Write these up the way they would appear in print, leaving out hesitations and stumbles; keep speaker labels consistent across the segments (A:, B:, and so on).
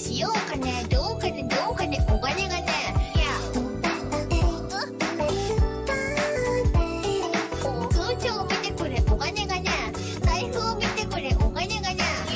A: しようかね、どうかね、どうかね、お金がね、いや通帳を見てくれ、お金がね、財布を見てくれ、お金がね、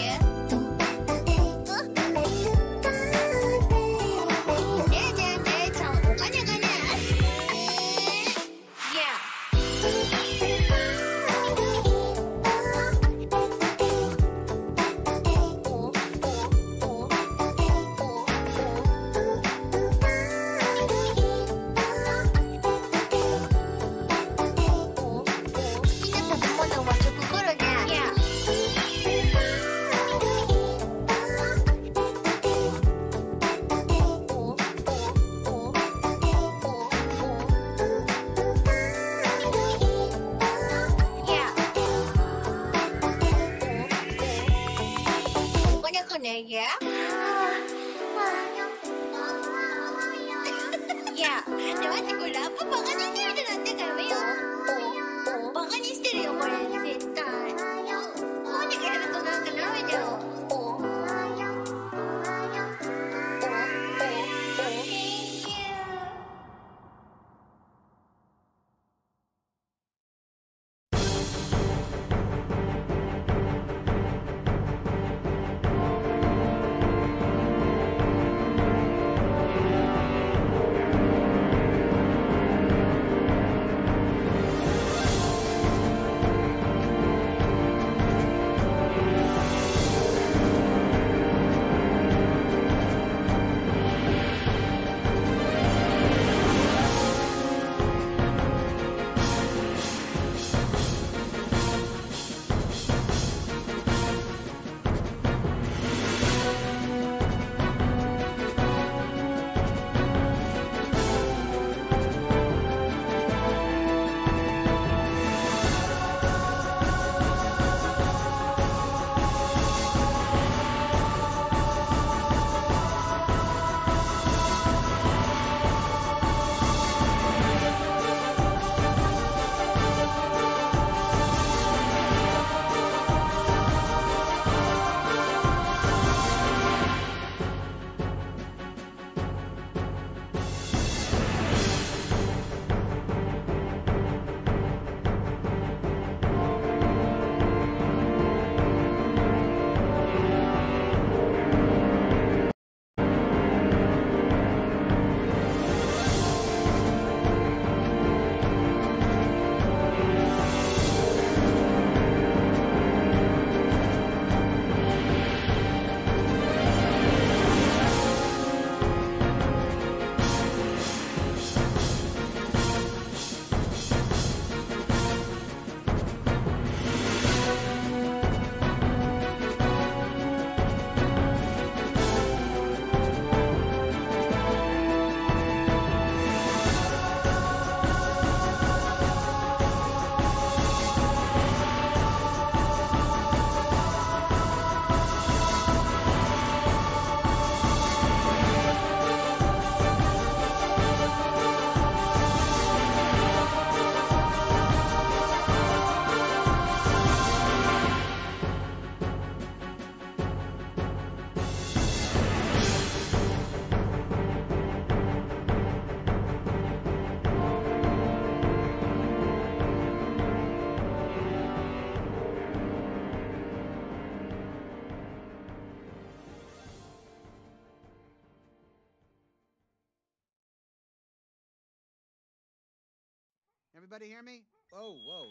B: Everybody hear me? Whoa, whoa,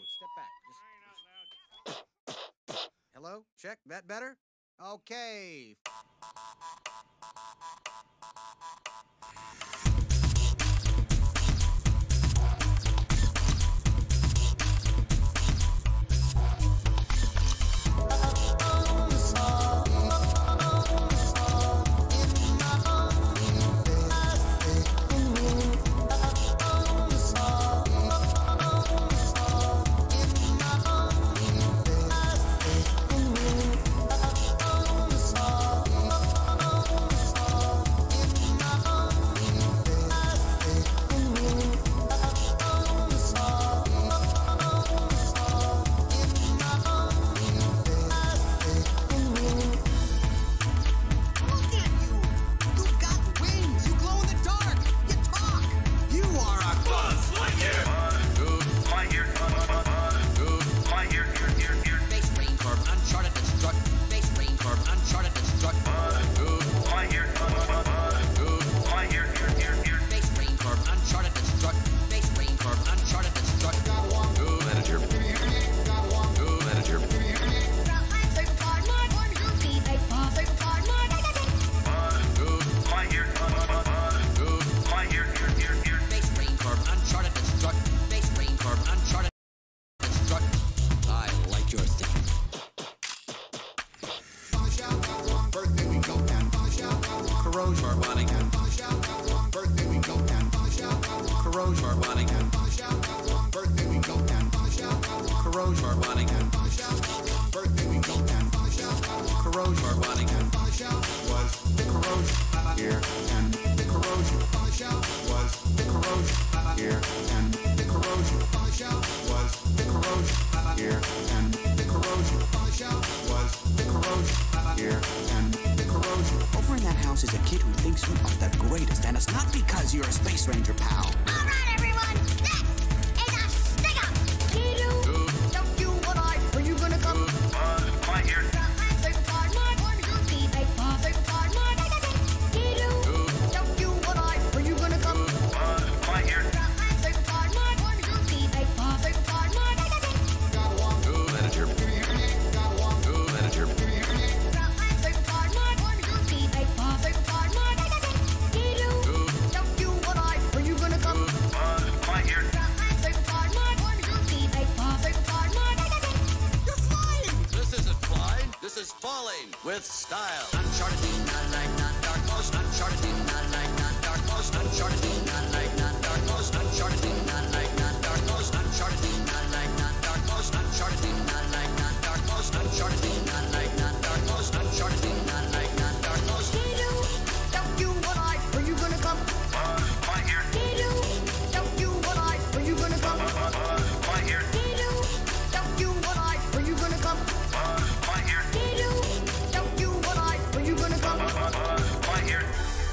B: step back. Just... Hello? Check. That better? Okay. corrosion, carbonic, and birthday we go and corrosion, carbonic, and birthday we go and corrosion, carbonic, and birthday we go and corrosion, carbonic, and was the corrosion here and the corrosion was the corrosion here and the corrosion was the corrosion here and the corrosion was the corrosion here and the corrosion.
C: Over in that house is a kid who thinks you are the greatest, and it's not because you're a space ranger, pal.
A: All right, everyone. This is a stick-up. Kidu, don't you what I? Are you gonna come?
D: Quiet here.
A: Say goodbye, my boy, you'll be a say goodbye, my Kidu, don't you what I? Are you gonna come?
D: Quiet here.
A: Say goodbye, my boy, you'll be a say goodbye, my
D: Manager. Manager.
A: say goodbye, my boy, you'll be a say goodbye, my Kidu, don't you what I? Are you gonna come?
D: Quiet here.
A: Say goodbye, my boy, you'll be a say goodbye, my You're flying.
E: This isn't flying, this is falling with style. Uncharted D, not like not dark most. Uncharted D, not like not dark most. Uncharted D, not like not dark most. Uncharted D, not like not dark most. Uncharted D, not like not dark most. Uncharted D, not like not dark most. Uncharted D, not like not dark most. Uncharted D, not like not dark most.
A: Kidu, don't you what I? Are you gonna come?
D: Quiet here.
A: Kidu, don't you what I? Are you gonna come?
D: Quiet here.
A: Kidu, don't you what I? Are you gonna come?
D: Quiet here.
A: Kidu, don't you what I? Are you gonna come?
D: Quiet here.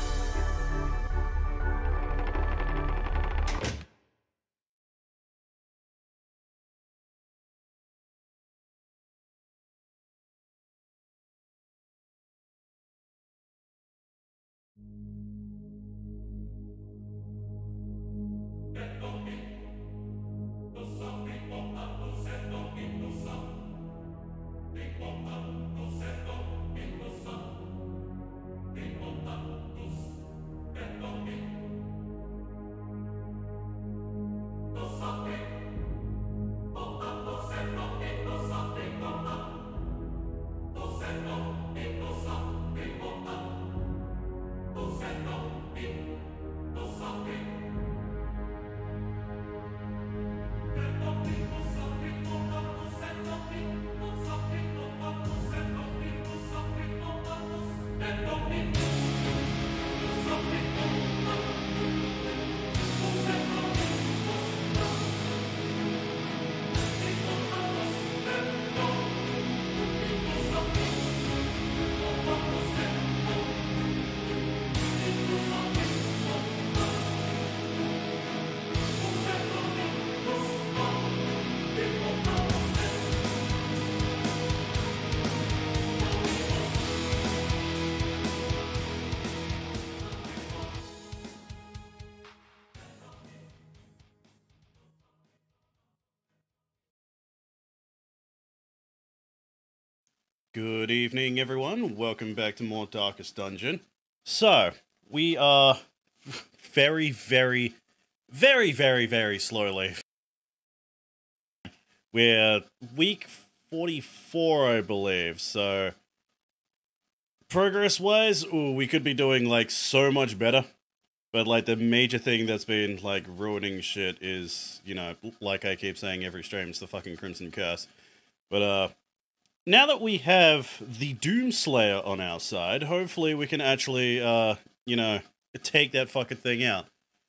F: Good evening, everyone. Welcome back to more Darkest Dungeon. So, we are very slowly. We're week 44, I believe, so progress-wise, we could be doing, like, so much better. But, like, the major thing that's been, like, ruining shit is, you know, like I keep saying every stream, it's the fucking Crimson Curse. But, now that we have the Doomslayer on our side, hopefully we can actually, you know, take that fucking thing out.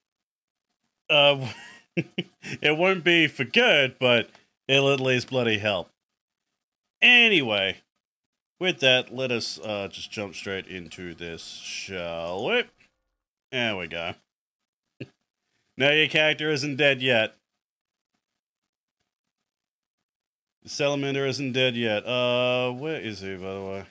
F: It won't be for good, but it'll at least bloody help. Anyway, with that, let us just jump straight into this, shall we? There we go. No, your character isn't dead yet. The Salamander isn't dead yet. Where is he, by the way?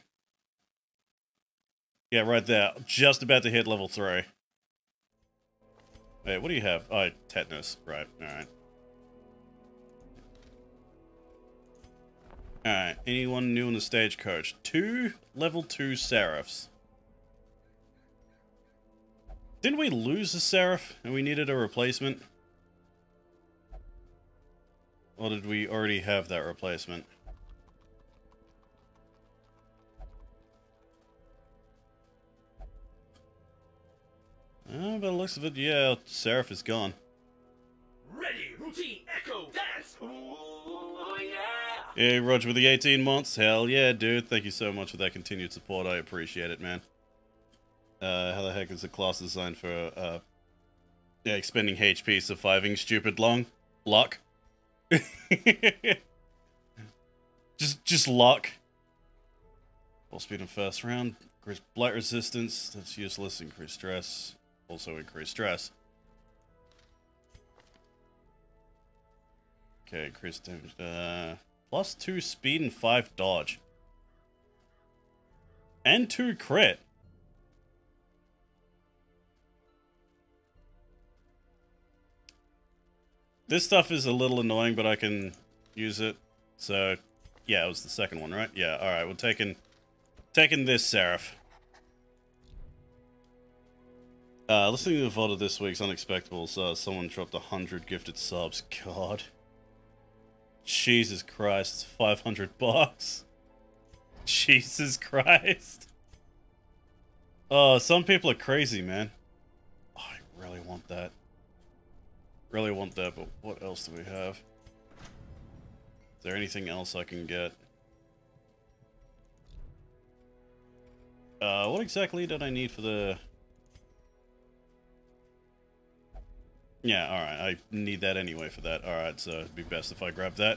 F: Yeah, right there. Just about to hit level 3. Wait, what do you have? Oh, tetanus. Right, alright. Alright, anyone new on the stagecoach? 2 level 2 Seraphs. Didn't we lose a Seraph and we needed a replacement? Or did we already have that replacement? By the looks of it, yeah, Seraph is gone.
G: Ready, routine, echo, dance. Ooh, yeah.
F: Hey, Roger with the 18 months. Hell yeah, dude. Thank you so much for that continued support. I appreciate it, man. How the heck is the class designed for, yeah, expending HP, surviving stupid long? Luck? just luck. Full speed in first round. Increase blight resistance. That's useless. Increase stress. Also increase stress. Okay, increase damage. Plus 2 speed and 5 dodge. And 2 crit. This stuff is a little annoying, but I can use it. So, yeah, it was the second one, right? Yeah, alright, we're taking this Seraph. Listening to the VOD of this week's Unexpectables, someone dropped 100 gifted subs. God. Jesus Christ, it's 500 bucks. Jesus Christ. Oh, some people are crazy, man. Oh, I really want that. Really want that, but what else do we have? Is there anything else I can get? What exactly did I need for the... Yeah, alright, I need that anyway for that. Alright, so it'd be best if I grab that.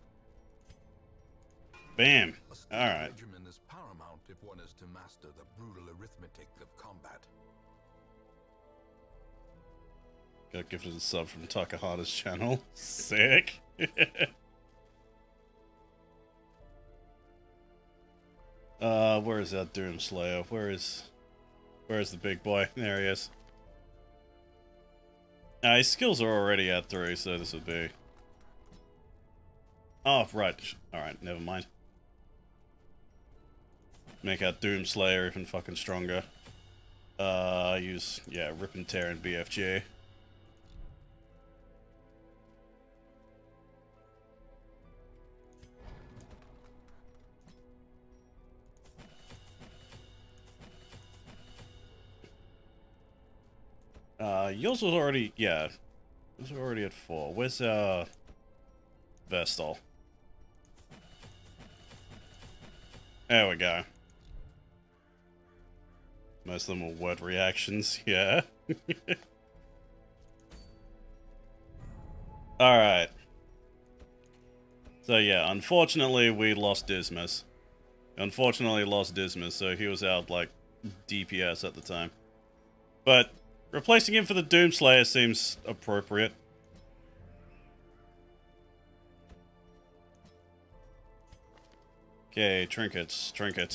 F: Bam! Alright.
H: Regimen is paramount if one is to master the brutal arithmetic of combat.
F: Got gifted a sub from Takahata's channel. Sick! Where is that Doomslayer? Where's the big boy? There he is. His skills are already at 3, so this would be... Oh, right. Alright, never mind. Make out Doomslayer even fucking stronger. Use, yeah, Rip and Tear and BFG. Yours was already, yeah. Yours was already at 4. Where's, Vestal? There we go. Most of them are word reactions, yeah. Alright. So yeah, unfortunately we lost Dismas. So he was out, like, DPS at the time. But... replacing him for the Doomslayer seems appropriate. Okay, trinkets.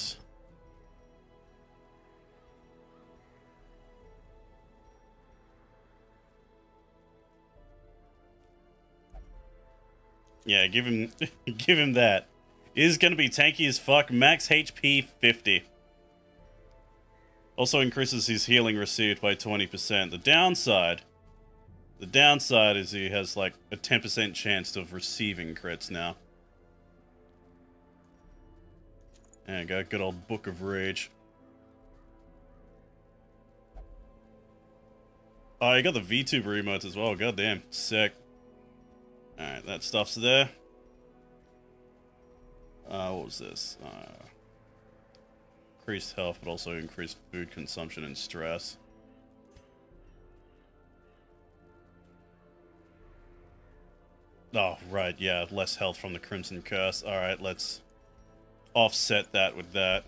F: Yeah, give him give him that. It is gonna be tanky as fuck. Max HP 50. Also increases his healing received by 20%. The downside is he has like a 10% chance of receiving crits now. There you go, good old Book of Rage. Oh, you got the VTuber emotes as well, goddamn, sick. Alright, that stuff's there. What was this? Increased health, but also increased food consumption and stress. Oh, right, yeah, less health from the Crimson Curse. Alright, let's offset that with that.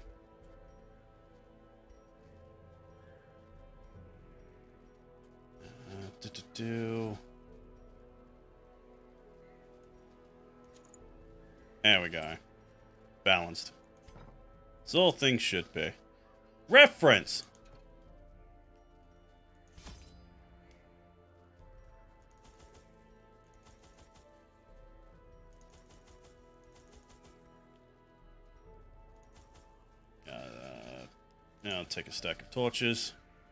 F: There we go. Balanced. As all things should be. Reference! Now take a stack of torches.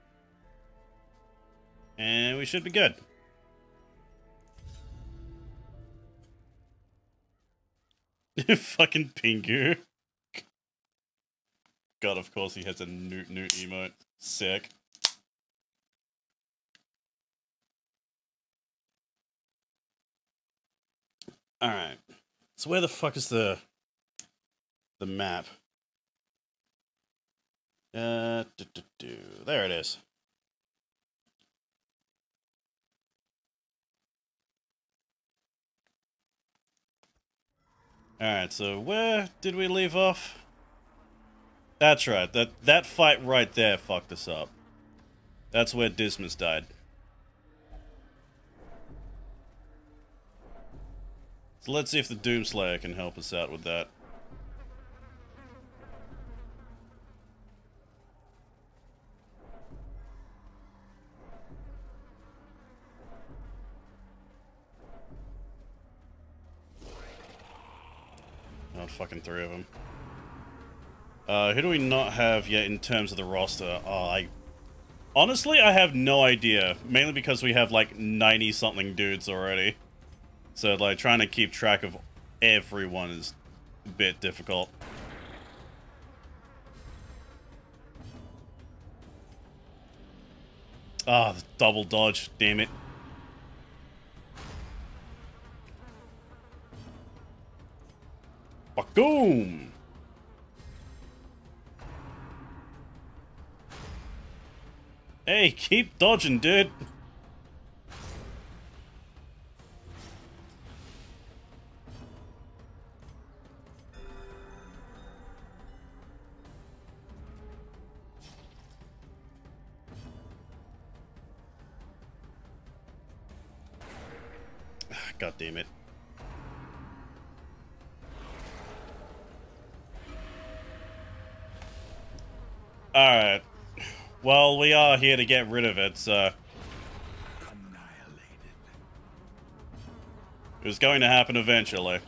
F: And we should be good. Fucking Pingu. God, of course he has a Newt emote. Sick. Alright. So where the fuck is the map? There it is. Alright, so where did we leave off? That's right, that fight right there fucked us up. That's where Dismas died. So let's see if the Doomslayer can help us out with that. Oh, fucking 3 of them. Who do we not have yet in terms of the roster? Honestly, I have no idea. Mainly because we have like 90-something dudes already. So, like, trying to keep track of everyone is a bit difficult. Ah, the double dodge, damn it. Boom! Hey, keep dodging, dude. God damn it. Alright. Well, we are here to get rid of it, so... It was going to happen eventually.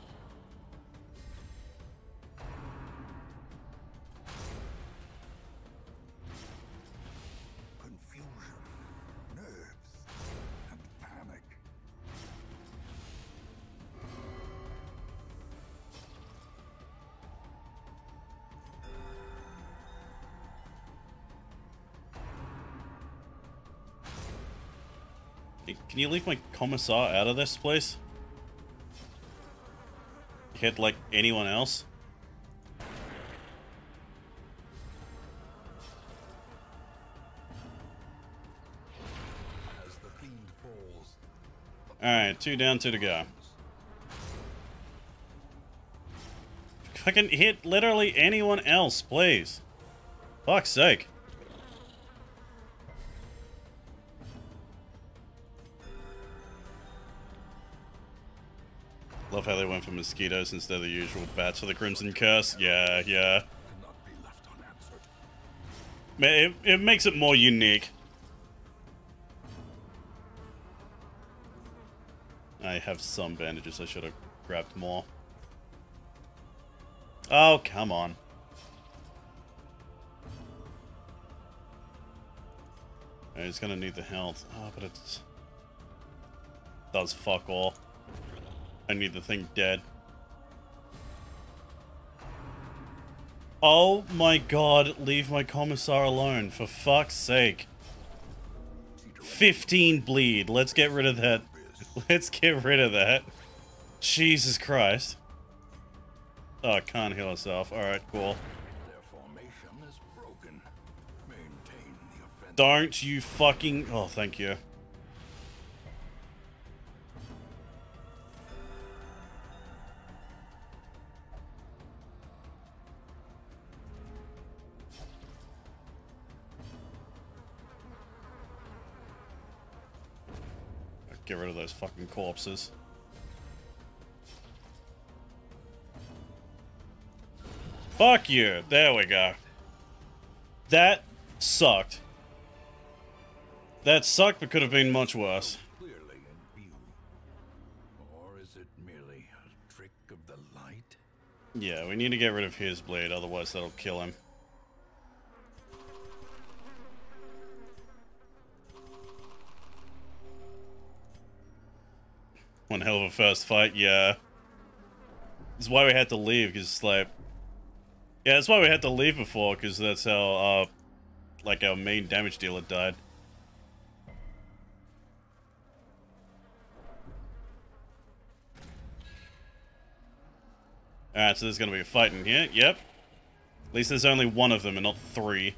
H: Confusion, nerves, and panic.
F: Hey, can you leave my commissar out of this, please? Hit like anyone else?
H: As the fiend falls,
F: Alright, 2 down, 2 to go. I can hit literally anyone else, please. Fuck's sake. Love how they went for mosquitoes instead of the usual bats for the Crimson Curse. Yeah, yeah.
H: cannot be left unanswered.
F: It makes it more unique. I have some bandages. I should have grabbed more. Oh, come on. He's gonna need the health. Oh, but it does fuck all. I need the thing dead. Oh my god, leave my commissar alone, for fuck's sake. 15 bleed, let's get rid of that. Let's get rid of that. Jesus Christ. Oh, can't heal herself. Alright, cool.
H: Their formation is broken. Maintain the offensive.
F: Don't you fucking... Oh, thank you. Get rid of those fucking corpses. Fuck you. There we go. That sucked. That sucked, but could have been much worse.
H: Clearly in view. Or is it merely a trick of the light?
F: Yeah, we need to get rid of his blade, otherwise that'll kill him. One hell of a first fight, yeah. That's why we had to leave, because, like... Yeah, that's why we had to leave before, because that's how, like, our main damage dealer died. Alright, so there's gonna be a fight in here. Yep. At least there's only one of them and not three.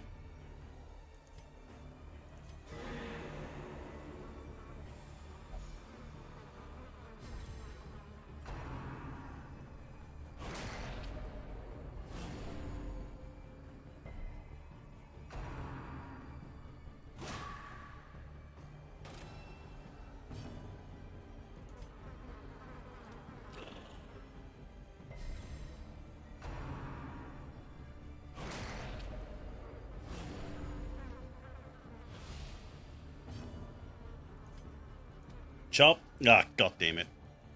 F: Chop. Ah, god damn it.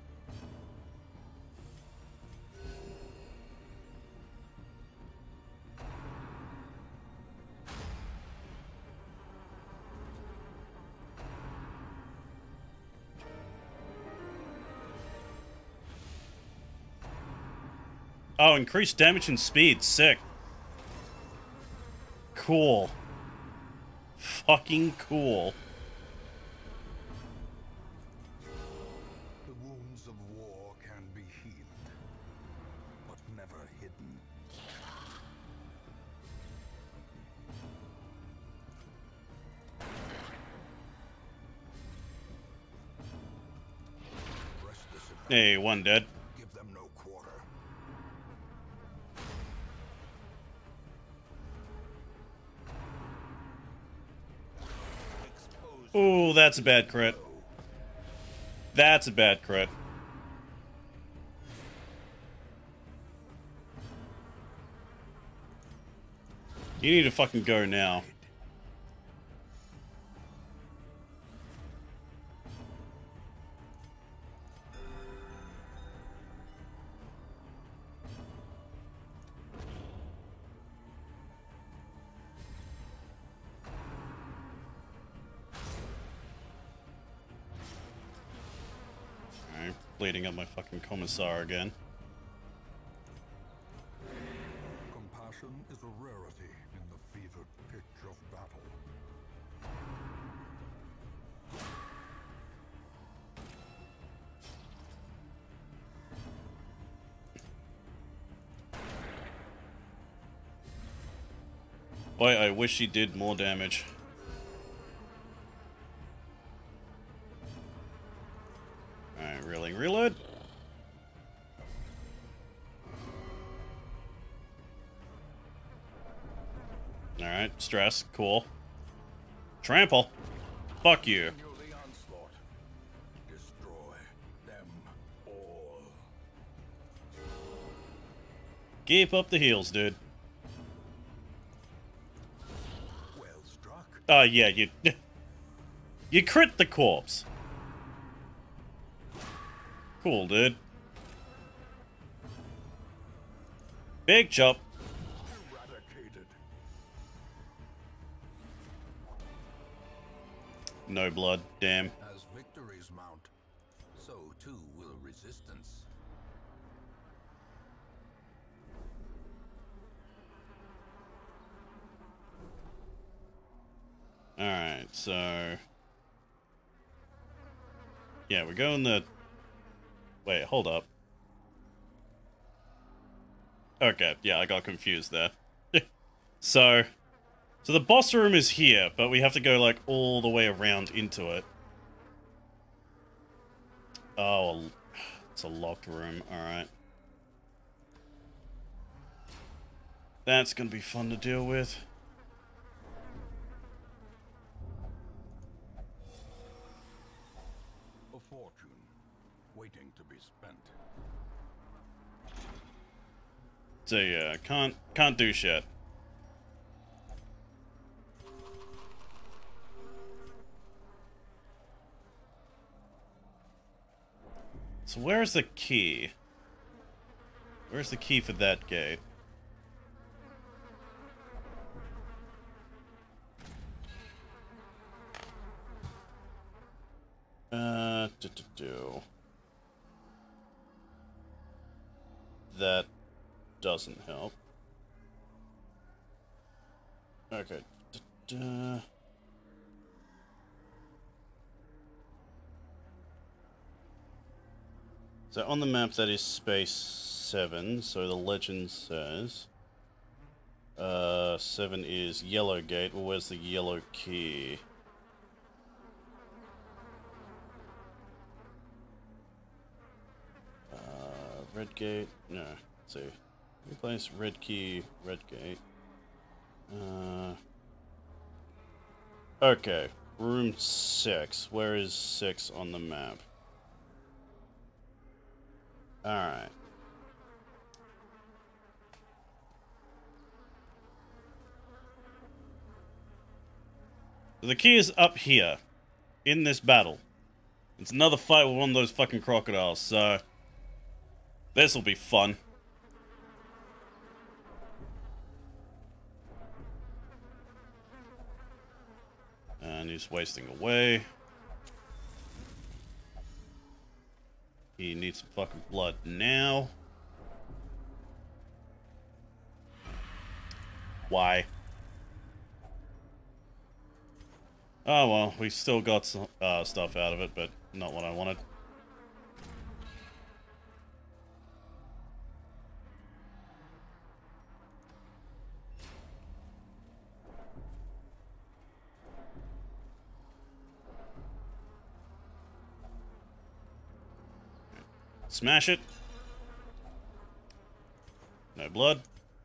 F: Oh, increased damage and speed. Sick. Cool. Fucking cool.
H: The wounds of war can be healed, but never hidden. Press this attack.
F: Hey, one dead.
H: Give them no quarter.
F: Ooh, that's a bad crit. That's a bad crit. You need to fucking go now. Alright, bleeding up my fucking commissar again.
H: Compassion is a rarity in the fevered pitch of battle.
F: Boy, I wish he did more damage. Alright, reload. Alright, stress, cool. Trample. Fuck you.
H: Continue the onslaught. Destroy them all.
F: Keep up the heels, dude.
H: Well struck.
F: Yeah, you... you crit the corpse. Cool, dude. Big chop.
H: Eradicated.
F: No blood, damn.
H: As victories mount, so too will resistance.
F: Alright, so... yeah, we're going the... wait, hold up. Okay, yeah, I got confused there. So the boss room is here, but we have to go, like, all the way around into it. Oh, it's a locked room, alright. That's gonna be fun to deal with.
H: A fortune waiting to be spent.
F: So yeah, can't do shit. So where's the key? Where's the key for that gate? That doesn't help. Okay. So on the map that is space 7, so the legend says 7 is yellow gate. Well, where's the yellow key? Red gate? No. Let's see. Place red key, red gate. Okay. Room 6. Where is 6 on the map? Alright. The key is up here. In this battle. It's another fight with one of those fucking crocodiles, so... this'll be fun. And he's wasting away. He needs some fucking blood now. Why? Oh well, we still got some stuff out of it, but not what I wanted. Smash it. No blood.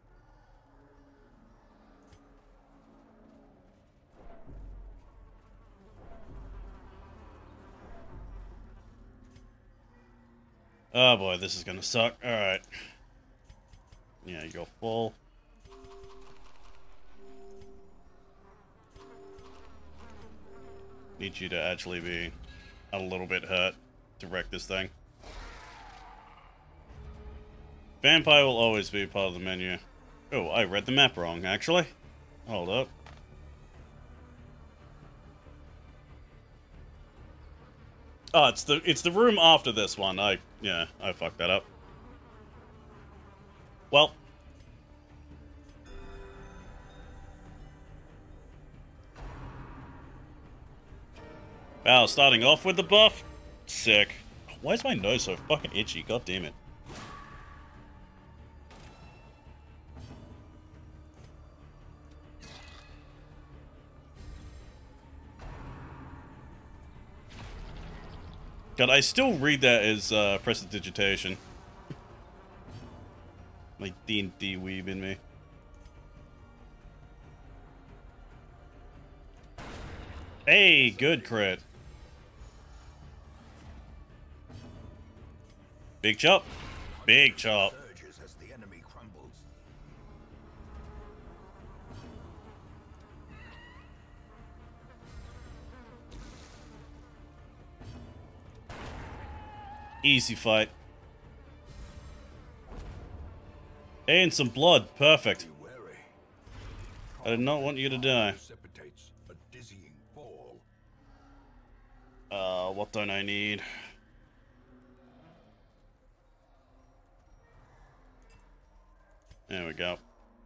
F: Oh boy, this is gonna suck. Alright. Yeah, you're full. Need you to actually be a little bit hurt to wreck this thing. Vampire will always be part of the menu. Oh, I read the map wrong, actually. Hold up. Oh, it's the room after this one. Yeah, I fucked that up. Well. Wow, starting off with the buff? Sick. Why is my nose so fucking itchy? God damn it. God, I still read that as prestidigitation. Like D&D weeb in me. Hey, good crit. Big chop. Big chop.
H: Surges as the enemy crumbles.
F: Easy fight. And some blood. Perfect.
H: Be wary.
F: I did not want you to die.
H: Precipitates a dizzying fall.
F: What don't I need? There we go.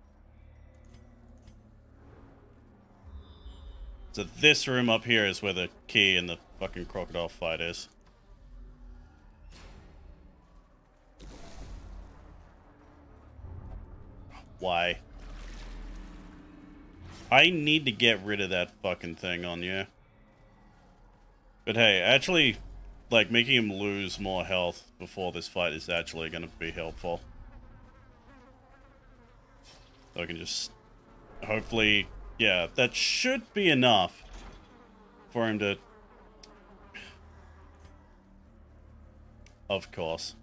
F: So this room up here is where the key and the fucking crocodile fight is. Why? I need to get rid of that fucking thing on you. But hey, actually, like, making him lose more health before this fight is actually gonna be helpful. So I can just... hopefully... yeah, that should be enough for him to... Of course.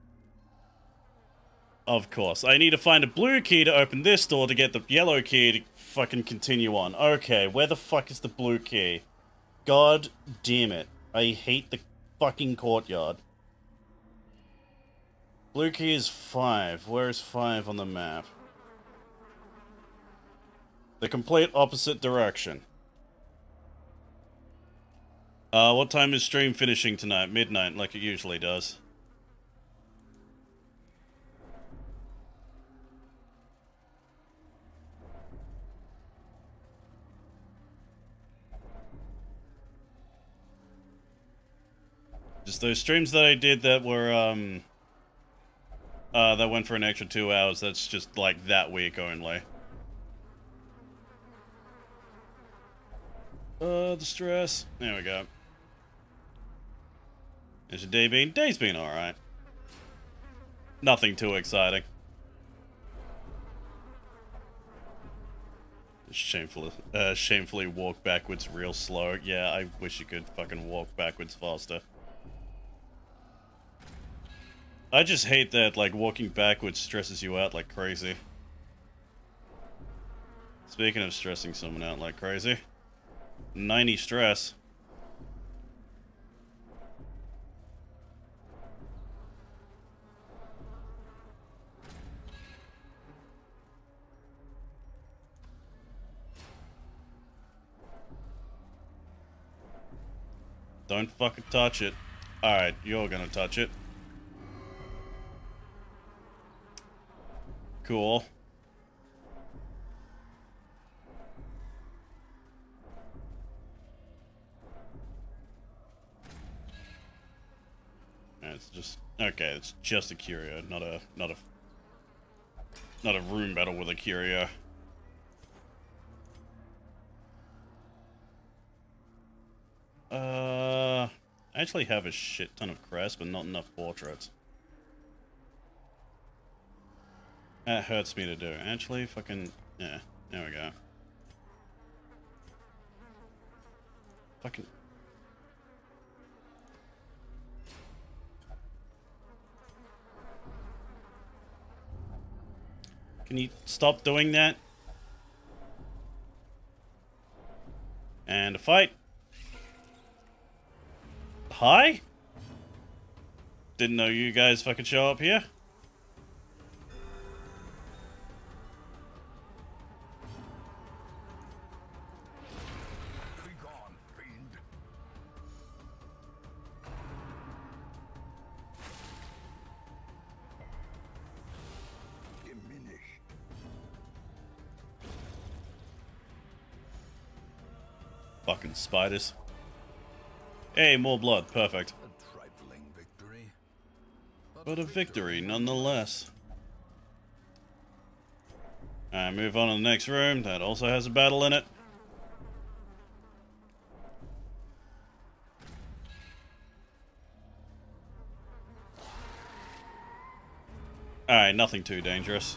F: Of course. I need to find a blue key to open this door to get the yellow key to fucking continue on. Okay, where the fuck is the blue key? God damn it. I hate the fucking courtyard. Blue key is 5. Where is 5 on the map? The complete opposite direction. What time is stream finishing tonight? Midnight, like it usually does. Just those streams that I did that were, That went for an extra 2 hours. That's just like that week only. The stress. There we go. How's your day been? Day's been alright. Nothing too exciting. Shamefully walk backwards real slow. Yeah, I wish you could fucking walk backwards faster. I just hate that, like, walking backwards stresses you out like crazy. Speaking of stressing someone out like crazy, 90 stress. Don't fucking touch it. Alright, you're gonna touch it. Cool. It's just okay. It's just a curio, not a room battle with a curio. I actually have a shit ton of crest, but not enough portraits. That hurts me to do. Actually, fucking yeah. There we go. Fucking. Can you stop doing that? And a fight. Hi? Didn't know you guys fucking show up here.
H: Be gone, fiend. Diminish.
F: Fucking spiders. Hey, more blood. Perfect.
H: A trifling victory.
F: But a victory nonetheless. Alright, move on to the next room. That also has a battle in it. Alright, nothing too dangerous.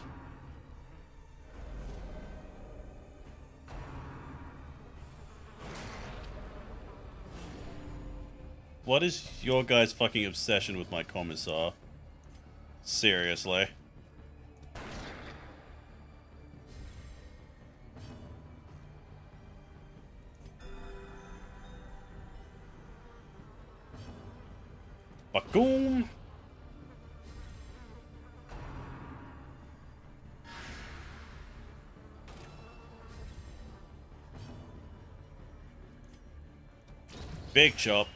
F: What is your guys' fucking obsession with my commissar? Seriously. Bakoom! Big chop.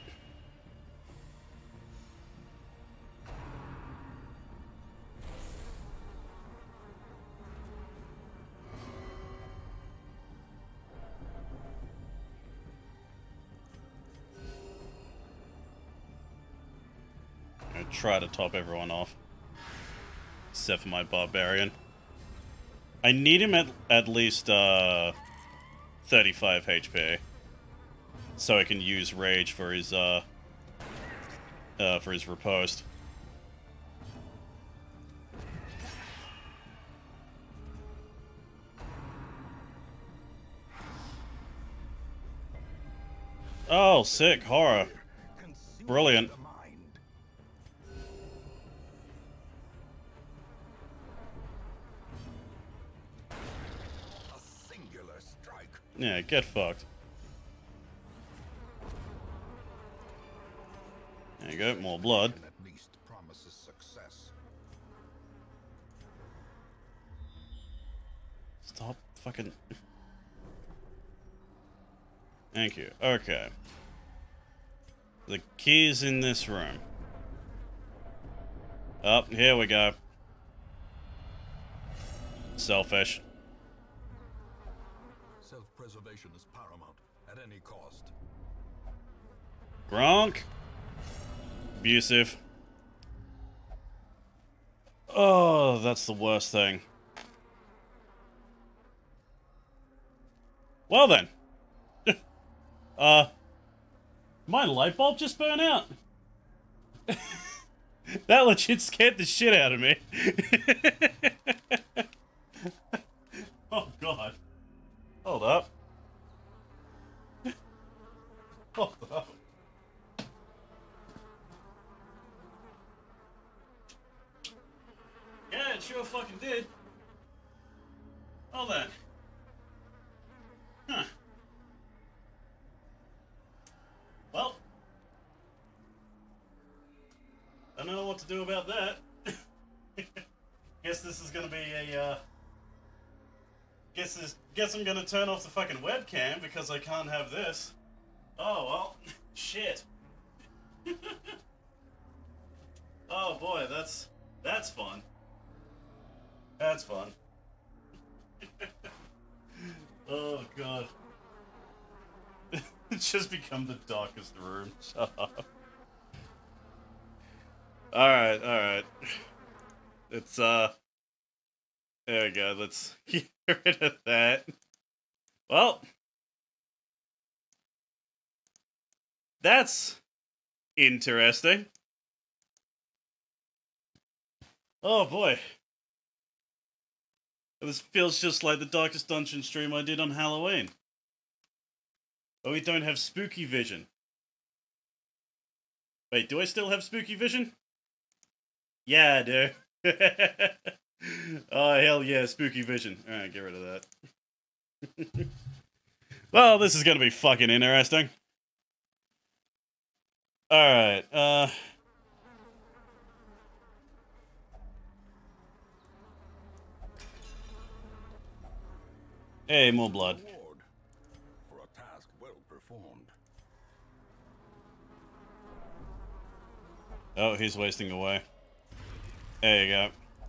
F: Try to top everyone off. Except for my barbarian. I need him at least 35 HP. So I can use rage for his riposte. Oh, sick. Horror. Brilliant. Yeah, get fucked. There you go, more blood.
H: At least promises success.
F: Stop fucking... Thank you. Okay. The key's in this room. Oh, here we go. Selfish.
H: Self-preservation is paramount at any cost.
F: Gronk. Abusive. Oh, that's the worst thing. Well then. My light bulb just burnt out. That legit scared the shit out of me. Oh god. Hold up. Hold up. Yeah, it sure fucking did. Hold on. Huh. Well. I don't know what to do about that. Guess this is gonna be a, Guess I'm gonna turn off the fucking webcam because I can't have this. Oh, well. Shit. Oh boy, that's fun. That's fun. Oh god. It's just become the darkest room. Shut up. Alright. It's, there we go, let's get rid of that. Well. That's interesting. Oh boy. This feels just like the Darkest Dungeon stream I did on Halloween. But we don't have spooky vision. Wait, do I still have spooky vision? Yeah, I do. Oh, hell yeah, spooky vision. Alright, get rid of that. Well, this is gonna be fucking interesting. Alright, Hey, more blood.
H: Reward for a task well performed.
F: Oh, he's wasting away. There you go.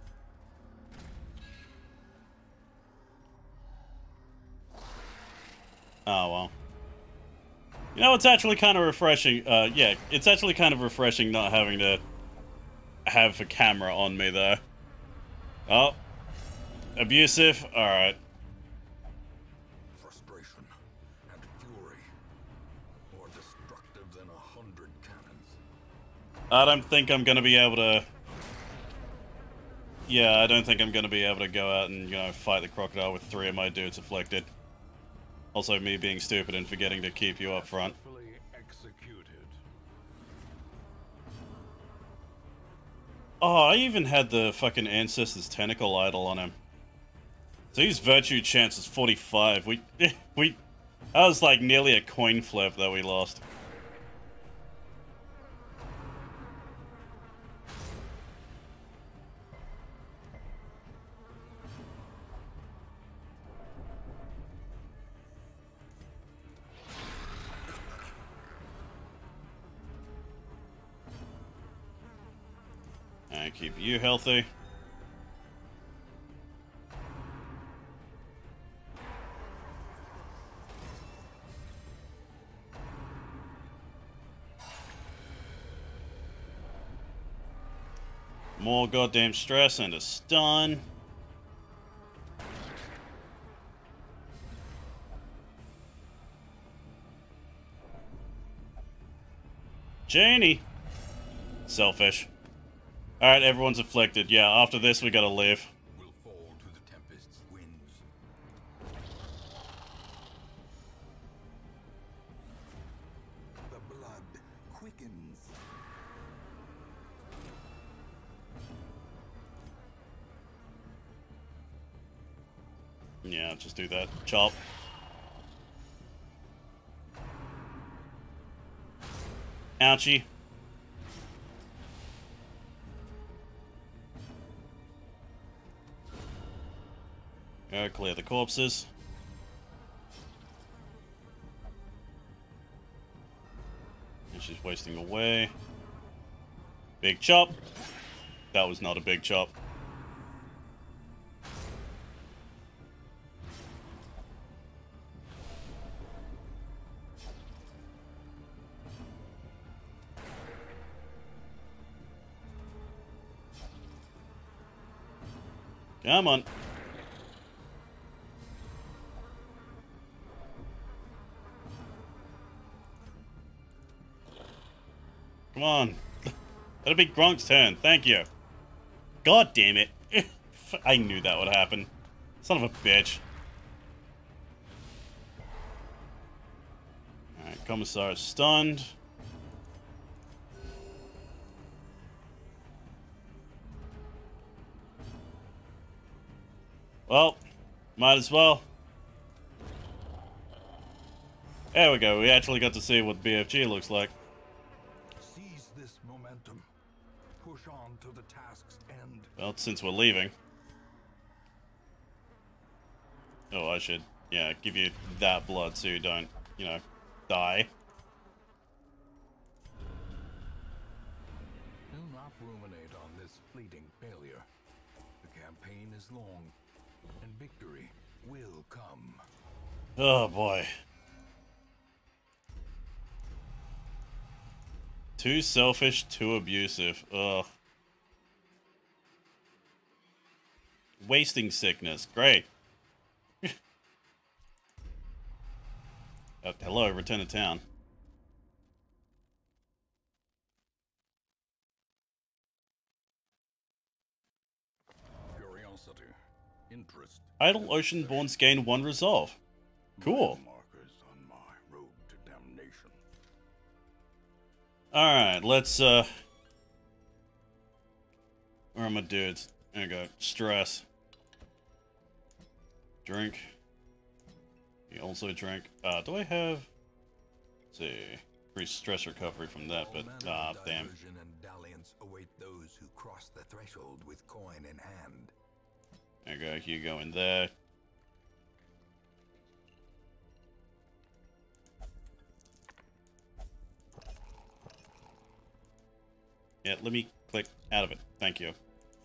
F: Oh, well. You know, it's actually kind of refreshing. Yeah, it's actually kind of refreshing not having to have a camera on me, though. Oh. Abusive? Alright.
H: Frustration and fury, more destructive than 100 cannons.
F: I don't think I'm gonna be able to... Yeah, I don't think I'm gonna be able to go out and, you know, fight the crocodile with 3 of my dudes afflicted. Also, me being stupid and forgetting to keep you up front.
H: Fully executed.
F: Oh, I even had the fucking Ancestor's Tentacle Idol on him. So his virtue chance is 45. That was like nearly a coin flip that we lost. Alright, keep you healthy. More goddamn stress and a stun. Janie! Selfish. Alright, everyone's afflicted. Yeah, after this we gotta live.
H: Will fall to the Tempest's winds. The blood quickens.
F: Yeah, just do that. Chop. Ouchie. Go clear the corpses. And she's wasting away. Big chop. That was not a big chop. Come on. Come on. That'll be Gronk's turn. Thank you. God damn it. I knew that would happen. Son of a bitch. Alright, Commissar is stunned. Well, might as well. There we go. We actually got to see what BFG looks like.
H: Seize this momentum. Push on to the task's end.
F: Well, since we're leaving. Oh, I should, yeah, give you that blood so you don't, you know, die.
H: Do not ruminate on this fleeting failure. The campaign is long, and victory will come.
F: Oh, boy. Too selfish, too abusive. Ugh. Wasting sickness. Great. Hello, return to town.
H: Curiosity, interest.
F: Idle Oceanborns gain 1 resolve. Cool.
H: Markers on my road to damnation.
F: Alright, let's, where are my dudes? There we go. Stress. Drink. You also drink. Do I have... Let's see. Increased stress recovery from that, but...
H: All manner of
F: damn.
H: diversion and dalliance await those who cross the threshold with coin in hand.
F: There you go. You go in there. Yeah, let me click out of it. Thank you.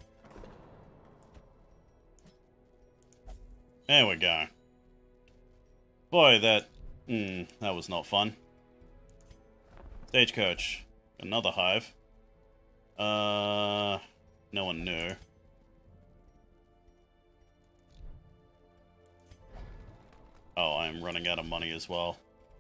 F: There we go. Boy, that was not fun. Stagecoach. Another hive. No one knew. Oh, I'm running out of money as well.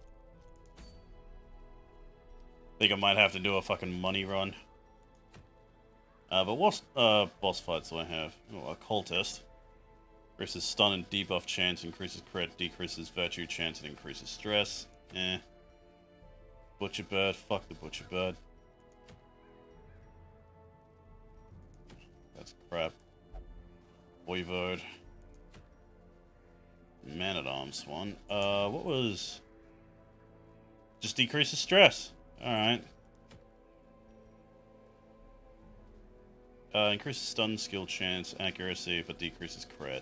F: Think I might have to do a fucking money run. But what boss fights do I have? Oh, a cultist. Increases stun and debuff chance, increases crit, decreases virtue chance, and increases stress. Eh. Butcher bird, fuck the butcher bird. That's crap. Voivode. Man-at-Arms one. What was... Just decreases stress. Alright. Increases stun, skill chance, accuracy, but decreases crit.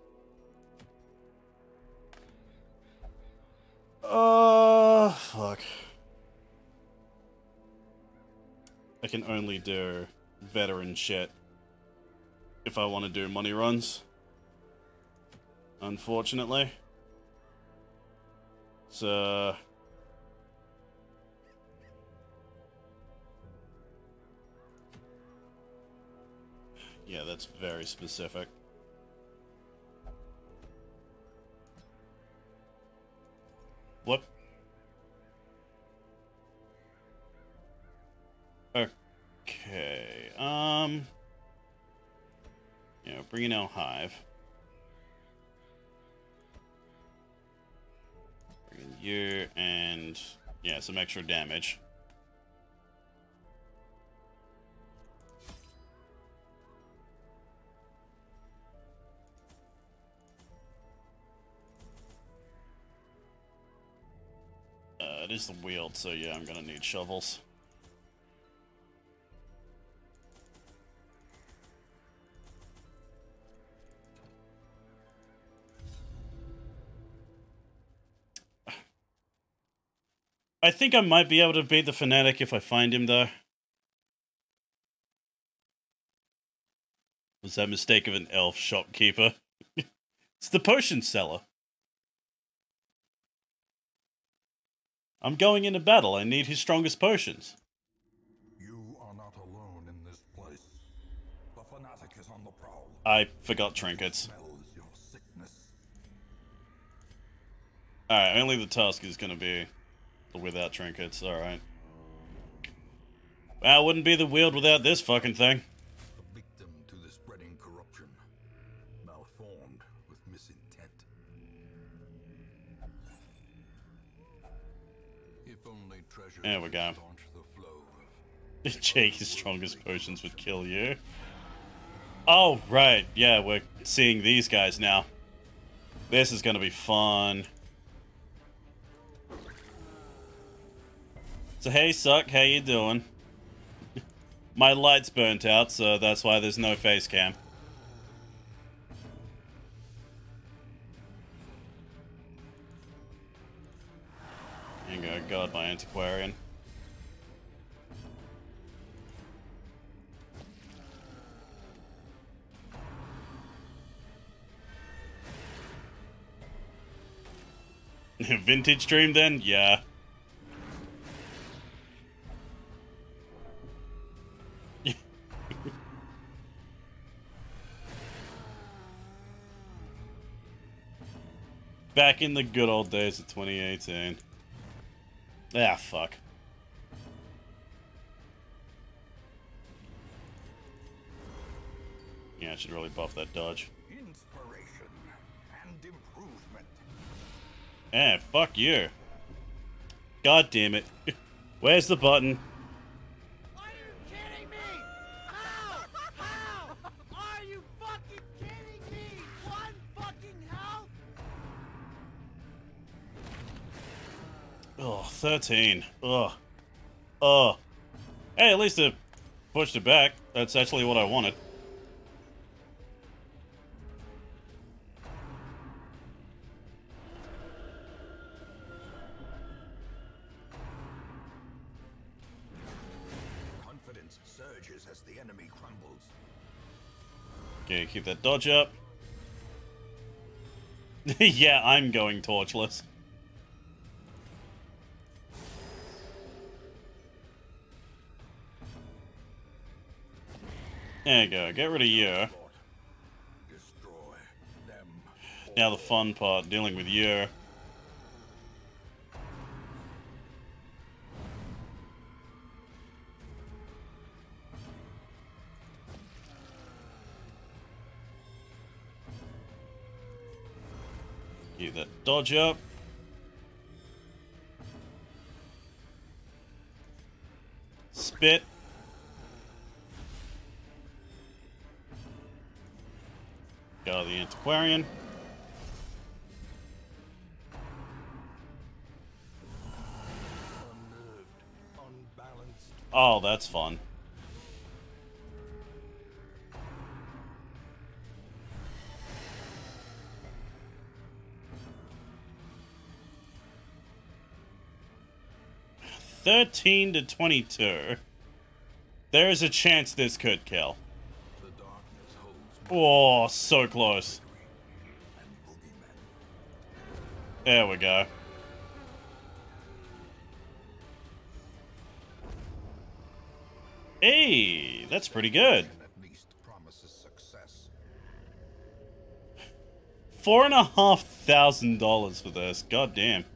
F: Fuck. I can only do veteran shit if I want to do money runs. Unfortunately. So... yeah, that's very specific. What? Okay, yeah, bring in our hive. Bring in you, and, yeah, some extra damage. It is the wield, so yeah, I'm gonna need shovels. I think I might be able to beat the Fanatic if I find him, though. Was that mistake of an elf shopkeeper? It's the potion seller. I'm going into battle. I need his strongest potions.
H: You are not alone in this place. The fanatic is on the prowl.
F: I forgot trinkets.
H: Smells your sickness.
F: Alright, only the task is gonna be without trinkets, alright. Well, it wouldn't be the wield without this fucking thing.
H: A victim to the spreading corruption. Malformed with misintent. If only treasure
F: There we
H: could
F: go.
H: staunch the flow of
F: Jake's strongest potions would kill you. Oh, right. Yeah, we're seeing these guys now. This is gonna be fun. So, hey, Suck, how you doing? My light's burnt out, so that's why there's no face cam. There you go, God, my antiquarian. Vintage dream then? Yeah. Back in the good old days of 2018. Ah, fuck. Yeah, I should really buff that dodge.
H: inspiration and improvement.
F: Eh, fuck you. God damn it. Where's the button?
A: Are you kidding me? How? How? Are you fucking kidding me? One fucking health?
F: Oh, 13. Ugh. Ugh. Hey, at least it pushed it back. That's actually what I wanted.
H: Confidence surges as the enemy crumbles.
F: Okay, keep that dodge up. Yeah, I'm going torchless. There you go, get rid of you.
H: Destroy them.
F: Now the fun part, dealing with you. Keep that dodge up. Spit. Go the antiquarian.
H: Unnerved, unbalanced.
F: Oh, that's fun. $13 to $22. There is a chance this could kill.
H: The darkness holds
F: Oh, so close.
H: and boogeymen.
F: There we go. Hey, that's pretty good.
H: At least promises success.
F: $4,500 for this. God damn.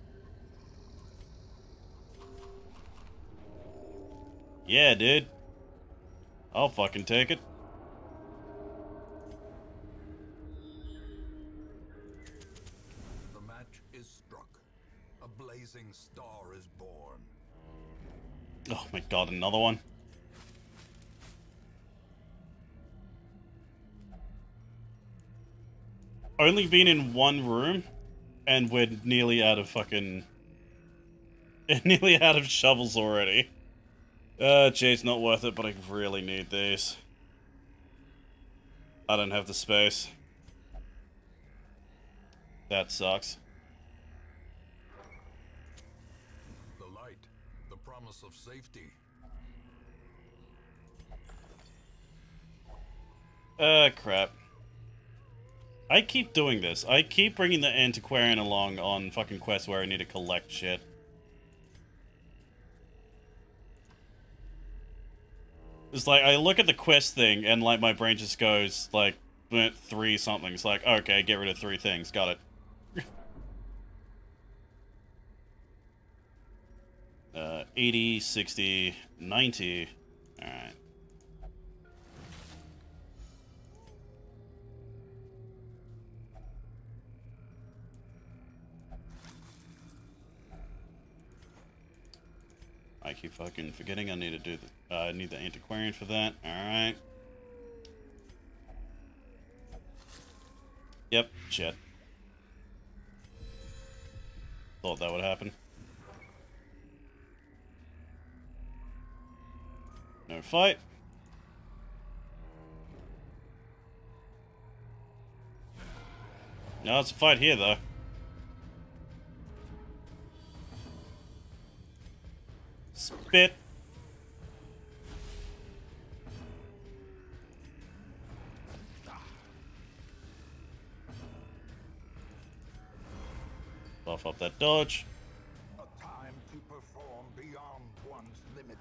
F: Yeah, dude. I'll fucking take it.
H: The match is struck. A blazing star is born.
F: Oh my god, another one. Only been in one room, and we're nearly out of fucking... nearly out of shovels already. Gee, it's not worth it, but I really need these. I don't have the space. That sucks.
H: The light, the promise of safety.
F: Crap. I keep doing this. I keep bringing the antiquarian along on fucking quests where I need to collect shit. It's like, I look at the quest thing, and like, my brain just goes, like, burnt 3 something. It's like, okay, get rid of 3 things. Got it. 80, 60, 90. Alright. I keep fucking forgetting I need to do the, I need the antiquarian for that. Alright. Yep, shit. Thought that would happen. No fight. No, it's a fight here, though. Spit. Buff up that dodge.
H: A time to perform beyond one's limits.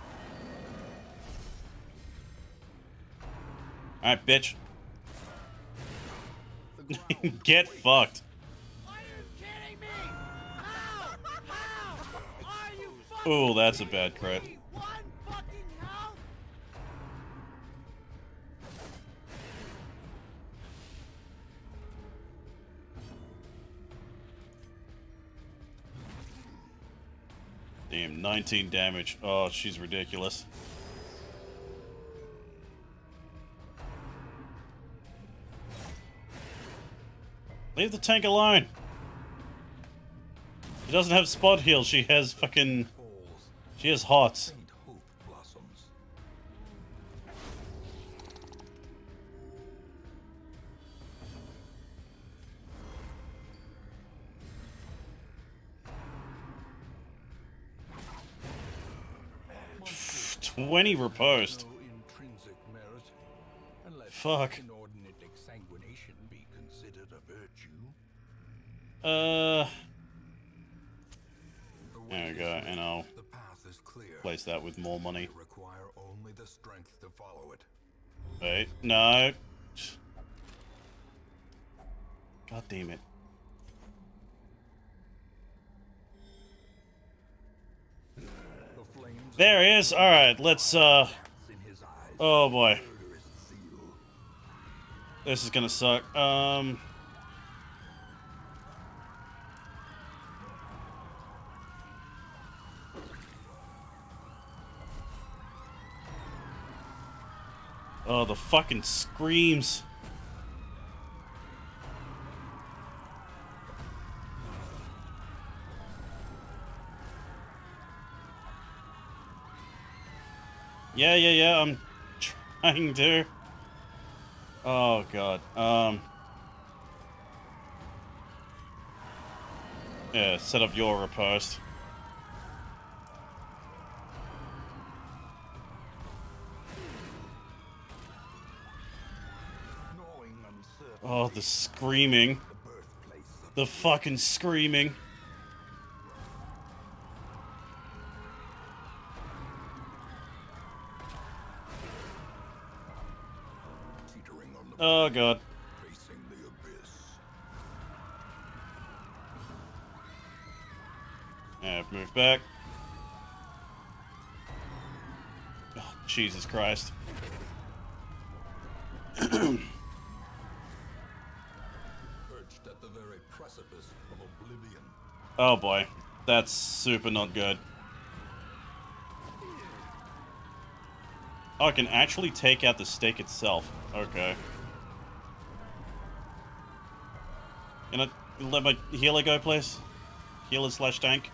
F: Alright, bitch. Get fucked.
A: Are you kidding me? How? How? Are you fucking
F: Ooh, that's a bad crit.
A: kidding me? One fucking health?
F: Damn, 19 damage. Oh, she's ridiculous. Leave the tank alone. She doesn't have spot heal. She has fucking...
H: Falls,
F: She has hots.
H: faint hope blossoms. Monsters
F: 20 riposte.
H: no intrinsic merit, and let
F: Fuck.
H: inordinate exsanguination be considered a virtue.
F: There
H: The
F: we
H: way
F: go,
H: is
F: and I'll
H: the path is clear.
F: place that with more money.
H: You require only the strength to follow it.
F: Wait, no. God damn it.
H: The flames
F: There he is. Alright, let's,
H: in his eyes,
F: oh boy.
H: murderous zeal.
F: This is gonna suck. Oh, the fucking screams. Yeah, I'm trying to. Oh, God. Yeah, set up your riposte.
H: Gnawing uncertainty,
F: Oh, the screaming.
H: the birthplace of
F: The fucking screaming.
H: teetering on the
F: Oh, God.
H: facing the abyss.
F: Yeah, move back. Oh, Jesus Christ.
H: Perched at the very precipice of oblivion.
F: Oh, boy. That's super not good. Oh, I can actually take out the stake itself. Okay. Can I let my healer go, please? Healer slash tank.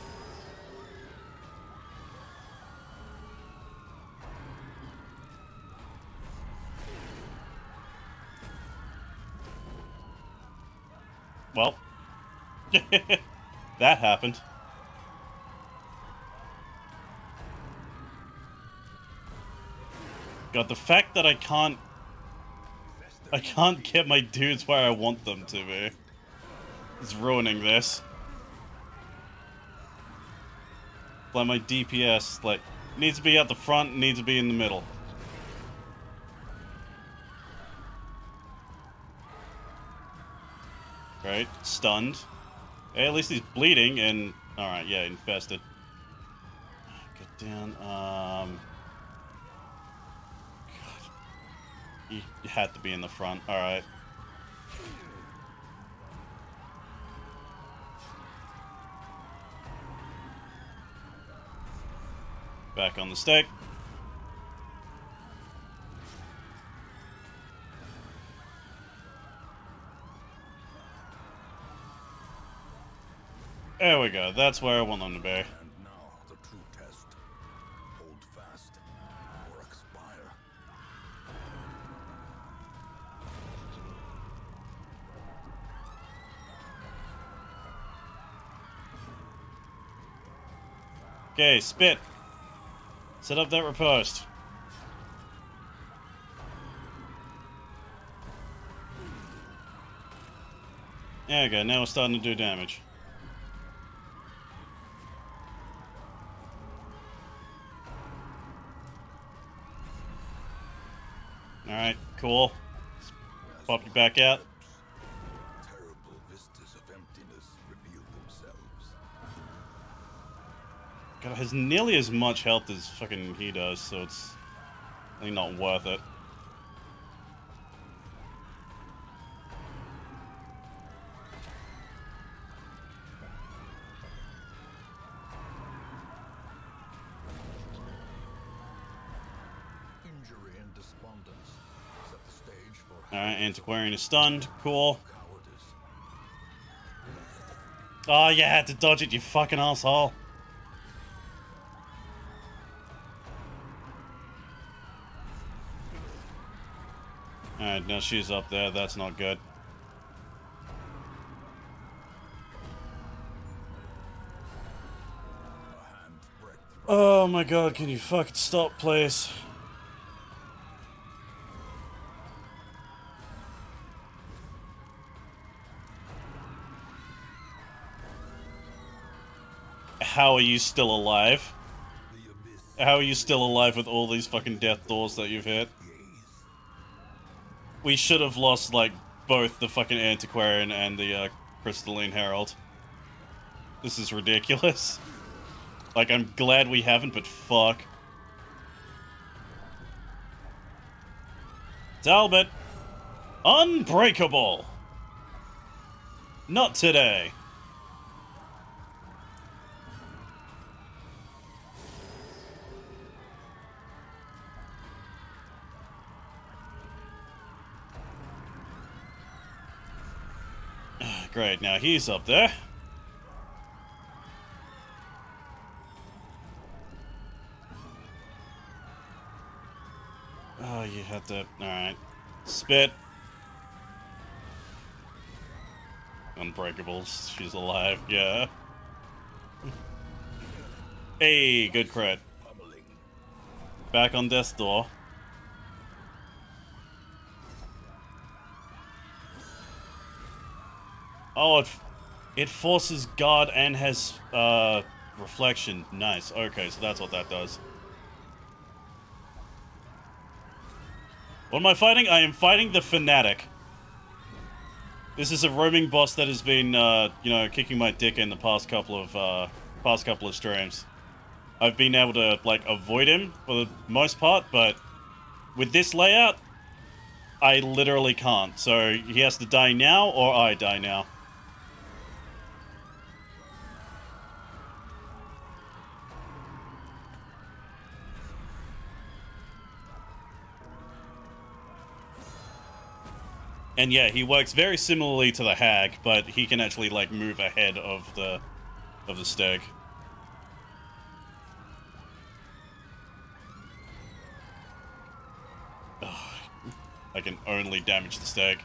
F: Well. That happened. God, the fact that I can't get my dudes where I want them to be is ruining this. Like my DPS, like, needs to be at the front, needs to be in the middle. great. Stunned. Hey, at least he's bleeding and... Alright, yeah, infested. Get down. God. You had to be in the front. Alright. Back on the stake. There we go. That's where I want them to be.
H: And now the true test. Hold fast or expire.
F: Okay, spit. Set up that riposte. There we go. Now we're starting to do damage. Alright, cool. Pop you back out.
H: Terrible vistas of emptiness reveal themselves.
F: God, it has nearly as much health as fucking he does, so it's really not worth it.
H: Injury and despondence set the stage for
F: Alright, Antiquarian is stunned. Cool.
H: cowardice.
F: Oh, you had to dodge it, you fucking asshole. Alright, now she's up there. That's not good. Oh my god, can you fucking stop, please? How are you still alive? How are you still alive with all these fucking death doors that you've hit? We should have lost, like, both the fucking Antiquarian and the, Crystalline Herald. This is ridiculous. Like, I'm glad we haven't, but fuck. Talbot! Unbreakable! Not today. Great, now he's up there. Oh, you had to... Alright. Spit. Unbreakable. She's alive, yeah. Hey, good crit. Back on death's door. Oh, it forces guard and has reflection. Nice. Okay, so that's what that does. What am I fighting? I am fighting the Fanatic. This is a roaming boss that has been, you know, kicking my dick in the past couple of streams. I've been able to, like, avoid him for the most part, but with this layout, I literally can't. So he has to die now, or I die now. And yeah, he works very similarly to the Hag, but he can actually, like, move ahead of the stag. Ugh, I can only damage the stag.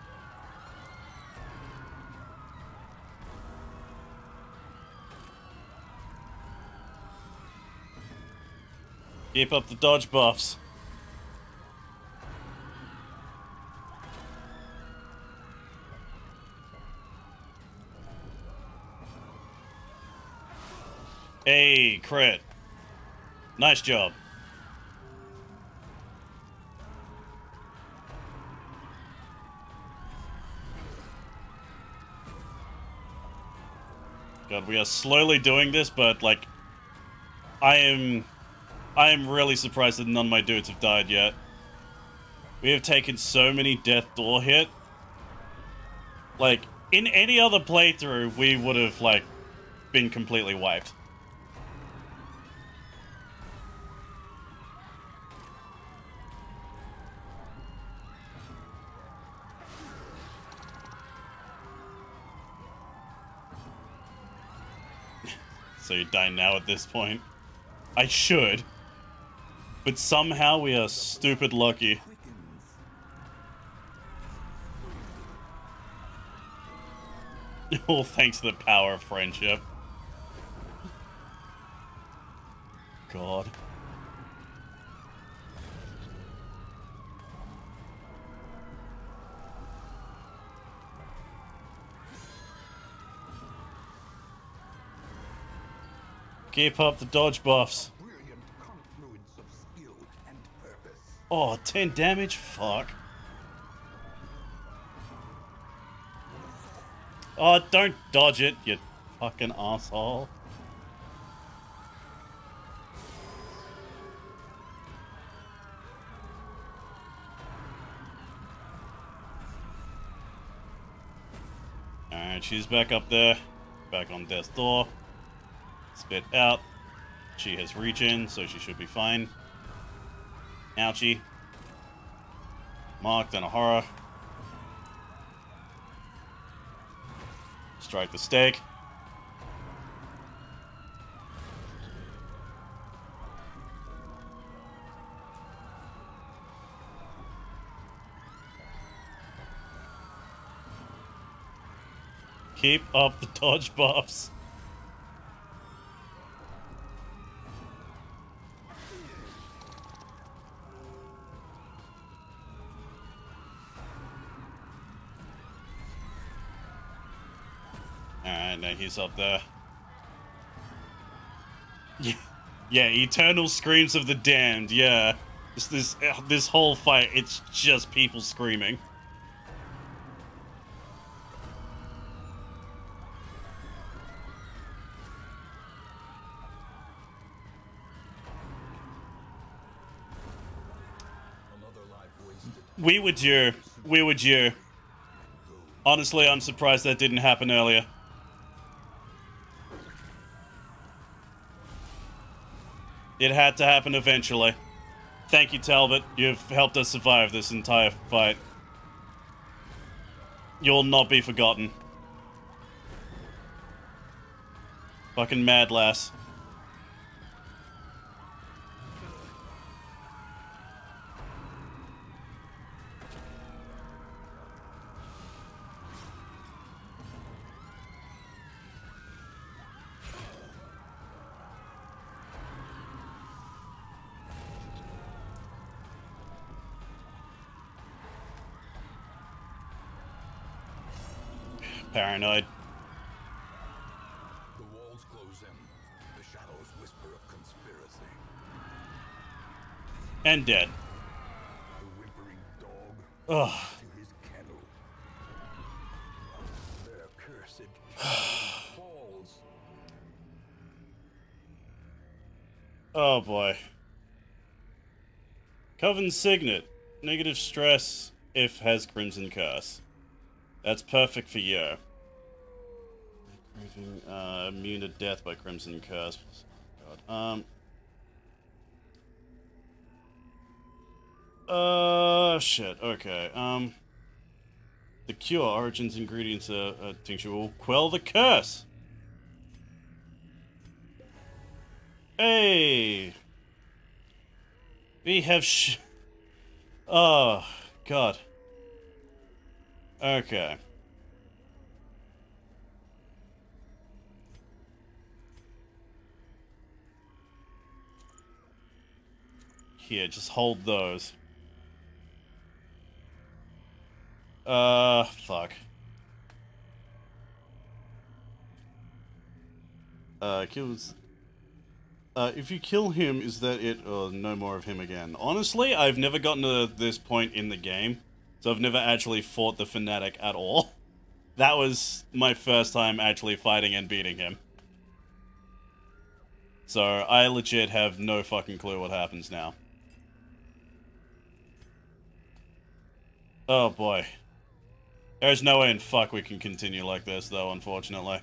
F: Keep up the dodge buffs. Hey, crit. Nice job. God, we are slowly doing this, but like, I am really surprised that none of my dudes have died yet. We have taken so many death door hit. Like, in any other playthrough, we would have, like, been completely wiped. So you die now at this point. I should. But somehow we are stupid lucky. All thanks to the power of friendship. God. Keep up the dodge buffs.
H: Brilliant confluence of skill and purpose.
F: Oh, 10 damage? Fuck. Oh, don't dodge it, you fucking asshole. Alright, she's back up there. Back on death's door. Spit out. She has reach in, so she should be fine. Ouchie. Marked and a horror. Strike the stake. Keep up the dodge buffs. Alright, now he's up there. Yeah, eternal screams of the damned, yeah. This whole fight, it's just people screaming. We were due. We were due. Honestly, I'm surprised that didn't happen earlier. It had to happen eventually. Thank you, Talbot. You've helped us survive this entire fight. You'll not be forgotten. Fucking mad lass. Paranoid.
H: The walls close in. The shadows whisper of conspiracy.
F: And dead.
H: The whimpering dog
F: Ugh.
H: to his kennel. Their cursed falls.
F: Oh boy. Coven Signet. Negative stress if has Crimson Curse. That's perfect for you. Immune to death by Crimson Curse. God. Shit. Okay. The cure, origins, ingredients, tincture will quell the curse. Hey. We have oh, God. Okay. Here, just hold those. Fuck. Kills. If you kill him, is that it? Or no more of him again? Honestly, I've never gotten to this point in the game. So I've never actually fought the Fanatic at all. That was my first time actually fighting and beating him. So I legit have no fucking clue what happens now. Oh boy. There's no way in fuck we can continue like this though, unfortunately.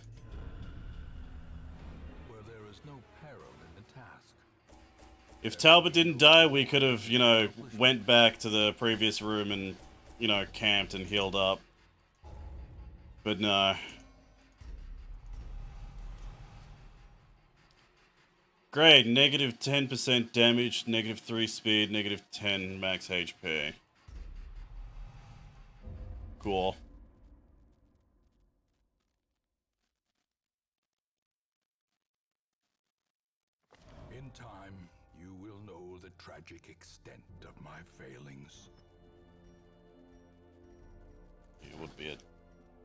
H: Where there is no peril in the task.
F: If Talbot didn't die, we could have, you know, went back to the previous room and, you know, camped and healed up. But no. Great, negative 10% damage, negative 3 speed, negative 10 max HP. Cool.
H: In time, you will know the tragic extent of my failings.
F: It would be it.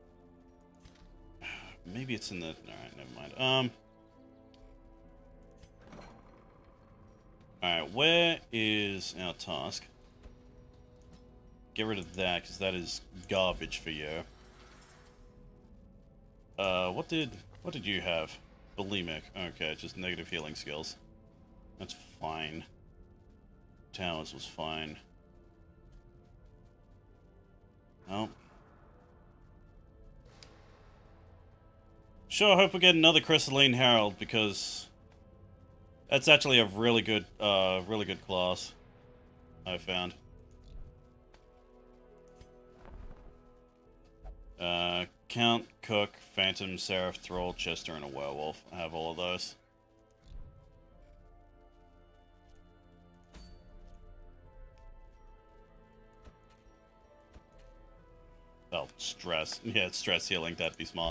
F: Maybe it's in the... Alright, never mind. Alright, where is our task? Get rid of that, because that is garbage for you. What did you have? Bulimic. Okay, just negative healing skills. That's fine. Towers was fine. Oh. Sure, I hope we get another Crystalline Herald, because that's actually a really good class, I found. Count, Cook, Phantom, Seraph, Thrall, Chester, and a Werewolf. I have all of those. Oh, stress. Yeah, it's stress healing. That'd be smart.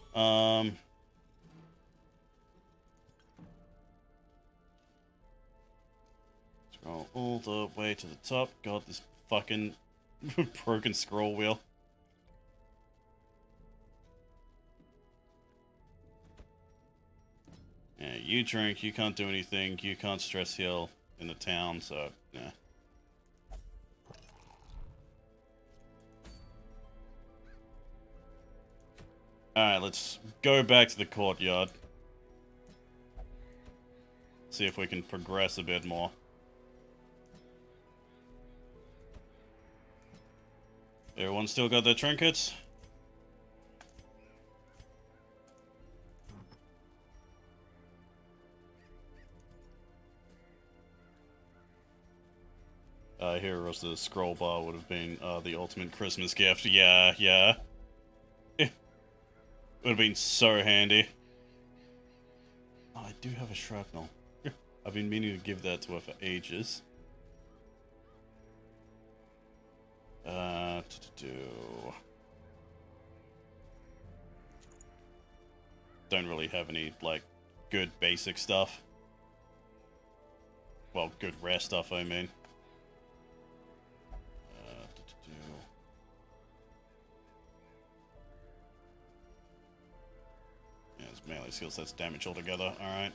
F: Scroll all the way to the top. God, this fucking broken scroll wheel. Yeah, you drink, you can't do anything, you can't stress heal in the town, so, yeah. Alright, let's go back to the courtyard. See if we can progress a bit more. Everyone still got their trinkets? Here was the scroll bar would have been the ultimate Christmas gift. Yeah, yeah. Would have been so handy. Oh, I do have a shrapnel. I've been meaning to give that to her for ages. Don't really have any, like, good basic stuff. Well, good rare stuff, I mean. Yeah, it's melee skill sets damage altogether, alright.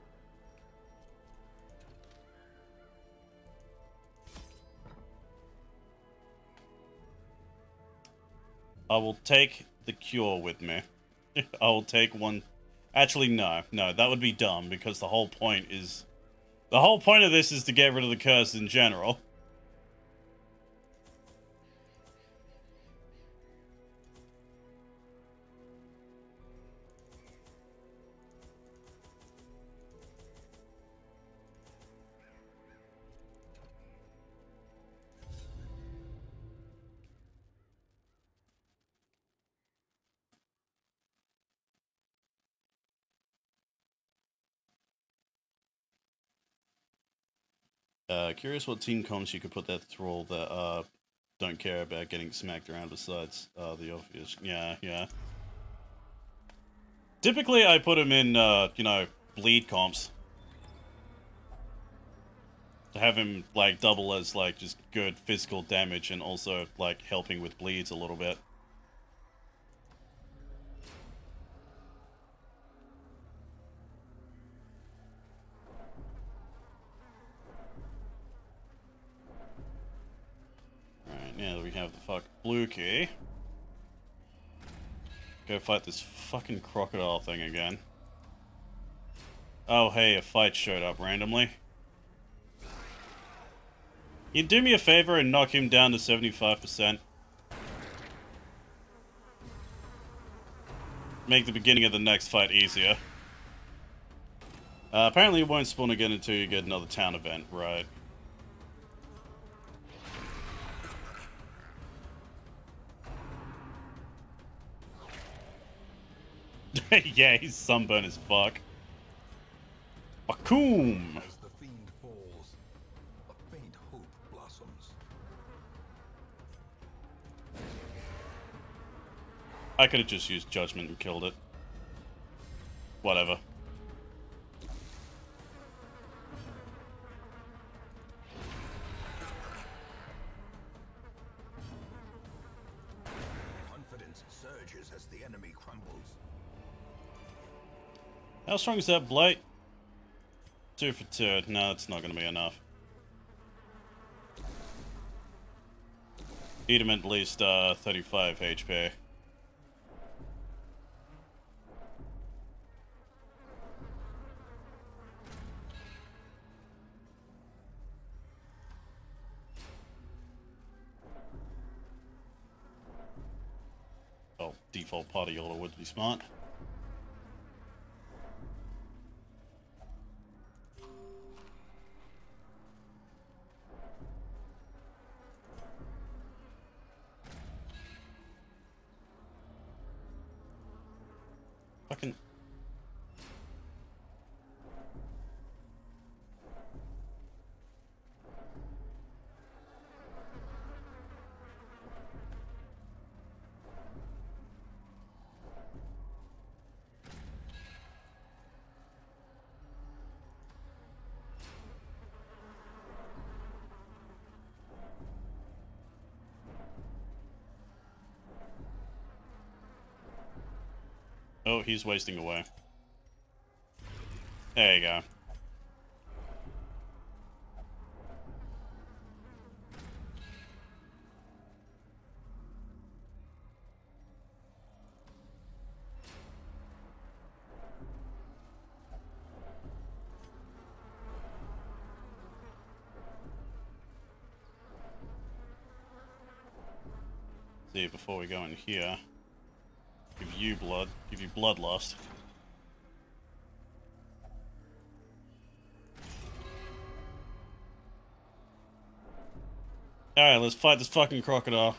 F: I will take the cure with me. I will take one. Actually, no, that would be dumb because the whole point of this is to get rid of the curse in general. Curious what team comps you could put that Thrall that don't care about getting smacked around besides the obvious. Yeah. Typically I put him in, you know, bleed comps. To have him, like, double as, like, just good physical damage and also, like, helping with bleeds a little bit. Now that we have the fuck blue key. Go fight this fucking crocodile thing again. Oh, hey, a fight showed up randomly. You do me a favor and knock him down to 75%. Make the beginning of the next fight easier. Apparently it won't spawn again until you get another town event, right? Yeah, he's sunburned as fuck. Bakoom!
H: As the fiend falls, a faint hope blossoms.
F: I could have just used Judgment and killed it. Whatever.
H: Confidence surges as the enemy crumbles.
F: How strong is that blight? 2 for 2. No, it's not going to be enough. Need him at least 35 HP. Oh, default party order would be smart. Fucking... Oh, he's wasting away. There you go. See, before we go in here, give you bloodlust. Alright, let's fight this fucking crocodile.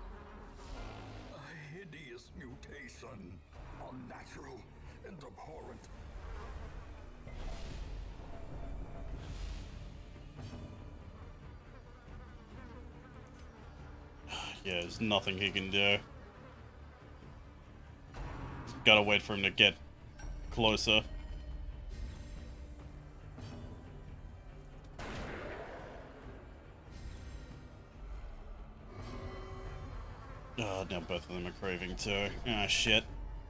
H: A hideous mutation, unnatural and abhorrent.
F: Yeah, there's nothing he can do. Gotta wait for him to get closer. Oh, now both of them are craving too. Ah, shit.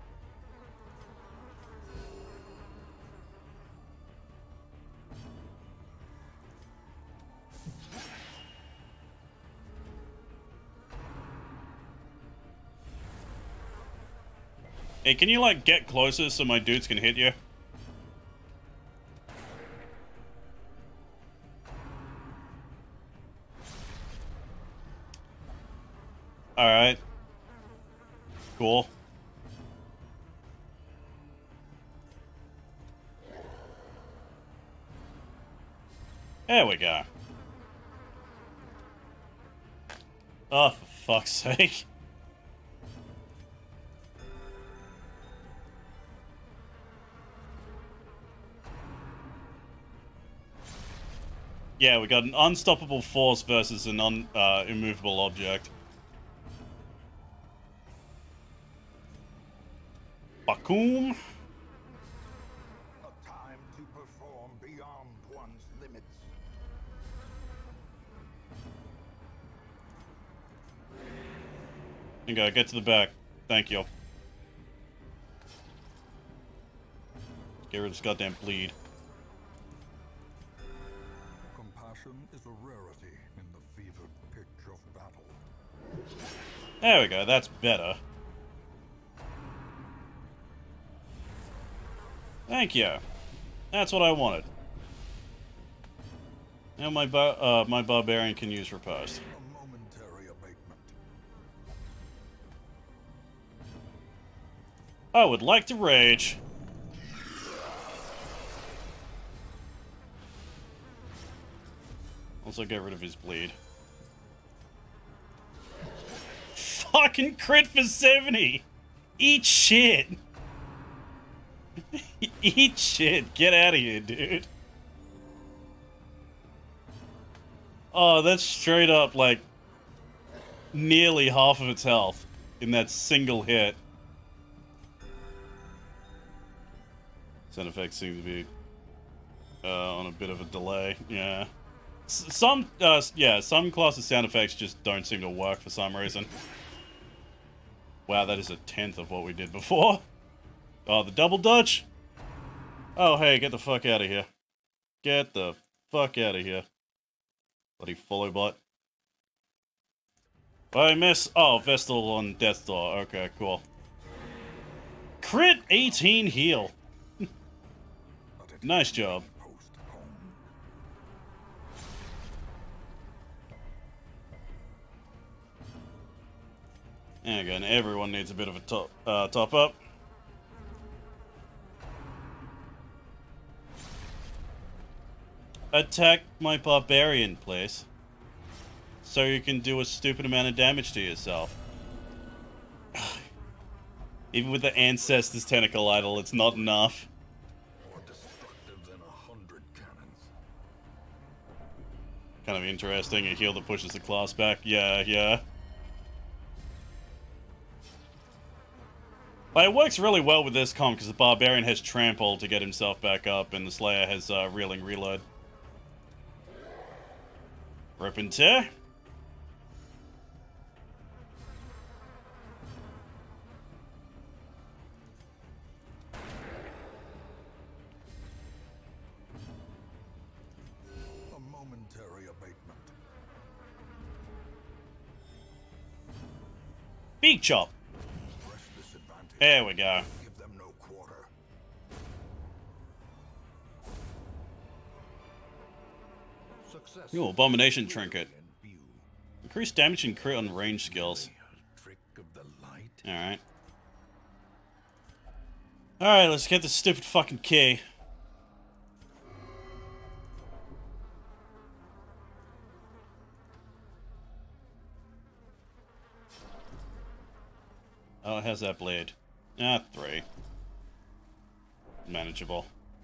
F: Hey, can you, like, get closer so my dudes can hit you? Alright. Cool. There we go. Oh, for fuck's sake. Yeah, we got an unstoppable force versus an immovable object. Bakoom.
H: A time to perform beyond one's limits.
F: Okay, get to the back. Thank you. Get rid of this goddamn bleed.
H: Compassion is a rarity in the fevered pitch of battle.
F: There we go, that's better. Thank you. That's what I wanted. Now my my barbarian can use riposte.
H: A momentary abatement.
F: I would like to rage. Also get rid of his bleed. Fucking crit for 70! Eat shit! Eat shit! Get out of here, dude. Oh, that's straight up, like, nearly half of its health in that single hit. Sound effects seem to be on a bit of a delay, yeah. Some classes' sound effects just don't seem to work for some reason. Wow, that is a tenth of what we did before. Oh, the double dutch? Oh, hey, get the fuck out of here. Get the fuck out of here. Bloody follow bot. I miss. Oh, Vestal on Death's Door. Okay, cool. Crit 18 heal. Nice job. And again, everyone needs a bit of a top up. Attack my barbarian, please. So you can do a stupid amount of damage to yourself. Even with the Ancestor's Tentacle Idol, it's not enough.
H: More destructive than 100 cannons.
F: Kind of interesting, a heal that pushes the class back. Yeah. But it works really well with this comp because the Barbarian has Trample to get himself back up and the Slayer has Reeling Reload. Rip and tear.
H: A momentary abatement.
F: Beak Chop.
H: Press disadvantage.
F: There we go.
H: Give them no quarter. Success.
F: Ooh, Abomination Trinket.
H: And view.
F: Increased damage and crit on range skills.
H: Trick of the light.
F: Alright. Alright, let's get this stupid fucking key. Oh, it has that blade. Ah, 3. Manageable.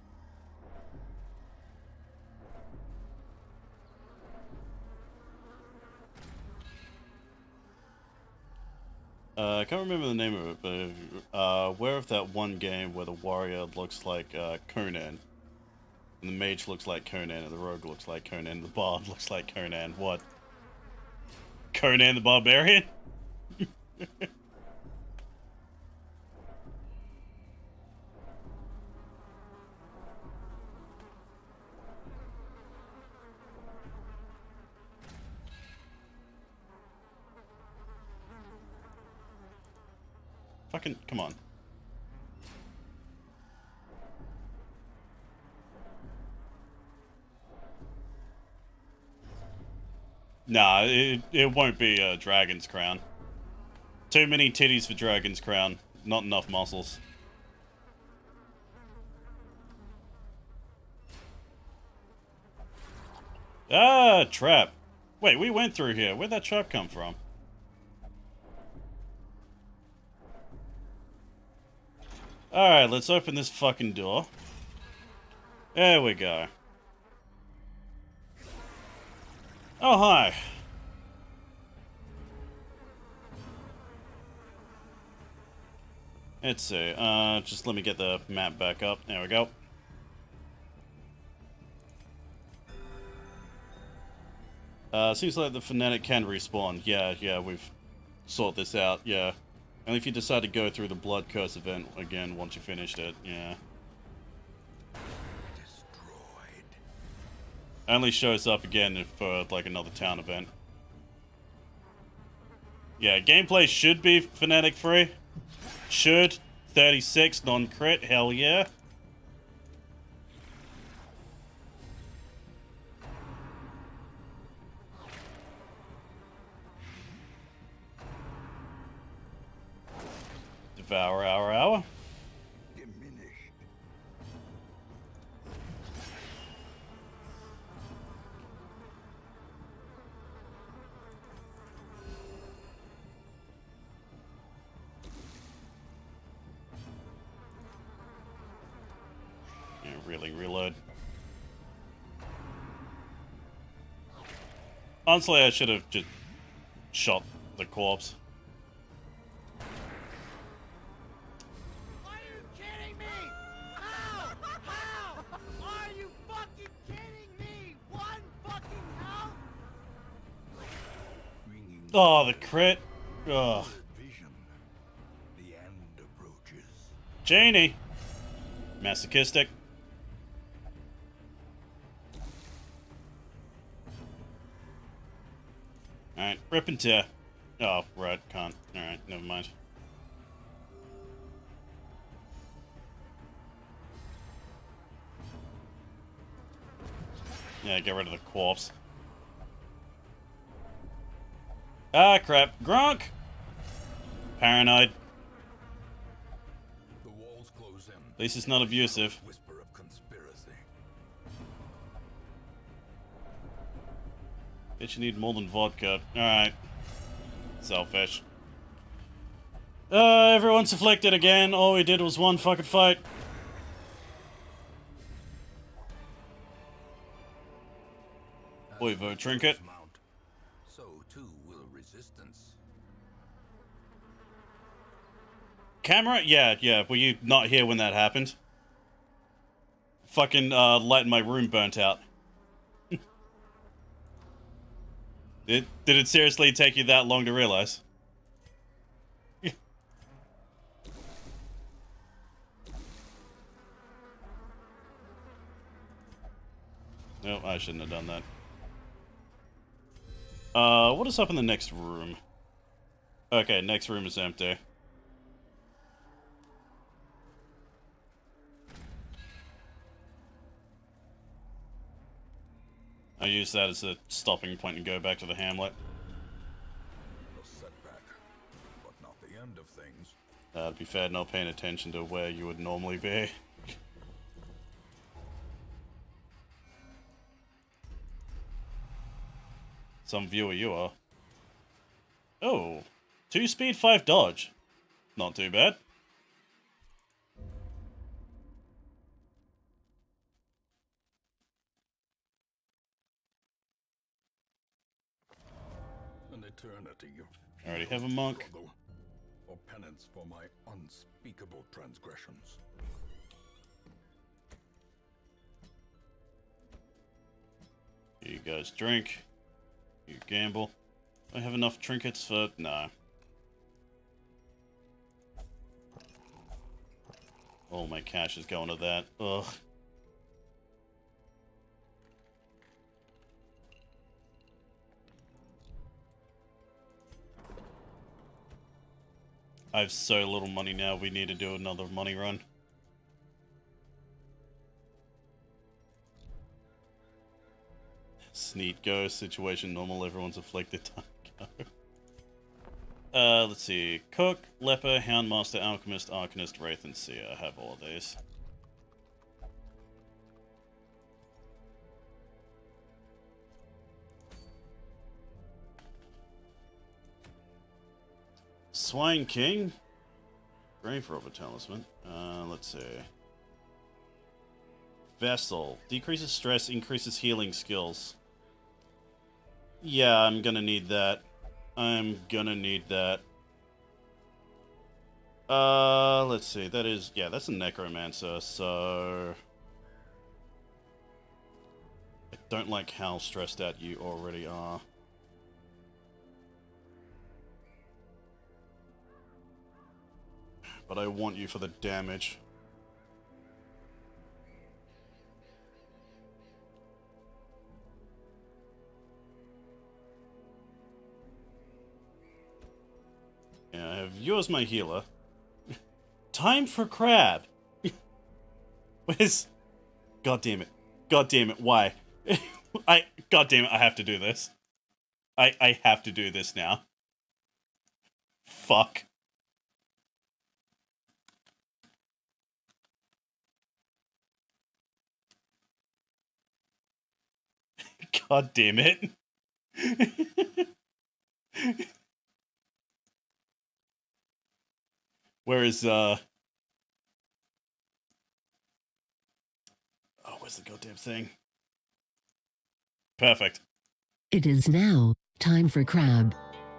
F: I can't remember the name of it, but aware of that one game where the warrior looks like Conan, and the mage looks like Conan, and the rogue looks like Conan, and the bard looks like Conan. What? Conan the Barbarian? Fucking, come on. Nah, it won't be a Dragon's Crown. Too many titties for Dragon's Crown. Not enough muscles. Ah, trap. Wait, we went through here. Where'd that trap come from? Alright, let's open this fucking door. There we go. Oh, hi. Let's see. Just let me get the map back up. There we go. Seems like the Fnatic can respawn. Yeah, we've sorted this out, yeah. Only if you decide to go through the Blood Curse event again once you finished it, yeah.
H: Destroyed.
F: Only shows up again if like another town event. Yeah, gameplay should be Fnatic free. Should. 36 non-crit, hell yeah. Devour our.
H: Diminished.
F: Yeah, really reload. Honestly, I should have just shot the corpse.
A: Are you kidding me? How? How? Are you fucking kidding me? One fucking health?
H: Bringing
F: Oh, the crit. Ugh.
H: vision. The end approaches.
F: Janie. Masochistic. Alright, rip and tear. Oh, right, can't. Alright, never mind. Yeah, get rid of the corpse. Ah, crap. Gronk! Paranoid.
H: The walls close in.
F: At least it's not abusive.
H: Whisper of conspiracy.
F: Bitch, you need more than vodka. Alright. Selfish. Everyone's afflicted again. All we did was one fucking fight. Voivo trinket.
H: Mount, so too will resistance.
F: Camera? Yeah. Were you not here when that happened? Fucking, light in my room burnt out. Did it seriously take you that long to realize? No, I shouldn't have done that. What is up in the next room? Okay, next room is empty. I use that as a stopping point and go back to the hamlet.
H: A setback, but not the end of things.
F: To be fair, not paying attention to where you would normally be. Some viewer you are. Oh, 2 speed, 5 dodge. Not too bad.
H: An eternity of
F: I already have a monk.
H: struggle, or penance for my unspeakable transgressions.
F: You guys drink. You gamble. I have enough trinkets for... No. All my cash is going to that. Ugh. I have so little money now, we need to do another money run. Sneak go, situation normal, everyone's afflicted, time go. Let's see. Cook, Leper, Houndmaster, Alchemist, Arcanist, Wraith, and Seer. I have all of these. Swine King? Grave Robber Talisman. Let's see. Vessel. Decreases stress, increases healing skills. Yeah, I'm gonna need that. I'm gonna need that. Let's see. That is... Yeah, that's a Necromancer, so... I don't like how stressed out you already are. But I want you for the damage. Yeah, I have you as my healer. Time for crab! Where's... God damn it. God damn it, why? God damn it, I have to do this. I have to do this now. Fuck. God damn it. Where is, oh, where's the goddamn thing? Perfect.
I: It is now time for crab.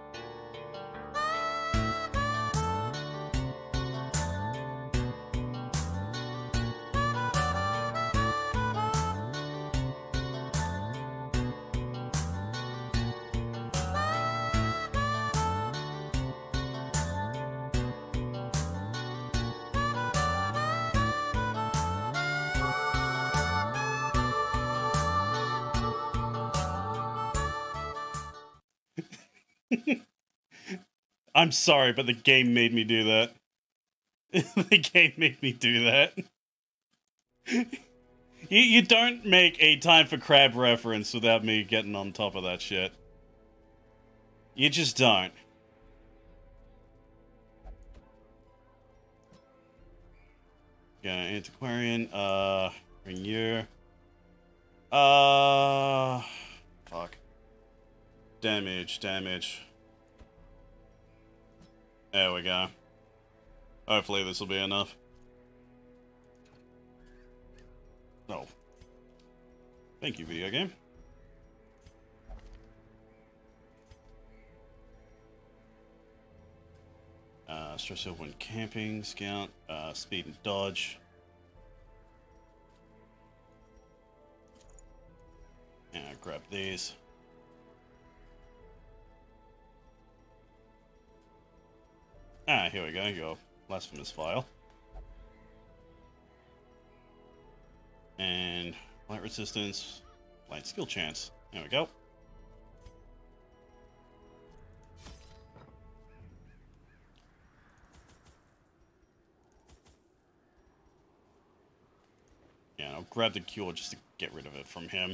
F: I'm sorry, but the game made me do that. The game made me do that. You don't make a Time for Crab reference without me getting on top of that shit. You just don't. Yeah, Antiquarian, Renew. Fuck. Damage. There we go. Hopefully this will be enough. Oh. Thank you, video game. Stress over when camping, scout, speed and dodge. And grab these. Here we go, your blasphemous file. And light resistance, light skill chance. There we go. Yeah, I'll grab the cure just to get rid of it from him.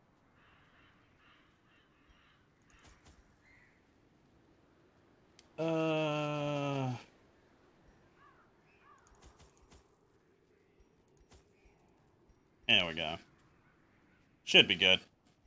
F: There we go. Should be good.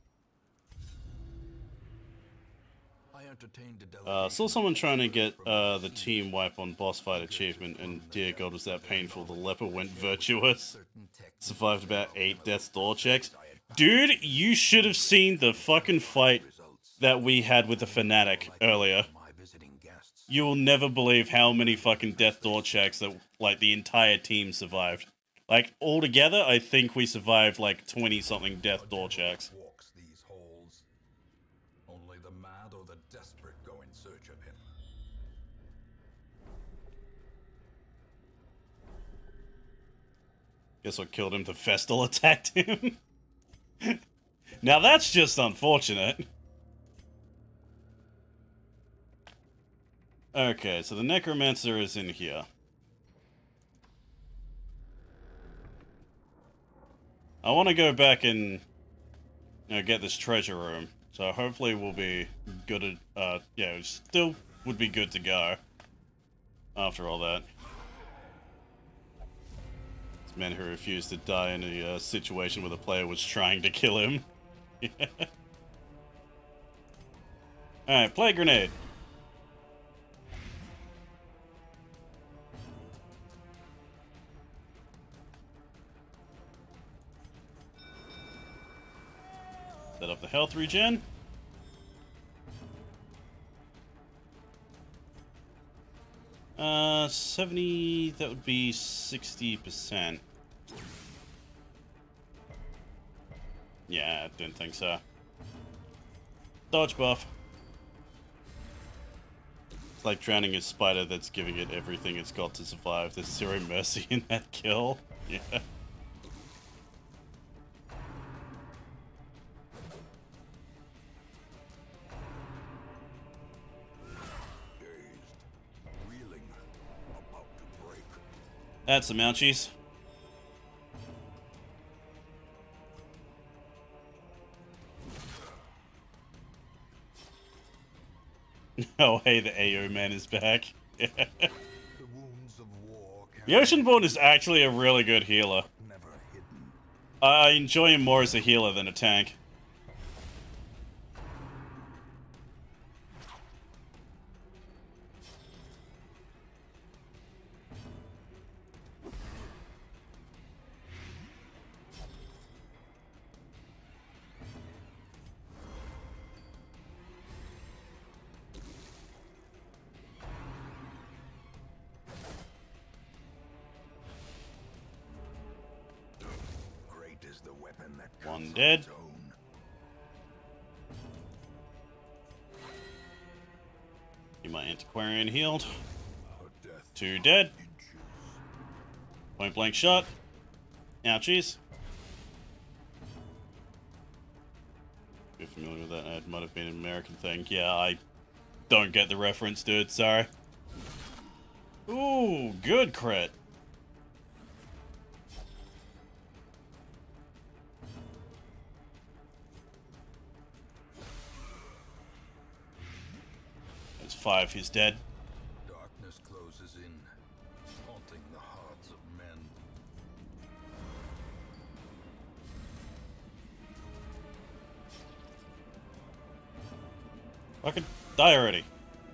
F: Saw someone trying to get the team wipe on boss fight achievement, and dear god was that painful. The leper went virtuous. Survived about 8 death door checks. Dude, you should have seen the fucking fight that we had with the Fanatic earlier. You will never believe how many fucking death door checks that, like, the entire team survived. Like, altogether, I think we survived, like, 20-something death door checks.
H: Only the mad or the desperate go in search of him.
F: Guess what killed him? The Festal attacked him. Now that's just unfortunate. Okay, so the Necromancer is in here. I want to go back and, you know, get this treasure room. So hopefully we'll be good at, yeah, it still would be good to go. After all that. It's men who refused to die in a situation where the player was trying to kill him. Alright, play grenade. Set up the health regen. 70, that would be 60%. Yeah, I didn't think so. Dodge buff. It's like drowning a spider that's giving it everything it's got to survive. There's zero mercy in that kill. Yeah. That's some ouchies. Oh, hey, the AO man is back. The Oceanborn is actually a really good healer. I enjoy him more as a healer than a tank.
H: deserves
F: One dead.
H: its own.
F: Get my antiquarian healed.
H: Her death
F: 2 dead.
H: inches.
F: Point blank shot. Ouchies. You're familiar with that ad? Might have been an American thing. Yeah, I don't get the reference, dude. Sorry. Ooh, good crit. That's 5. He's dead.
H: Darkness closes in, haunting the hearts of men.
F: Fucking die already.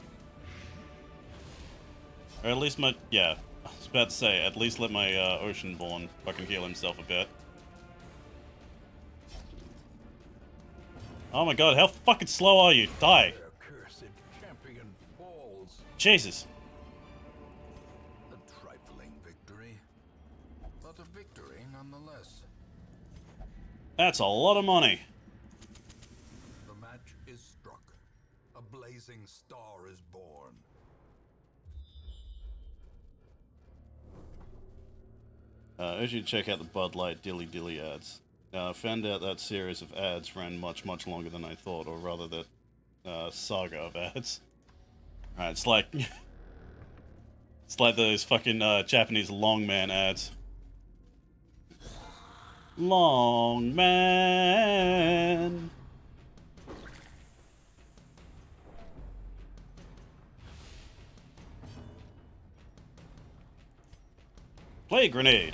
F: Or at least my... Yeah, I was about to say, at least let my Oceanborn fucking heal himself a bit. Oh my god, how fucking slow are you? Die.
H: Their cursed champion falls.
F: Jesus.
H: A trifling victory, but a victory nonetheless.
F: That's a lot of money.
H: The match is struck. A blazing star is born.
F: Urge you to check out the Bud Light Dilly Dilly ads. I found out that series of ads ran much longer than I thought, or rather that saga of ads. Right, it's like... it's like those fucking Japanese long man ads. Long man. Play grenade.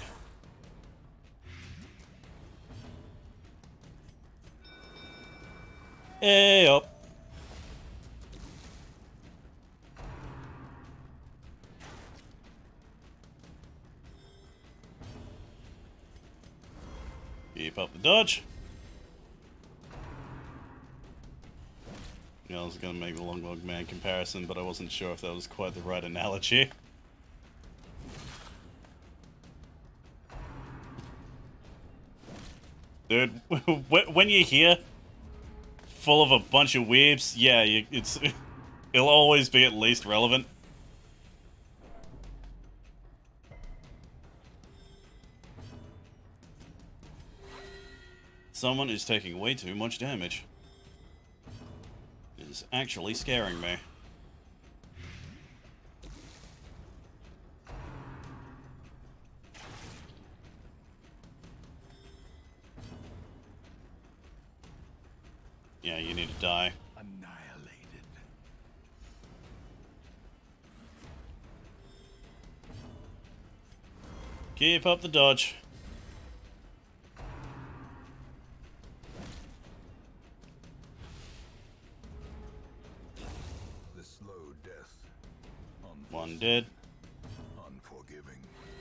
F: Hey up. Keep up the dodge. Yeah, I was gonna make the long man comparison, but I wasn't sure if that was quite the right analogy. Dude, when you're here, full of a bunch of weebs, yeah, it'll always be at least relevant. Someone is taking way too much damage. It is actually scaring me. Yeah, you need to die.
H: Annihilated.
F: Keep up the dodge.
H: The slow death.
F: One dead.
H: Unforgiving.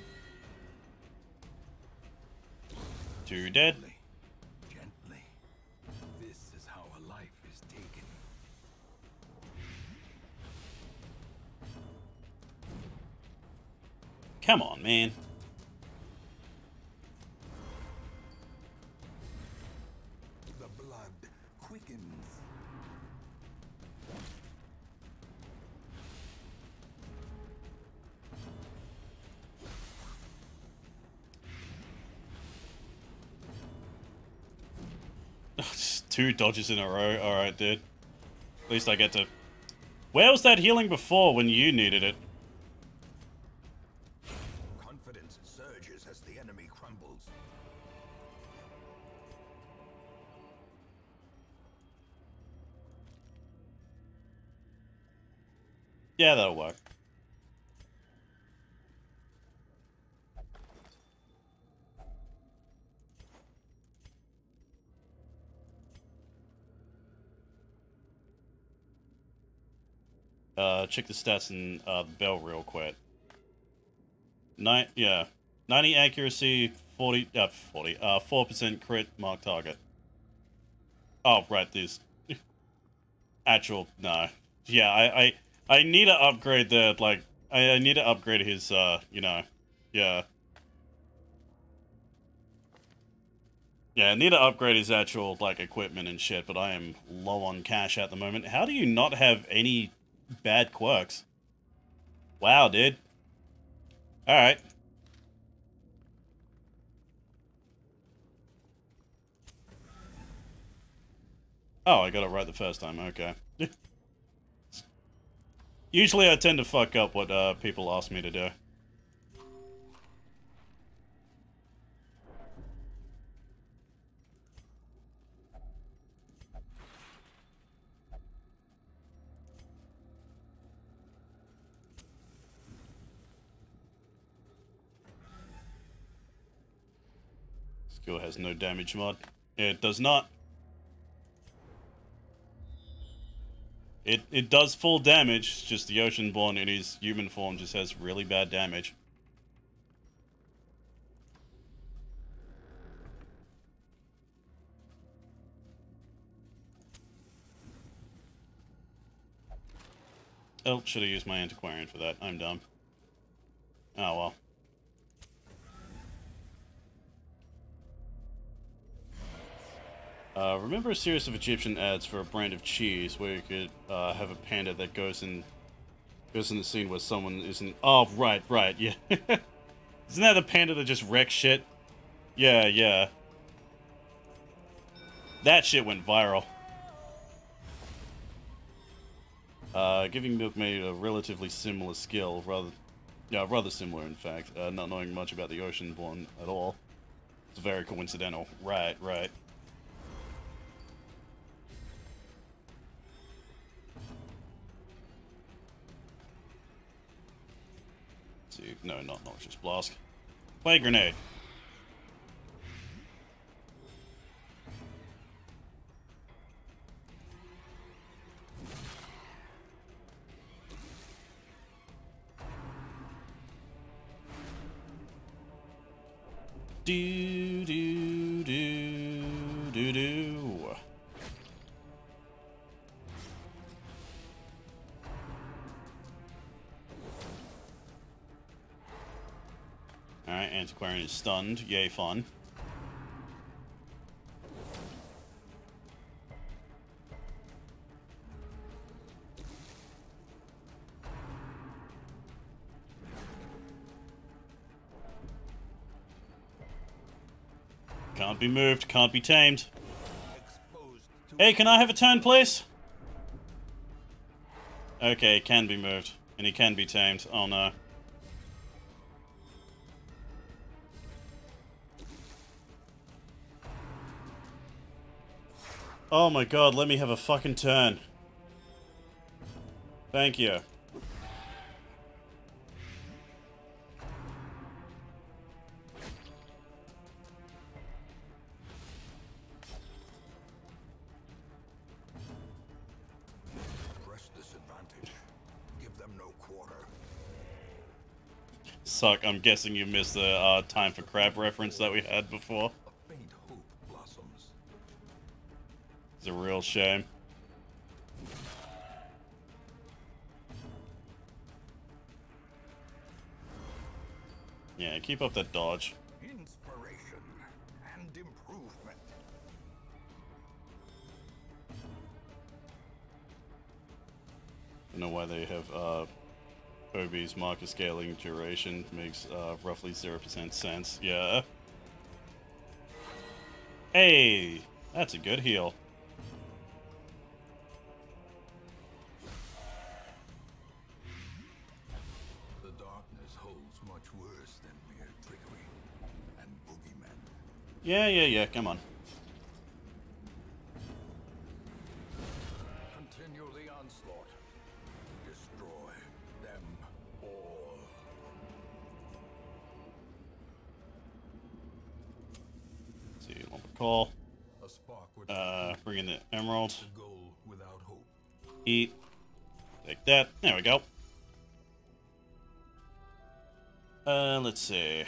F: 2 dead.
H: Gently. This is how a life is taken.
F: Come on, man.
H: The blood quickens.
F: Just 2 dodges in a row. Alright, dude. At least I get to... Where was that healing before when you needed it?
H: Confidence surges as the enemy crumbles.
F: Yeah, that'll work. Check the stats in the bell real quick. 90 accuracy, 4% crit mark target. Oh, right, these actual no. Yeah, I need to upgrade the like I need to upgrade his you know, yeah. Yeah, I need to upgrade his actual, like, equipment and shit, but I am low on cash at the moment. How do you not have any bad quirks? Wow, dude. Alright. Oh, I got it right the first time, okay. Usually I tend to fuck up what people ask me to do. Skill has no damage mod. It does not. It does full damage, just the Oceanborn in his human form just has really bad damage. Oh, should have used my Antiquarian for that. I'm dumb. Oh well. Remember a series of Egyptian ads for a brand of cheese where you could have a panda that goes in the scene where someone isn't... Oh, right, yeah. Isn't that the panda that just wrecks shit? Yeah. That shit went viral. Giving Milkmaid a relatively similar skill, rather similar in fact, not knowing much about the Oceanborn at all. It's very coincidental. Right. See, no, not Noxious Blast. Play Grenade. Do. Alright, Antiquarian is stunned. Yay, fun. Can't be moved, can't be tamed. Hey, can I have a turn, please? Okay, it can be moved. And he can be tamed. Oh no. Oh my god, let me have a fucking turn. Thank you.
H: Press this advantage. Give them no quarter.
F: Suck, I'm guessing you missed the Time for Crab reference that we had before.
H: A faint hope blossoms.
F: It's a real shame. Yeah, keep up that dodge.
H: Inspiration and improvement.
F: I don't know why they have Obi's marker scaling duration. Makes roughly 0% sense. Yeah. Hey! That's a good heal.
H: The darkness holds much worse than mere trickery and boogeymen.
F: Yeah, come on.
H: Continue the onslaught. Destroy them all.
F: Let's see, lumber call.
H: A spark would
F: Bring in the emerald.
H: the goal without hope.
F: Eat. Take that. There we go. Let's see.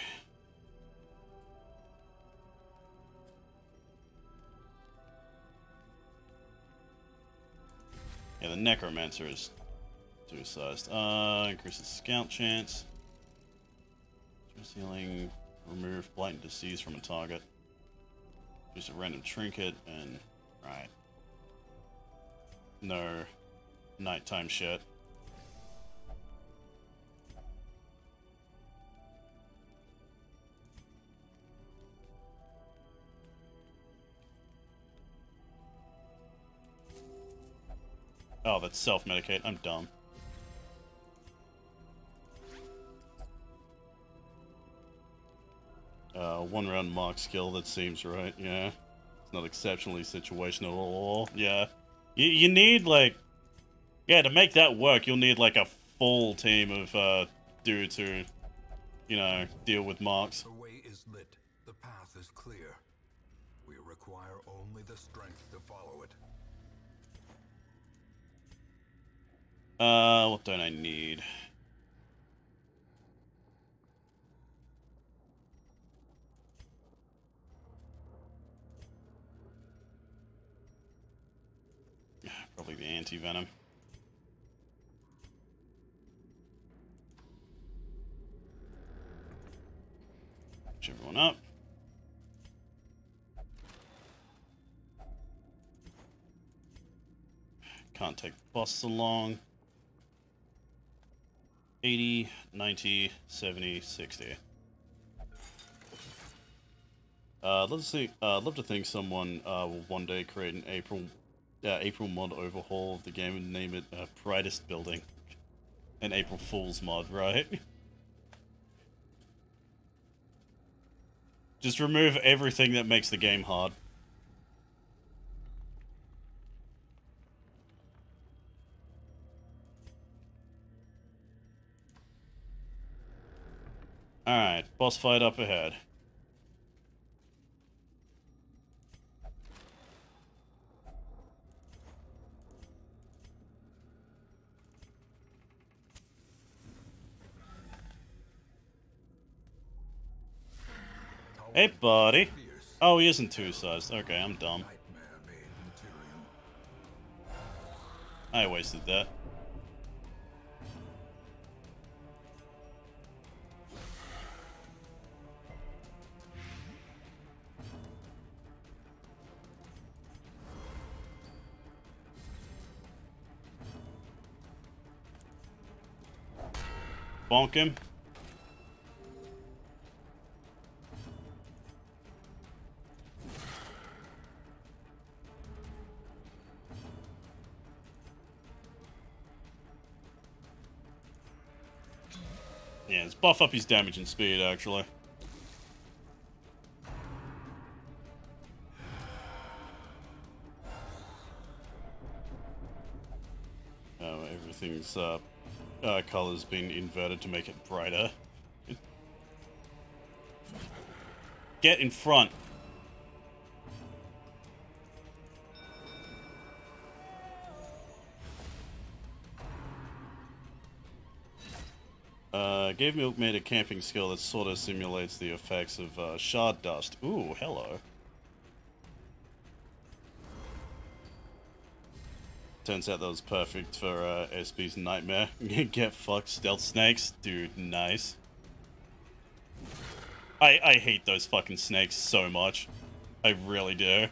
F: Yeah, the Necromancer is two-sized. Increases scout chance. Stress healing. Remove blight and disease from a target. Just a random trinket and... Right. No nighttime shit. Oh, that's self-medicate. I'm dumb. One round mark skill, that seems right, yeah. It's not exceptionally situational at all. Yeah. You need, like... Yeah, to make that work, you'll need, like, a full team of, dudes who, you know, deal with marks.
H: The way is lit. The path is clear. We require only the strength to follow it.
F: What don't I need? Probably the anti-venom. Push everyone up. Can't take the boss along. 80, 90, 70, 60. Love to think someone will one day create an April mod overhaul of the game and name it Brightest Building. An April Fool's mod, right? Just remove everything that makes the game hard. Alright, boss fight up ahead. Hey, buddy. Oh, he isn't two-sized. Okay, I'm dumb. I wasted that. Bonk him. Yeah, let's buff up his damage and speed, actually. Oh, everything's, color's been inverted to make it brighter. Get in front. Gave Milkmaid a camping skill that sort of simulates the effects of shard dust. Ooh, hello. Turns out that was perfect for SB's nightmare. Get fucked, stealth snakes. Dude, nice. I hate those fucking snakes so much. I really do.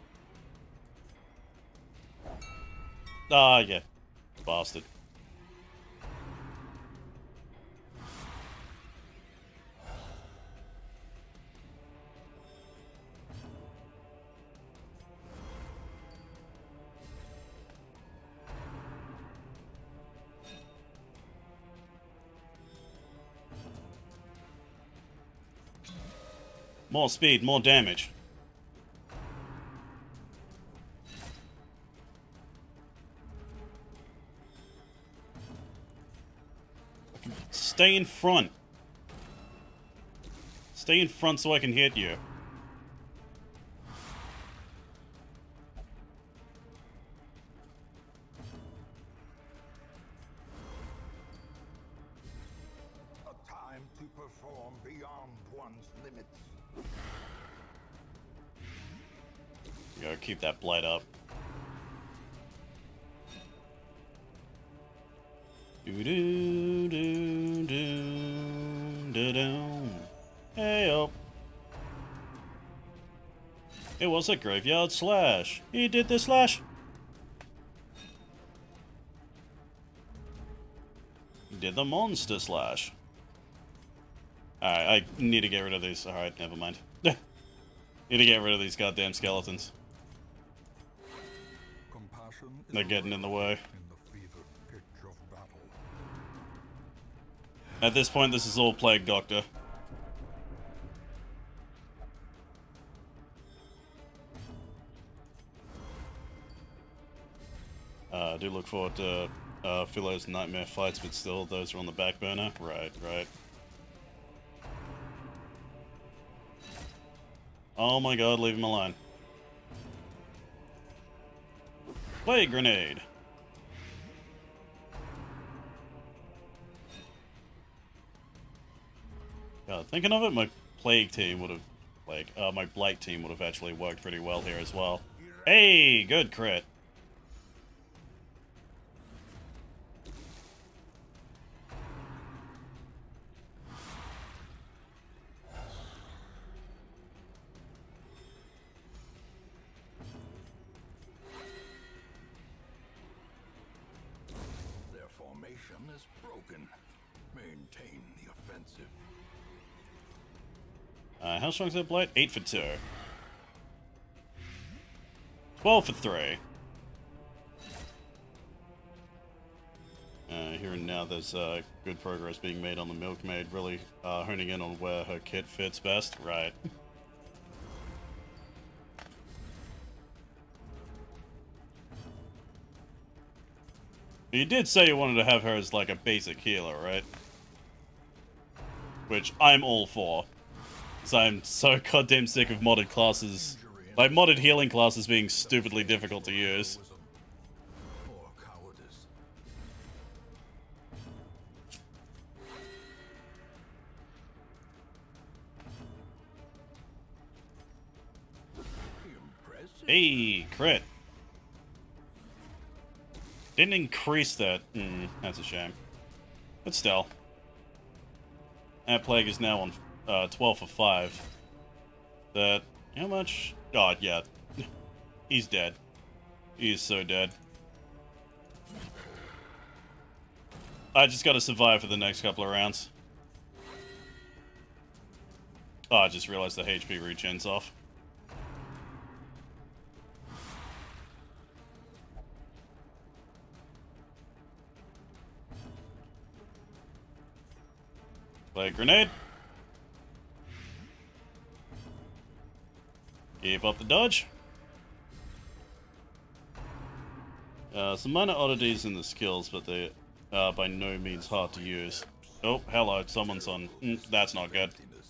F: Ah, yeah. Bastard. More speed, more damage. Stay in front. Stay in front so I can hit you.
H: A time to perform beyond one's limits.
F: You gotta keep that blight up. Do do do do do do. Hey up. It was a graveyard slash. He did the slash. He did the monster slash. Alright, I need to get rid of these. Alright, never mind. Need to get rid of these goddamn skeletons. They're getting in the way. At this point, this is all Plague Doctor. I do look forward to Philo's nightmare fights, but still, those are on the back burner. Right, right. Oh my god, leave him alone. Plague Grenade. God, thinking of it, my Plague team would have, my Blight team would have actually worked pretty well here as well. Hey, good crit.
H: Their formation is broken. Maintain the offensive.
F: How strong is that Blight? 8 for 2. 12 for 3. Here and now there's good progress being made on the Milkmaid, really honing in on where her kit fits best. Right. You did say you wanted to have her as like a basic healer, right? Which I'm all for. Because I'm so goddamn sick of modded classes. Like, modded healing classes being stupidly difficult to use. Hey, crit. Didn't increase that. That's a shame. But still. That Plague is now on 12 for 5. That, how much? God, yeah. He's dead. He is so dead. I just gotta survive for the next couple of rounds. Oh, I just realized the HP regen's off. Play grenade. Keep up the dodge. Some minor oddities in the skills, but they are by no means hard to use. Oh, hello, someone's on. That's not good.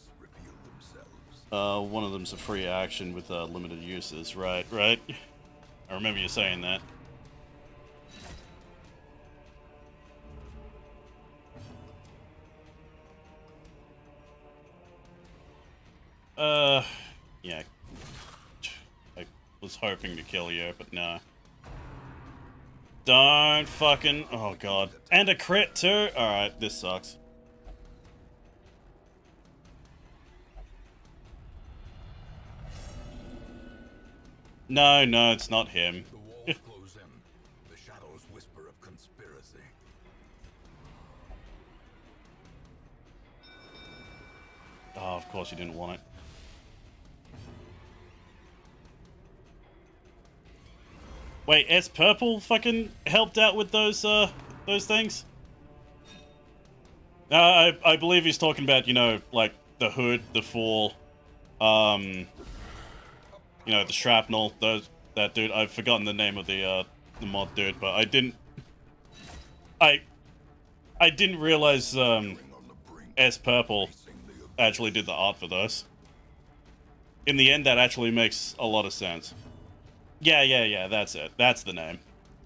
F: One of them's a free action with limited uses. Right, right. I remember you saying that. Yeah. I was hoping to kill you, but no. Don't fucking... Oh, God. And a crit, too? Alright, this sucks. No, no, it's not him.
H: The walls close in. The shadows whisper of conspiracy.
F: Oh, of course you didn't want it. Wait, S Purple fucking helped out with those things? I believe he's talking about, you know, like, the hood, the fall, you know, the shrapnel, that dude. I've forgotten the name of the mod dude, but I didn't realize, S Purple actually did the art for those. In the end, that actually makes a lot of sense. Yeah, that's it. That's the name.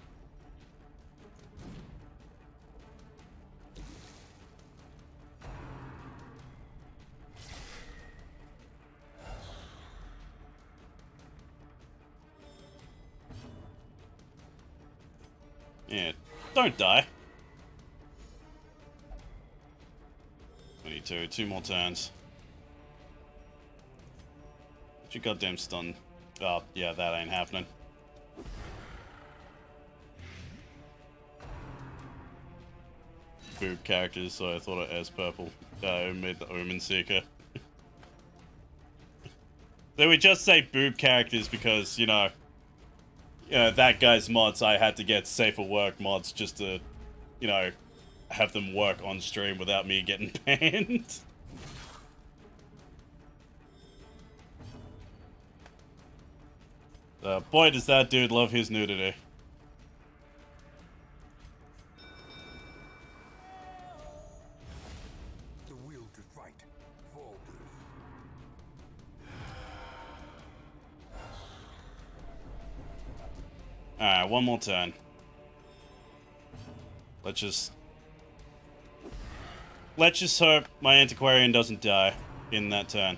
F: Yeah, don't die. 22, 2 more turns. Get your goddamn stun Oh, yeah, that ain't happening. Boob characters, so I thought it as purple. I made the Omen Seeker. They would just say boob characters because, you know, that guy's mods, I had to get safer work mods just to, you know, have them work on stream without me getting banned. Boy, does that dude love his nudity.
H: The will to fight falters.
F: Alright, one more turn. Let's just hope my Antiquarian doesn't die in that turn.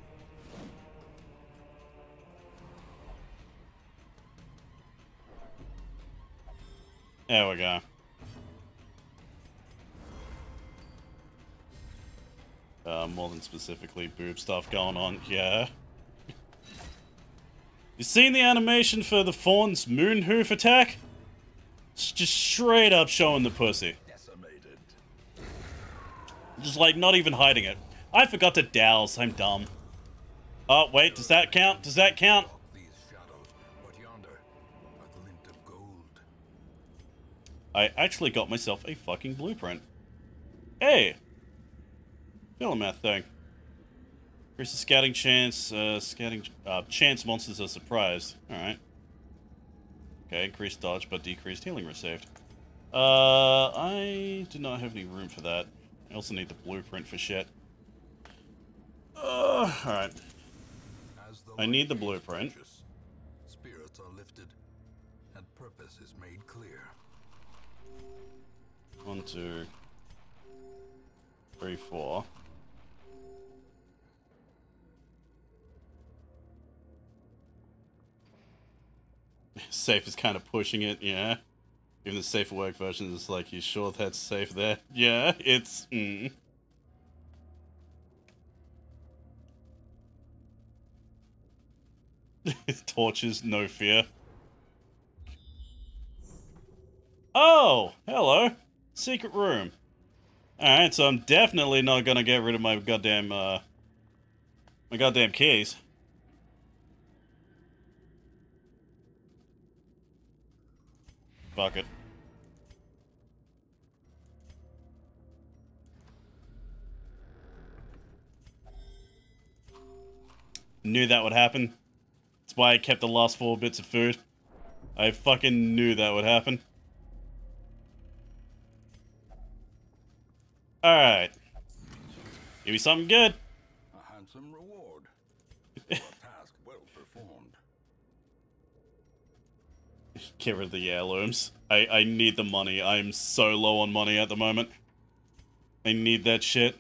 F: There we go. More than specifically boob stuff going on, yeah. You seen the animation for the Fawn's Moonhoof attack? It's just straight up showing the pussy.
H: Decimated.
F: Just like not even hiding it. I forgot to douse, I'm dumb. Oh, wait, does that count? Does that count?
H: These shadows, but yonder, a glint of gold.
F: I actually got myself a fucking blueprint. Hey! Philomath thing. Increase the scouting chance, chance monsters are surprised. Alright. Okay, increased dodge, but decreased healing received. I do not have any room for that. I also need the blueprint for shit. Alright. I need the blueprint.
H: Spirits are lifted, and purpose is made clear.
F: 1, 2, 3, 4. Safe is kind of pushing it, yeah. Even the safer work version is like, you sure that's safe there? Yeah, it's... Torches, no fear. Oh, hello. Secret room. Alright, so I'm definitely not gonna get rid of my goddamn keys. Fuck it. Knew that would happen. That's why I kept the last 4 bits of food. I fucking knew that would happen. Alright. Give me something good.
H: A handsome reward. Task well performed.
F: Get rid of the heirlooms. I need the money. I'm so low on money at the moment. I need that shit.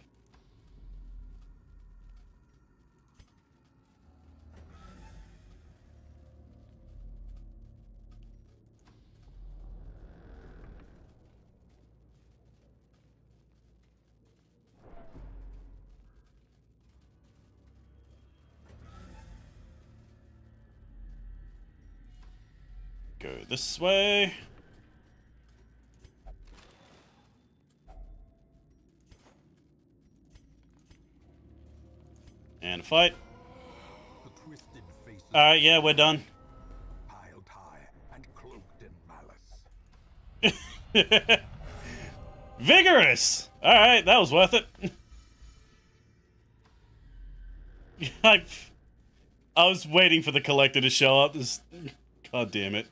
F: Go this way. And fight.
H: The twisted faces
F: Alright, yeah, we're done.
H: piled high and cloaked in malice.
F: Vigorous! Alright, that was worth it. I was waiting for the collector to show up. God damn it.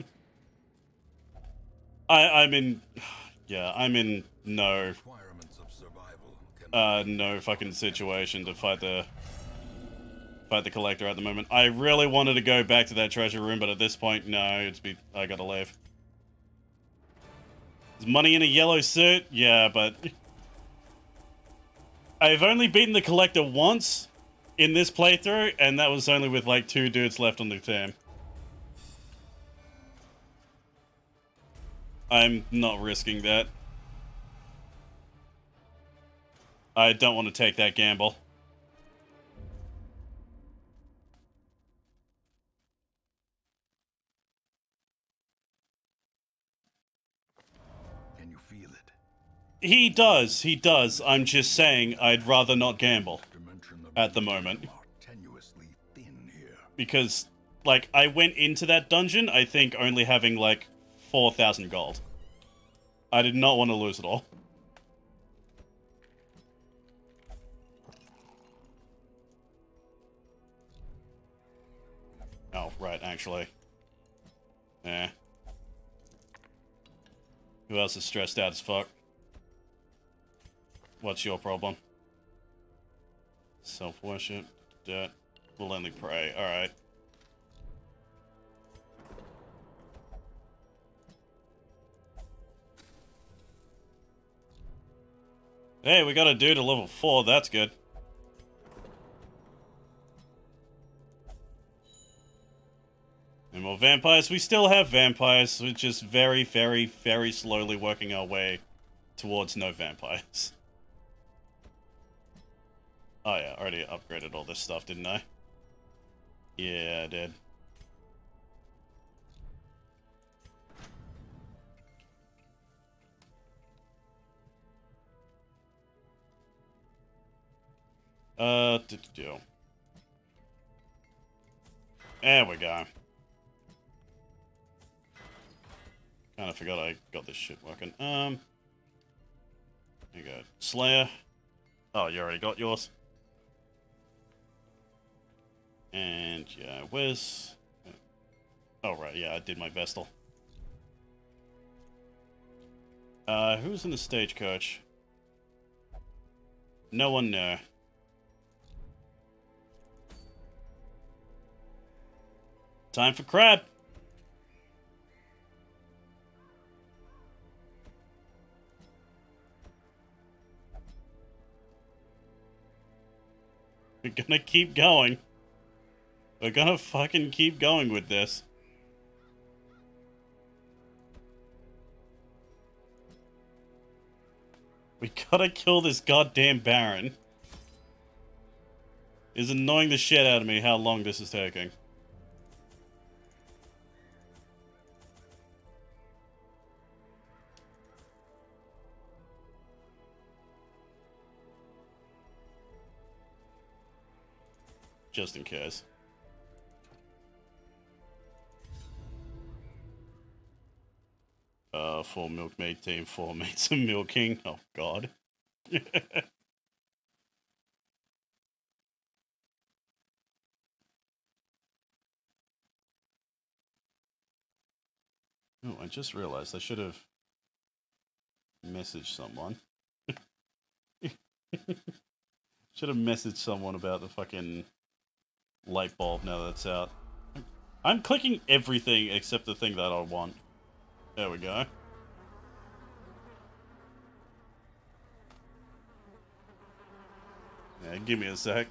F: I'm in no
H: Requirements of survival can
F: no fucking situation to fight the collector at the moment. I really wanted to go back to that treasure room, but at this point, no, I gotta leave. Is money in a yellow suit? Yeah, but I've only beaten the collector once in this playthrough, and that was only with like 2 dudes left on the team. I'm not risking that. I don't want to take that gamble.
H: feel it.
F: He does. I'm just saying I'd rather not gamble at the moment.
H: Tenuously thin here.
F: Because, like, I went into that dungeon, I think, only having, like, 4,000 gold. I did not want to lose it all. Oh, right, actually. Eh. Who else is stressed out as fuck? What's your problem? Self-worship, dirt, will only pray. Alright. Hey, we got a dude at level 4, that's good. And more vampires. We still have vampires, we're just very, very, very slowly working our way towards no vampires. Oh yeah, I already upgraded all this stuff, didn't I? Yeah, I did. There we go. Kinda forgot I got this shit working. Here you go. Slayer. Oh, you already got yours. And, yeah, where's... Oh, right, yeah, I did my Vestal. Who's in the stagecoach? No one there. Time for crab! We're gonna keep going. We're gonna fucking keep going with this. We gotta kill this goddamn Baron. It's annoying the shit out of me how long this is taking. Just in case. Four milkmaid team, 4 mates of milking. Oh god. Oh, I just realized I should have messaged someone. Should have messaged someone about the fucking light bulb now that it's out. I'm clicking everything except the thing that I want. There we go. Yeah, give me a sec.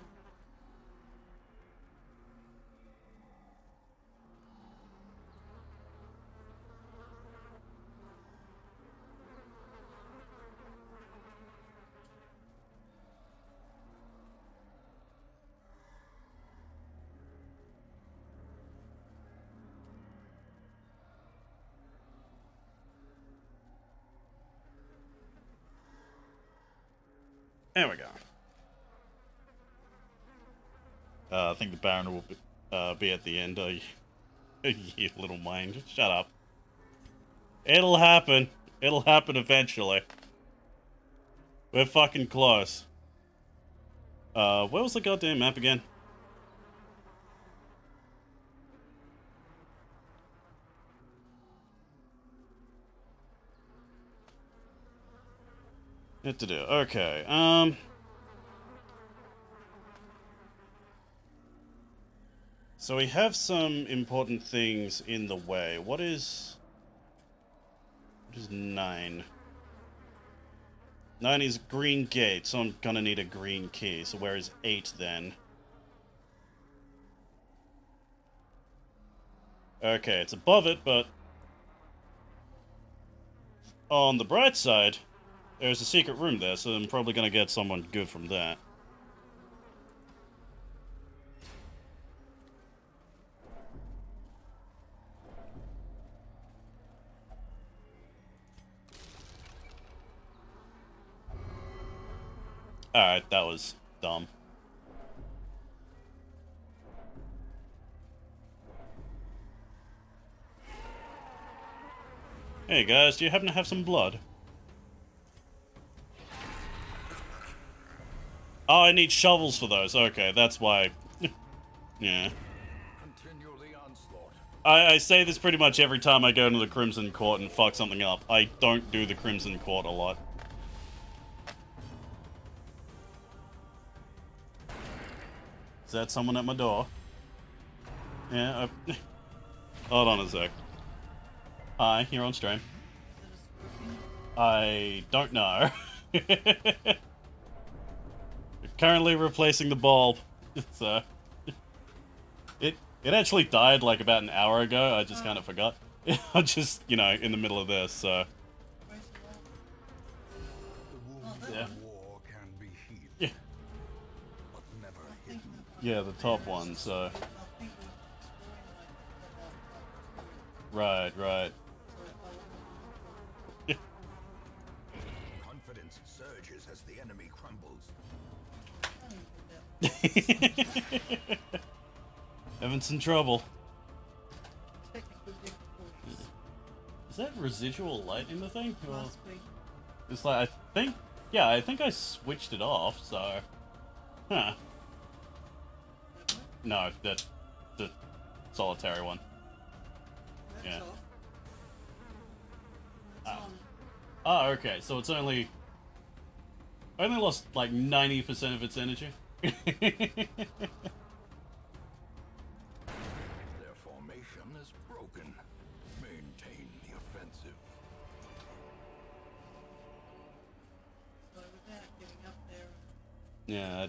F: There we go. I think the Baron will be at the end. You little mind. Shut up. It'll happen. It'll happen eventually. We're fucking close. Where was the goddamn map again? What to do? Okay, so we have some important things in the way. What is 9? 9 is green gate, so I'm gonna need a green key. So where is 8 then? Okay, it's above it, but on the bright side, there's a secret room there, so I'm probably gonna get someone good from that. Alright, that was dumb. Hey guys, do you happen to have some blood? Oh, I need shovels for those. Okay, that's why. Yeah.
H: Continue the onslaught.
F: I say this pretty much every time I go into the Crimson Court and fuck something up. I don't do the Crimson Court a lot. Is that someone at my door? Yeah, hold on a sec. Hi, you're on stream. I don't know. Currently replacing the bulb. So it actually died like about an hour ago. I just kind of forgot. I'm just, you know, in the middle of this, so yeah.
H: War can be healed,
F: Yeah.
H: but never hidden.
F: Yeah, the top one, so right.
H: Confidence surges as the enemy crumbles.
F: Having some trouble. Is that residual light in the thing? Or... It's like, I think I switched it off, so... Huh. No, the solitary one. Yeah. Oh, okay, so it's only lost like 90% of its energy.
H: Their formation is broken. Maintain the offensive.
F: Yeah.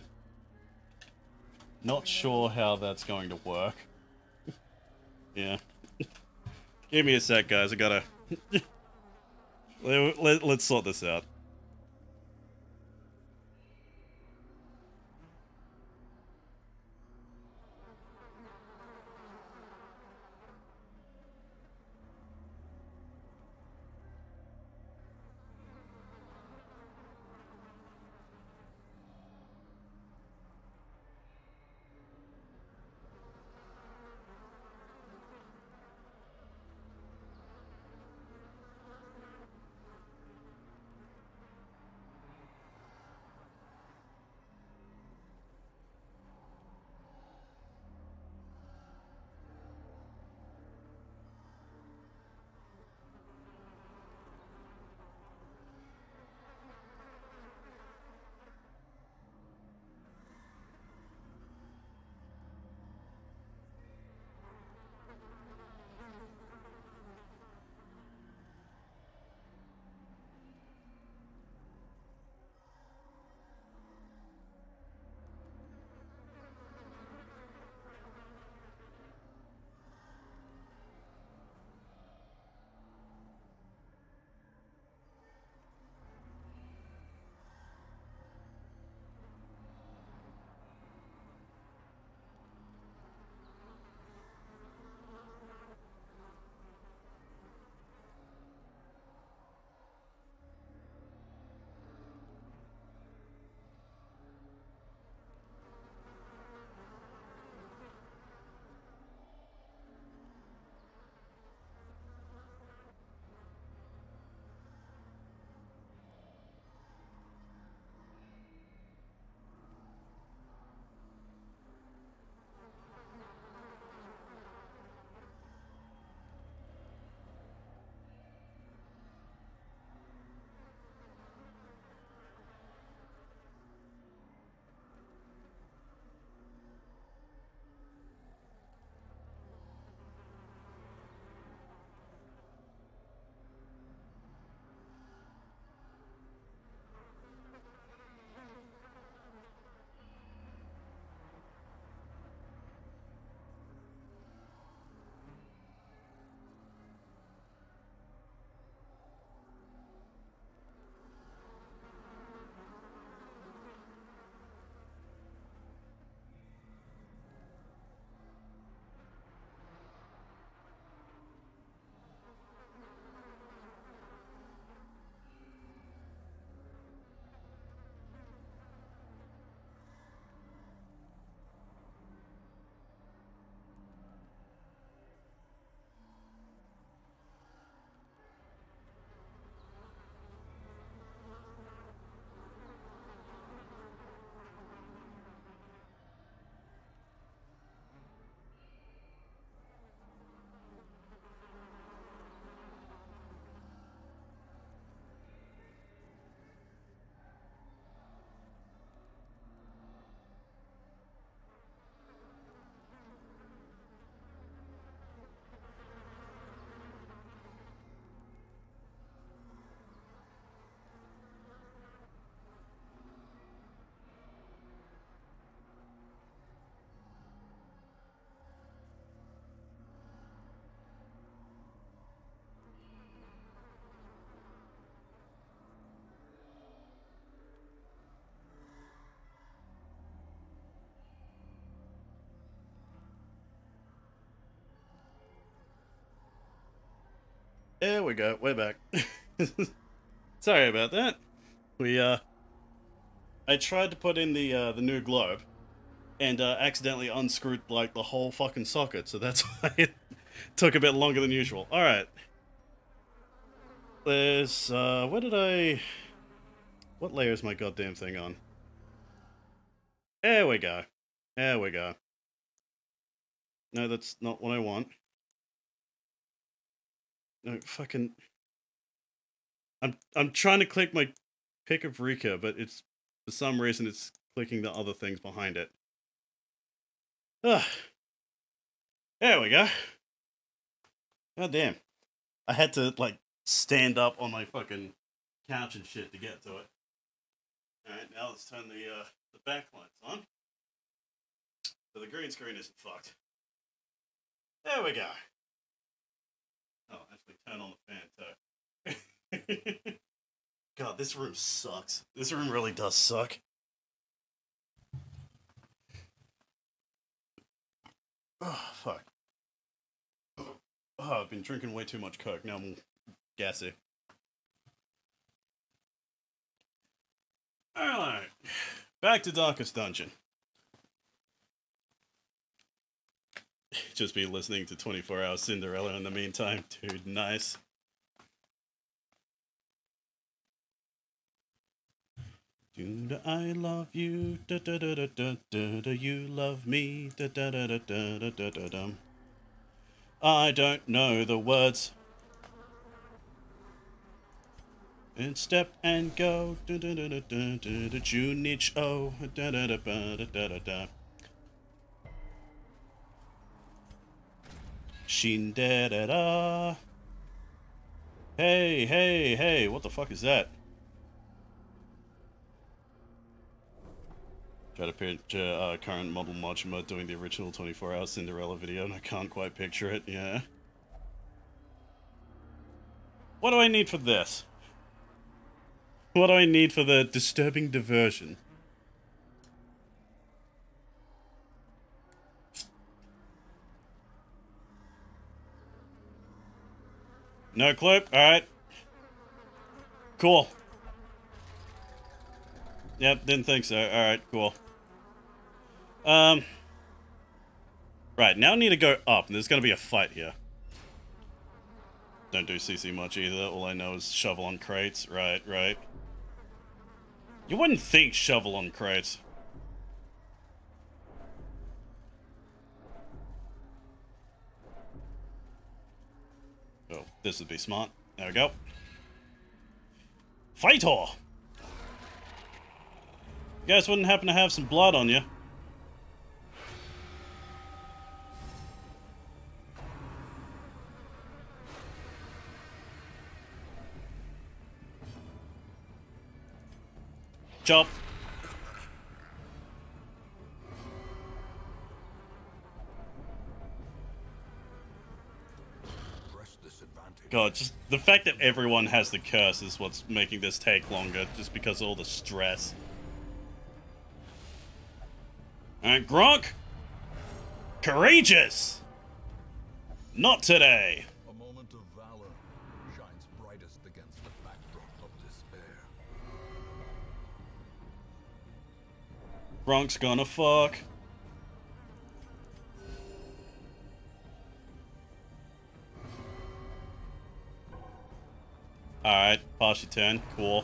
F: Not sure how that's going to work. Yeah. Give me a sec, guys. I gotta... Let's sort this out. There we go. We're back. Sorry about that. I tried to put in the new globe, and accidentally unscrewed like the whole fucking socket, so that's why it took a bit longer than usual. All right. There's what layer is my goddamn thing on? There we go. There we go. No, that's not what I want. No, fucking... I'm trying to click my pick of Rika, but it's... For some reason, it's clicking the other things behind it. Ugh. There we go. God damn. I had to, like, stand up on my fucking couch and shit to get to it. Alright, now let's turn the backlights on. So the green screen isn't fucked. There we go. Oh, actually turn on the fan too. God, this room sucks. This room really does suck. Oh, fuck. Oh, I've been drinking way too much Coke. Now I'm gassy. Alright. Back to Darkest Dungeon. Just be listening to 24 Hour Cinderella in the meantime. Dude, nice. Do I love you? Da da da da da da. Do you love me? Da da da da da da da da da. I don't know the words. And step and go. Da da da da da da da. Junich oh. Da da da da da da da. Shin da da da. Hey, hey, hey, what the fuck is that? Try to picture current model Majima doing the original 24 Hour Cinderella video, and I can't quite picture it, yeah. What do I need for this? What do I need for the disturbing diversion? No clue? Alright. Cool. Yep, didn't think so. Alright, cool. Right, now I need to go up, and there's gonna be a fight here. Don't do CC much either. All I know is shovel on crates. Right, right. You wouldn't think shovel on crates. Oh, this would be smart. There we go. Fighter! You guys wouldn't happen to have some blood on you? Chop. God, just the fact that everyone has the curse is what's making this take longer, just because of all the stress. Alright, Gronk! Courageous! Not today!
H: A moment of valor shines brightest against the backdrop of despair.
F: Gronk's gonna fuck. Alright, pass your turn. Cool.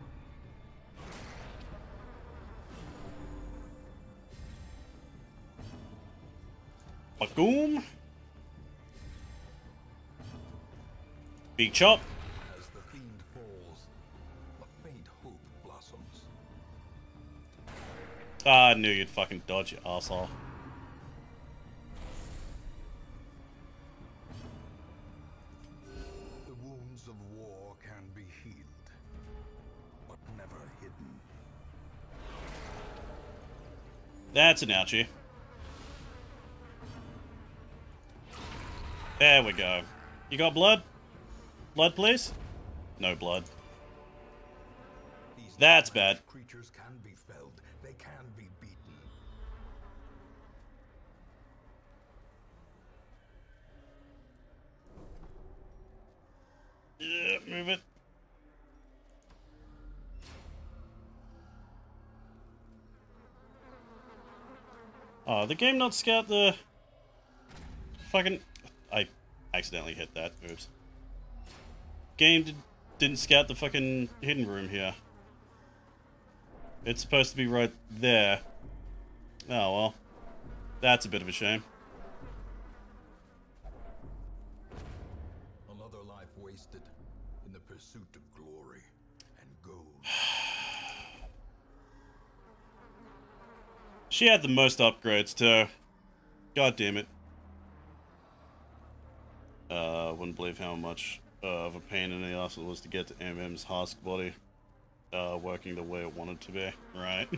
F: Bagoom. Big chop.
H: As the fiend falls, a faint hope blossoms.
F: Ah, I knew you'd fucking dodge, you arsehole.
H: The wounds of war can be healed, but never hidden.
F: That's an ouchie. There we go. You got blood? Blood, please? No blood. That's bad.
H: Creatures can be felled. They can be beaten.
F: Move it. Oh, the game not scout the fucking... I accidentally hit that. Oops. Game didn't scout the fucking hidden room here. It's supposed to be right there. Oh, well. That's a bit of a shame.
H: Another life wasted in the pursuit of glory and gold.
F: She had the most upgrades too. God damn it. Wouldn't believe how much of a pain in the ass it was to get to MM's husk body working the way it wanted to be. Right.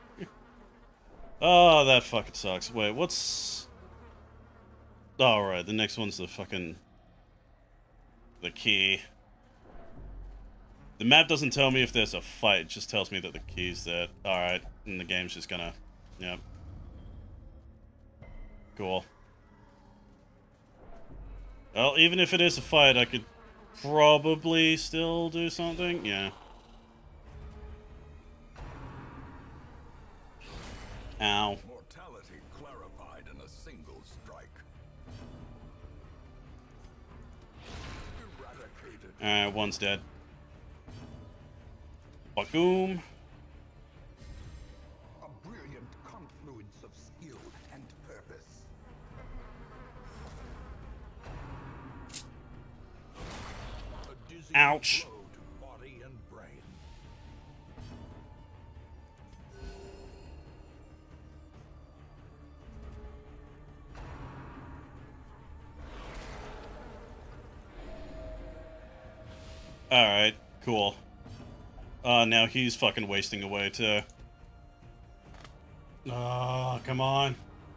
F: Oh, that fucking sucks. Wait, what's... Oh, right, the next one's the fucking... The key. The map doesn't tell me if there's a fight, it just tells me that the key's there. Alright, and the game's just gonna... Yep. Cool. Well, even if it is a fight, I could probably still do something. Yeah. Ow.
H: Mortality clarified in a single strike. Eradicated.
F: Alright, one's dead. Bagoom.
H: A brilliant confluence of skill and purpose. A dizzying
F: Ouch.
H: blow to body and brain.
F: Alright, cool. Now he's fucking wasting away too. Oh, come on.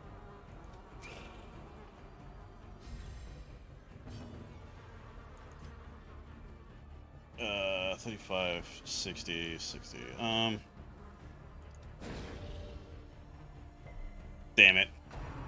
F: 35, 60, 60. Damn it.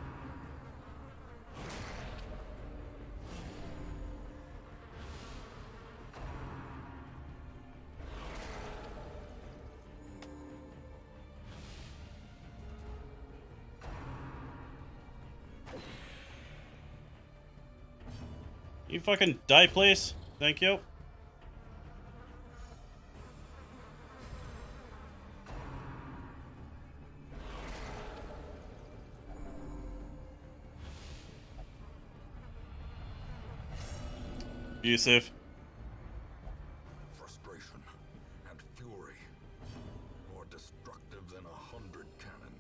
F: You fucking die, please. Thank you. Yusuf.
H: Frustration and fury, more destructive than 100 cannons.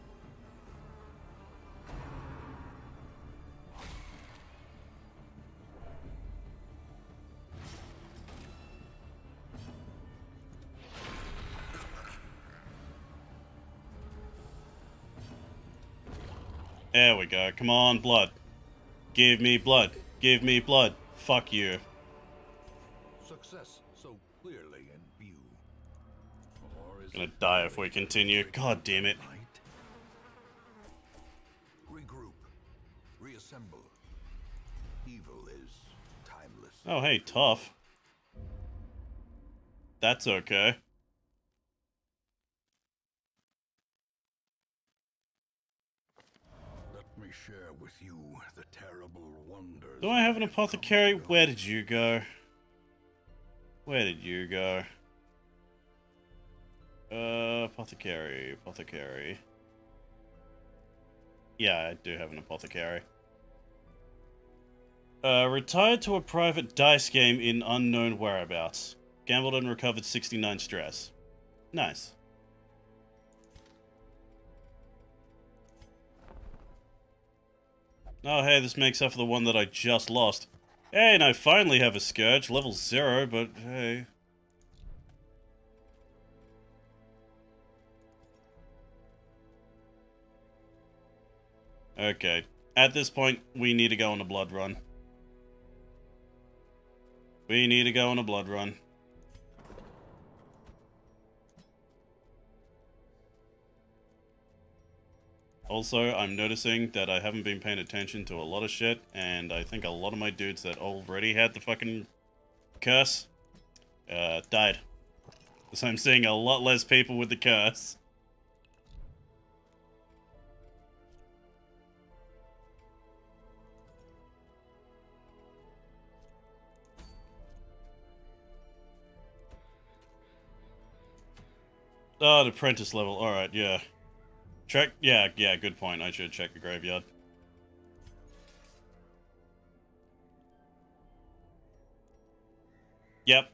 F: There we go. Come on, blood. Give me blood. Give me blood. Fuck you.
H: Success so clearly in view. Or is
F: Gonna
H: it
F: die if we continue. God damn it.
H: right? Regroup. Reassemble. Evil is timeless.
F: Oh, hey, tough. That's okay.
H: Let me share with you the terrible wonders.
F: Do I have an apothecary? Where did you go? Where did you go? Apothecary, apothecary. Yeah, I do have an apothecary. Retired to a private dice game in unknown whereabouts. Gambled and recovered 69 stress. Nice. Oh, hey, this makes up for the one that I just lost. Hey, and I finally have a Scourge, level 0, but hey. Okay, at this point, we need to go on a blood run. We need to go on a blood run. Also, I'm noticing that I haven't been paying attention to a lot of shit, and I think a lot of my dudes that already had the fucking curse Died. So I'm seeing a lot less people with the curse. Oh, the apprentice level. Alright, yeah. Check. Yeah, good point. I should check the graveyard. Yep.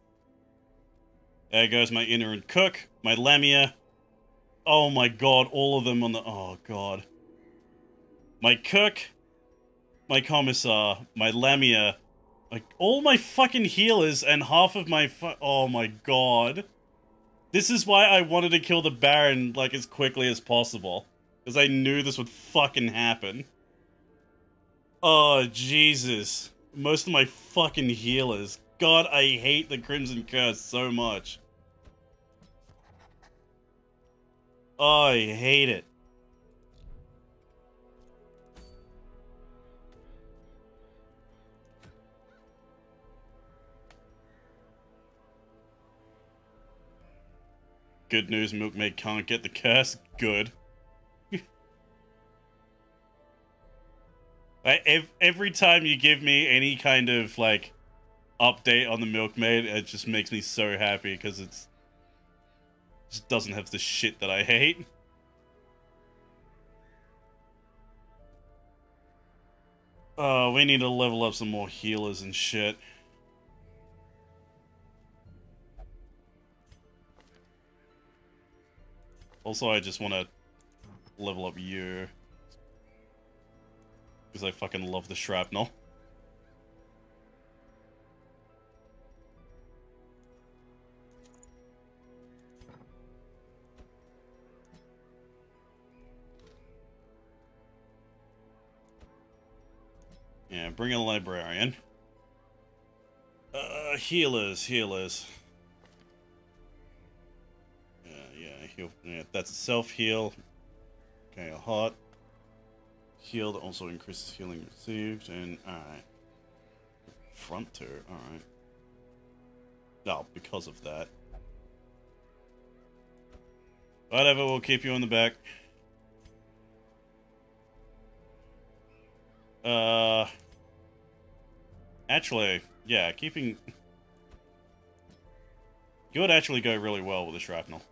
F: There goes my Inner Cook, my Lamia. Oh my god, all of them on the... Oh god. My Cook, my Commissar, my Lamia, like all my fucking healers and half of my oh my god. This is why I wanted to kill the Baron, like, as quickly as possible. Because I knew this would fucking happen. Oh, Jesus. Most of my fucking healers. God, I hate the Crimson Curse so much. Oh, I hate it. Good news, Milkmaid can't get the curse. Good. Every time you give me any kind of, like, update on the Milkmaid, it just makes me so happy, because it's... just doesn't have the shit that I hate. Oh, we need to level up some more healers and shit. Also, I just want to level up you. Because I fucking love the shrapnel. Yeah, bring in a librarian. Healers. Yeah, that's a self-heal. Okay, a hot. Heal that also increases healing received, and alright. Front two, alright. Oh, because of that. Whatever, we'll keep you in the back. Actually, yeah, keeping... You would actually go really well with the shrapnel.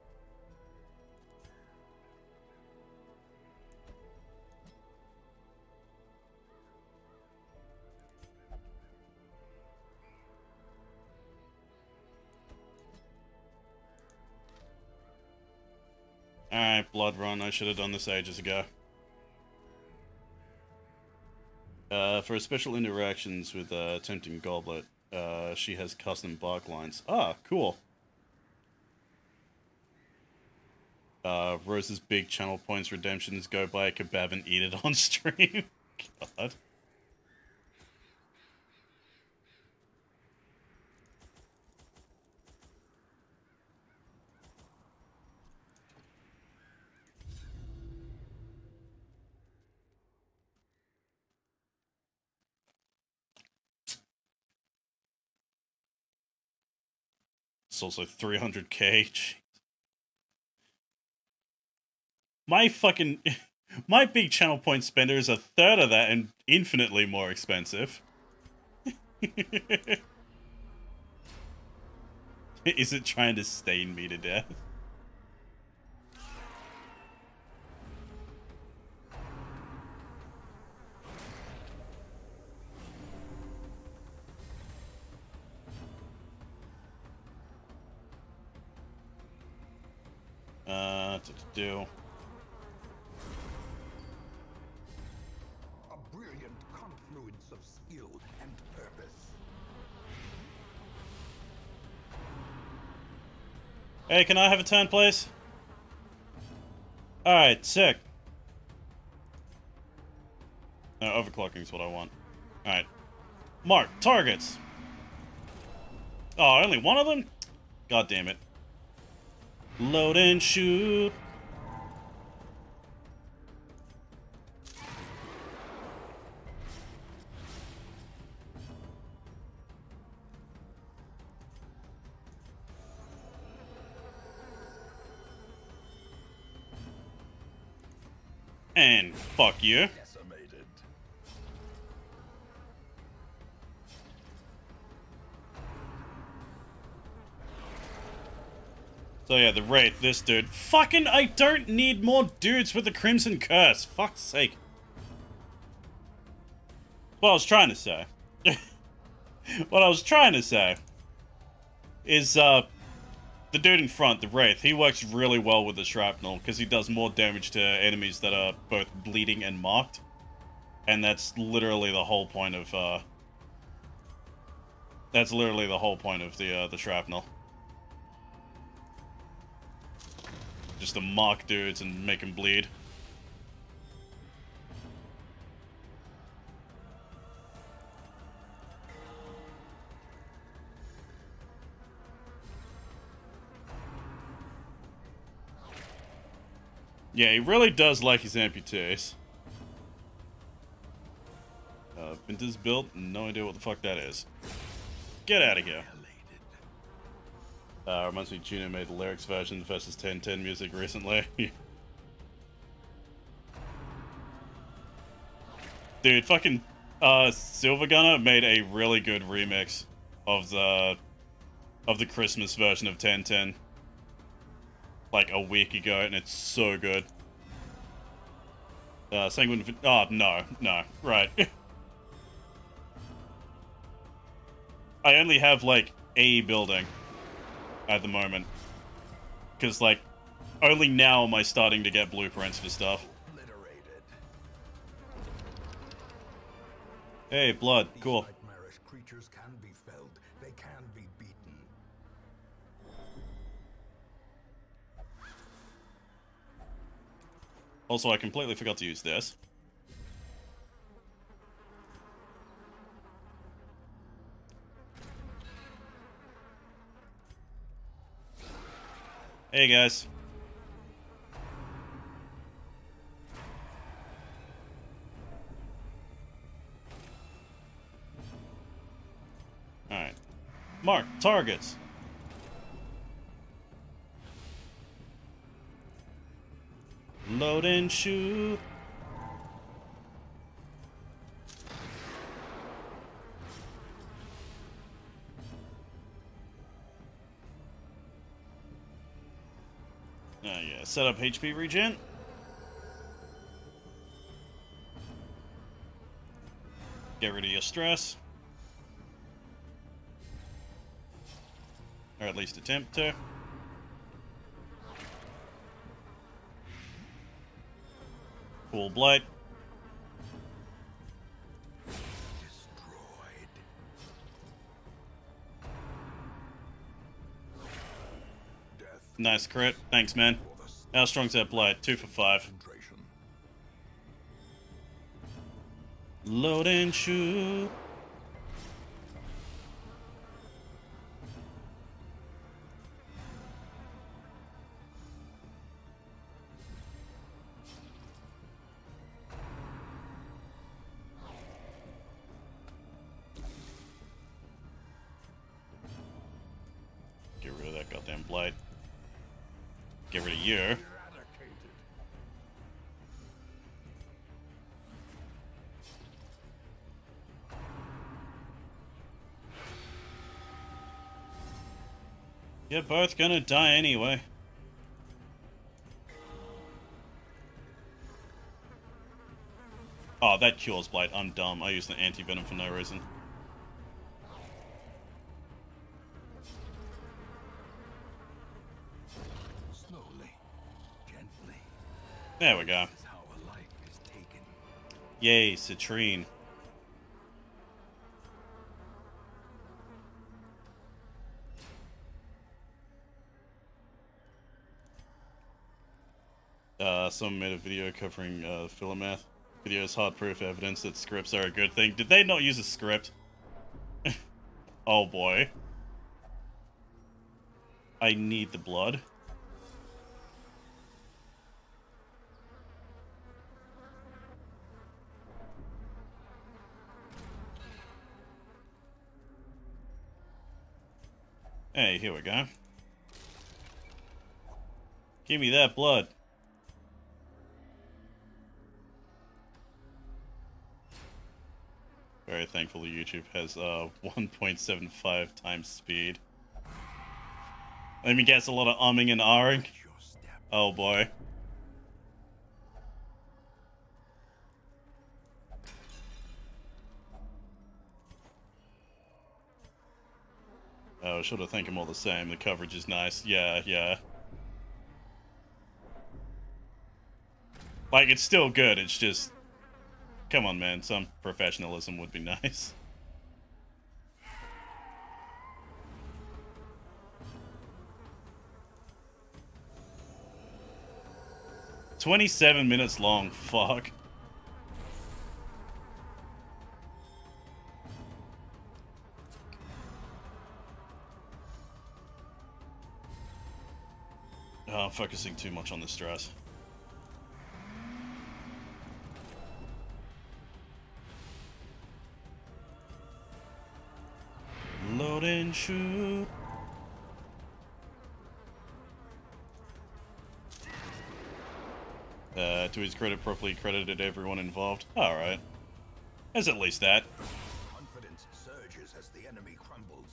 F: Alright, Blood Run. I should have done this ages ago. For special interactions with Tempting Goblet, she has custom bark lines. Ah, cool. Rose's big channel points redemptions: go buy a kebab and eat it on stream. God. It's also 300k. Jeez. My fucking... My big channel point spender is a third of that and infinitely more expensive. Is it trying to stain me to death? Do.
H: A brilliant confluence of skill and purpose.
F: Hey, can I have a turn, please? Alright, sick. No, overclocking is what I want. Alright. Mark, targets! Oh, only one of them? God damn it. Load and shoot. And fuck you.
H: Decimated.
F: So yeah, the Wraith, this dude. Fucking, I don't need more dudes with the Crimson Curse. Fuck's sake. What I was trying to say. What I was trying to say is, the dude in front, the Wraith, he works really well with the Shrapnel because he does more damage to enemies that are both bleeding and marked. And that's literally the whole point of, the Shrapnel. Just to mark dudes and make them bleed. Yeah, he really does like his amputees. Vintage built, no idea what the fuck that is. Get out of here. Reminds me Juno made the lyrics version versus 1010 music recently. Dude, fucking Silver Gunner made a really good remix of the Christmas version of 1010 like a week ago, and it's so good. Sanguine... Oh, no, right. I only have, like, a building at the moment. Because, like, only now am I starting to get blueprints for stuff. Hey, blood. Cool.
H: Nightmarish creatures can be felled. They can be beaten.
F: Also, I completely forgot to use this. Hey, guys. Alright. Mark targets. Load and shoot. Yeah, set up HP regen. Get rid of your stress. Or at least attempt to. Cool blight.
H: Destroyed. Death.
F: Nice crit. Thanks, man. How strong's that blight? 2 for 5.
H: Concentration.
F: Load and shoot. Get rid of that goddamn blight. Get rid of you.
H: Eradicated.
F: You're both gonna die anyway. Oh, that cures blight. I'm dumb. I used the anti-venom for no reason.
H: Slowly. Gently.
F: There we go.
H: This is how a life is taken.
F: Yay, citrine. Someone made a video covering Philomath. Video's hard proof evidence that scripts are a good thing. Did they not use a script? Oh boy. I need the blood. Hey, here we go. Give me that blood. Very thankful YouTube has 1.75 times speed. Let me guess, a lot of umming and ahhing. Oh boy. Oh, I should have think them all the same. The coverage is nice. Yeah, yeah. Like, it's still good, it's just... Come on, man. Some professionalism would be nice. "27 minutes long, fuck." Oh, I'm focusing too much on the stress. Load and shoot. To his credit, properly credited everyone involved. Alright. There's at least that.
H: Confidence surges as the enemy crumbles.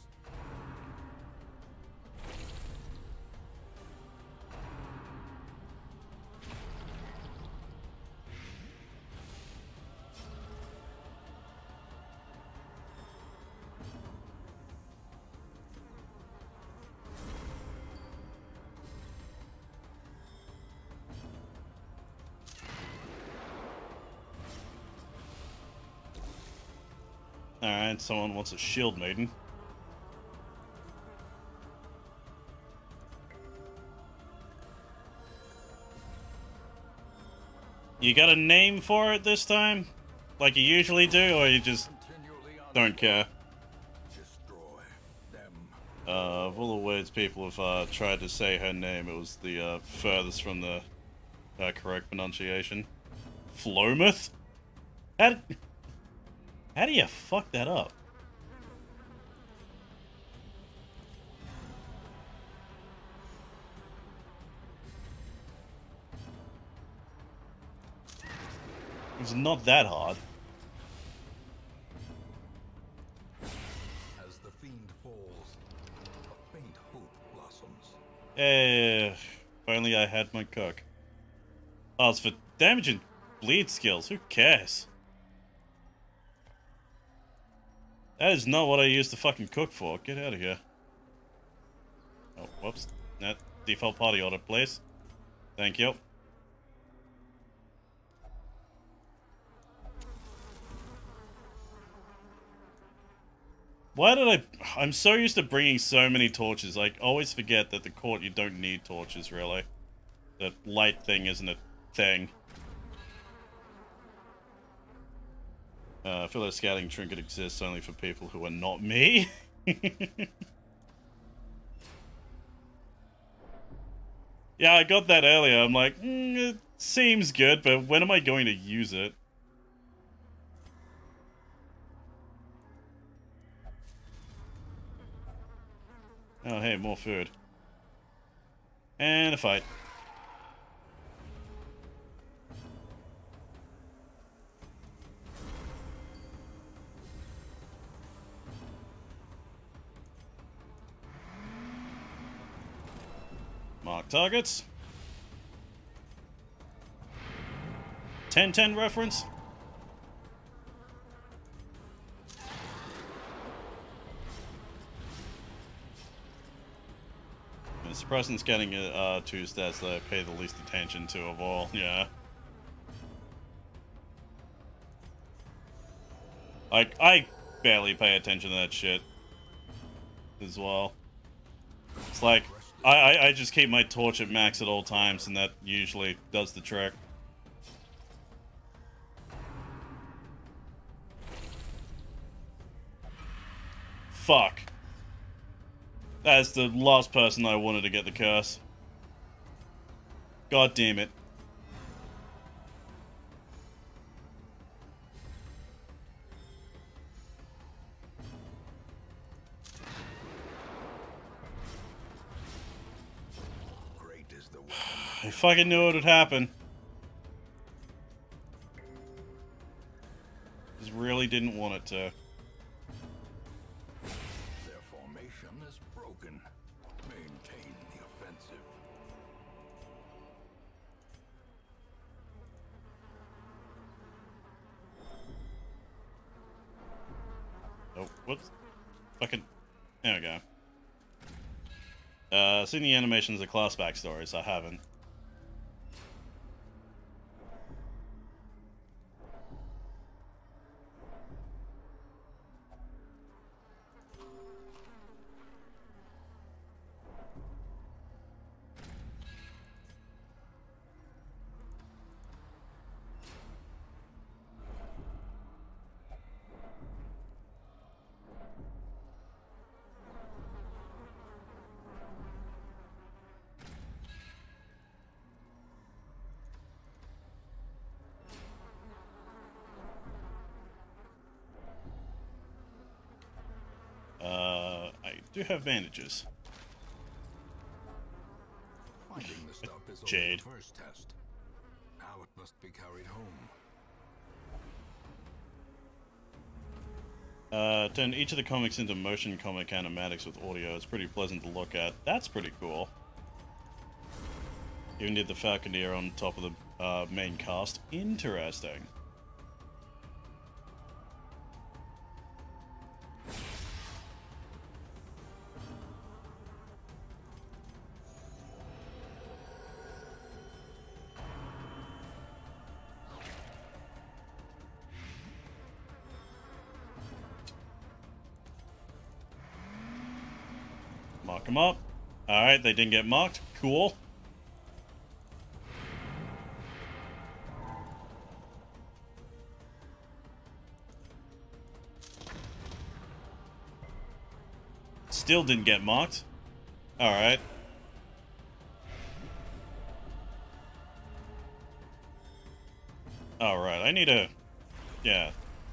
F: Alright, someone wants a shield maiden. You got a name for it this time? Like you usually do, or you just don't care? Of all the words people have tried to say her name, it was the furthest from the correct pronunciation. Flomouth? How do you fuck that up? It's not that hard.
H: As the fiend falls, a faint hope blossoms.
F: If only I had my cook. Oh, it's for damage and bleed skills. Who cares? That is not what I used to fucking cook for. Get out of here. Oh, whoops. That default party order, please. Thank you. Why did I'm so used to bringing so many torches. I always forget that the court, you don't need torches, really. The light thing isn't a thing. I feel like scouting trinket exists only for people who are not me. Yeah, I got that earlier. I'm like, it seems good, but when am I going to use it? Oh, hey, more food. And a fight. Mark targets. 10-10 reference. I'm surprised it's getting two stats that I pay the least attention to of all. Yeah. I barely pay attention to that shit as well. It's like I just keep my torch at max at all times, and that usually does the trick. Fuck. That's the last person I wanted to get the curse. God damn it. I fucking knew it would happen. Just really didn't want it to.
H: Their formation is broken. Maintain the offensive.
F: Oh, whoops. Fucking... There we go. Seen the animations of class backstories, I haven't. I do have bandages.
H: Finding the stuff is only
F: Jade.
H: the first test. Now it must be carried home.
F: Turn each of the comics into motion comic animatics with audio. It's pretty pleasant to look at. That's pretty cool. Even did the Falconeer on top of the main cast. Interesting. Mark them up. Alright, they didn't get marked. Cool. Still didn't get marked. Alright. Alright, I need a... Yeah.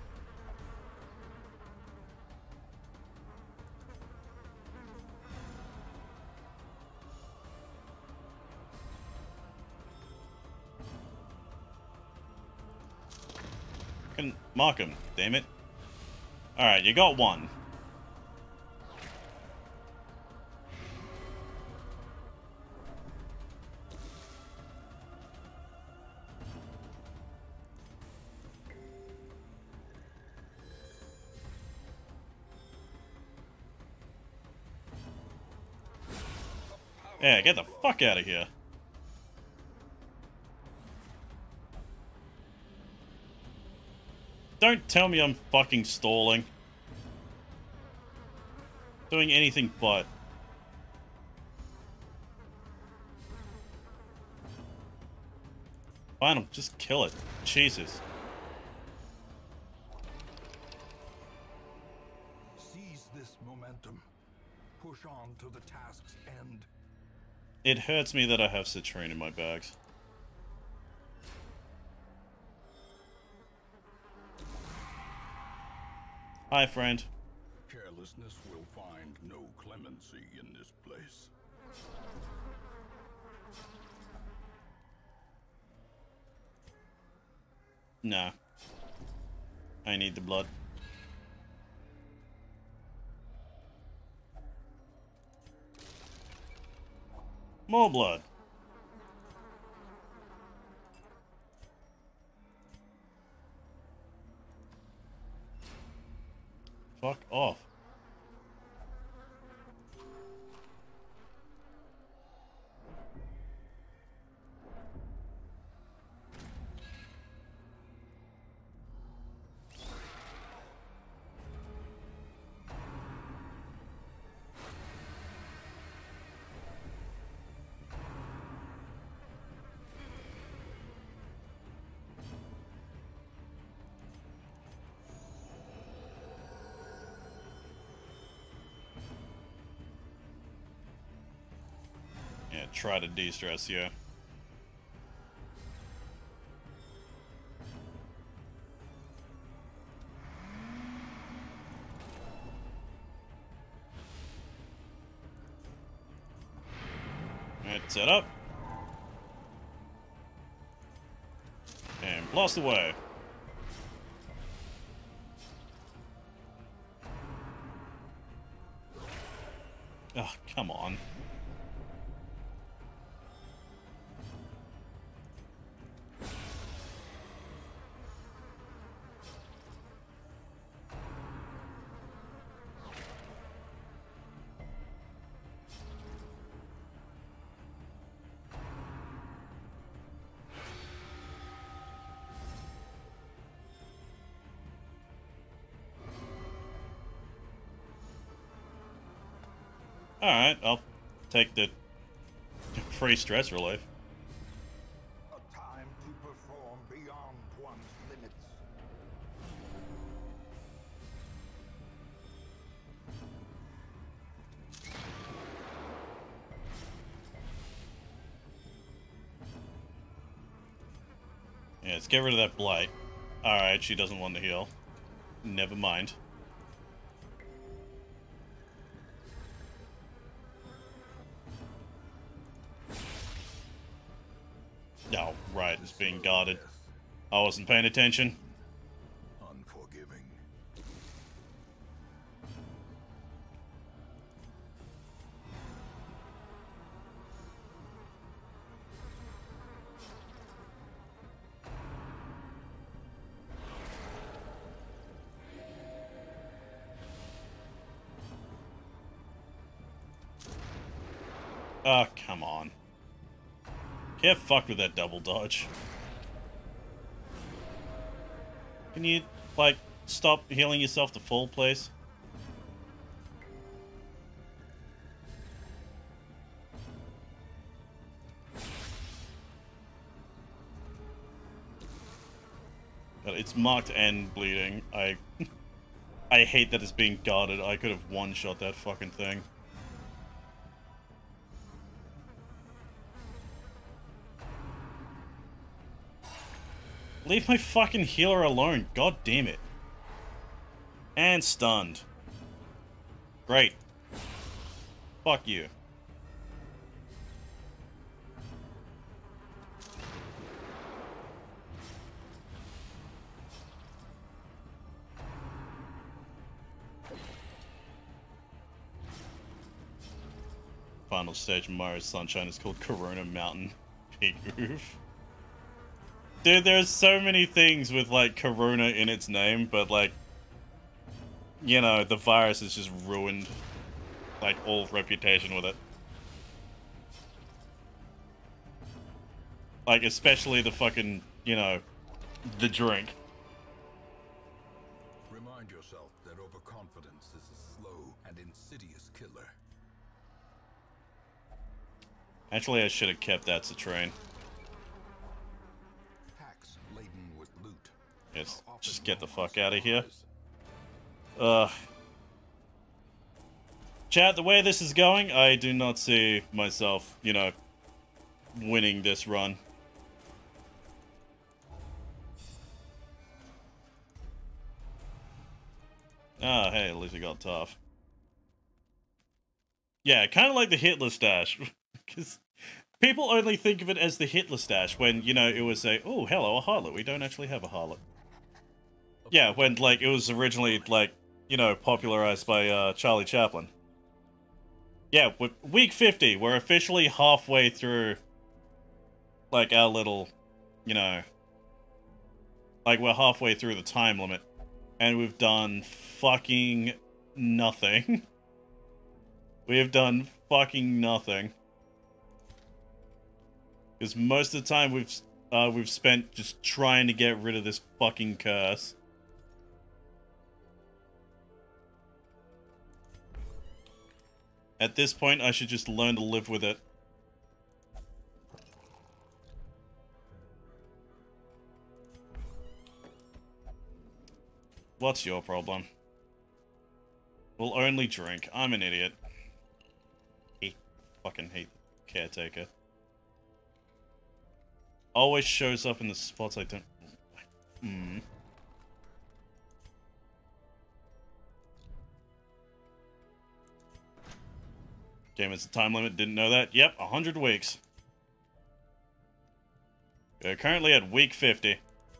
F: Can mark him, damn it. Alright, you got one. Yeah, get the fuck out of here. Don't tell me I'm fucking stalling. Doing anything but. Fine, I'll just kill it. Jesus.
H: Seize this momentum. Push on to the task's end.
F: It hurts me that I have citrine in my bags. Hi, friend.
H: Carelessness will find no clemency in this place.
F: Nah. I need the blood. More blood. Fuck off. Yeah, try to de-stress you. Alright, set up. And blast away. Oh, come on. Alright, I'll take the free stress relief.
H: A time to perform beyond one's limits.
F: Yeah, let's get rid of that blight. Alright, she doesn't want to heal. Never mind. Oh, right, it's being guarded. I wasn't paying attention.
H: Unforgiving.
F: Oh, come on. Can't fuck with that double dodge. Can you, like, stop healing yourself to full, please? But it's marked and bleeding. I hate that it's being guarded. I could have one-shot that fucking thing. Leave my fucking healer alone. God damn it. And stunned. Great. Fuck you. Final stage of Mario Sunshine is called Corona Mountain Pig Roof. Dude, there's so many things with, like, Corona in its name, but, like, you know, the virus has just ruined, like, all reputation with it. Like, especially the fucking, you know, the drink.
H: Remind yourself that overconfidence is a slow and insidious killer.
F: Actually, I should have kept that Citrain.
H: Packs laden with loot.
F: Yes, just get the fuck out of here. Ugh. Chat, the way this is going, I do not see myself, you know, winning this run. Ah, hey, at least it got tough. Yeah, kind of like the Hitler stash. Because people only think of it as the Hitler stash when, you know, it was a, oh, hello, a harlot. We don't actually have a harlot. Yeah, when, like, it was originally, like, you know, popularized by Charlie Chaplin. Yeah, with week 50, we're officially halfway through, like, our little, you know, like, we're halfway through the time limit. And we've done fucking nothing. We have done fucking nothing. Because most of the time we've spent just trying to get rid of this fucking curse. At this point, I should just learn to live with it. What's your problem? We'll only drink. I'm an idiot. Fucking hate the caretaker. Always shows up in the spots I don't... Game has a time limit, didn't know that. Yep, 100 weeks. We're currently at week 50.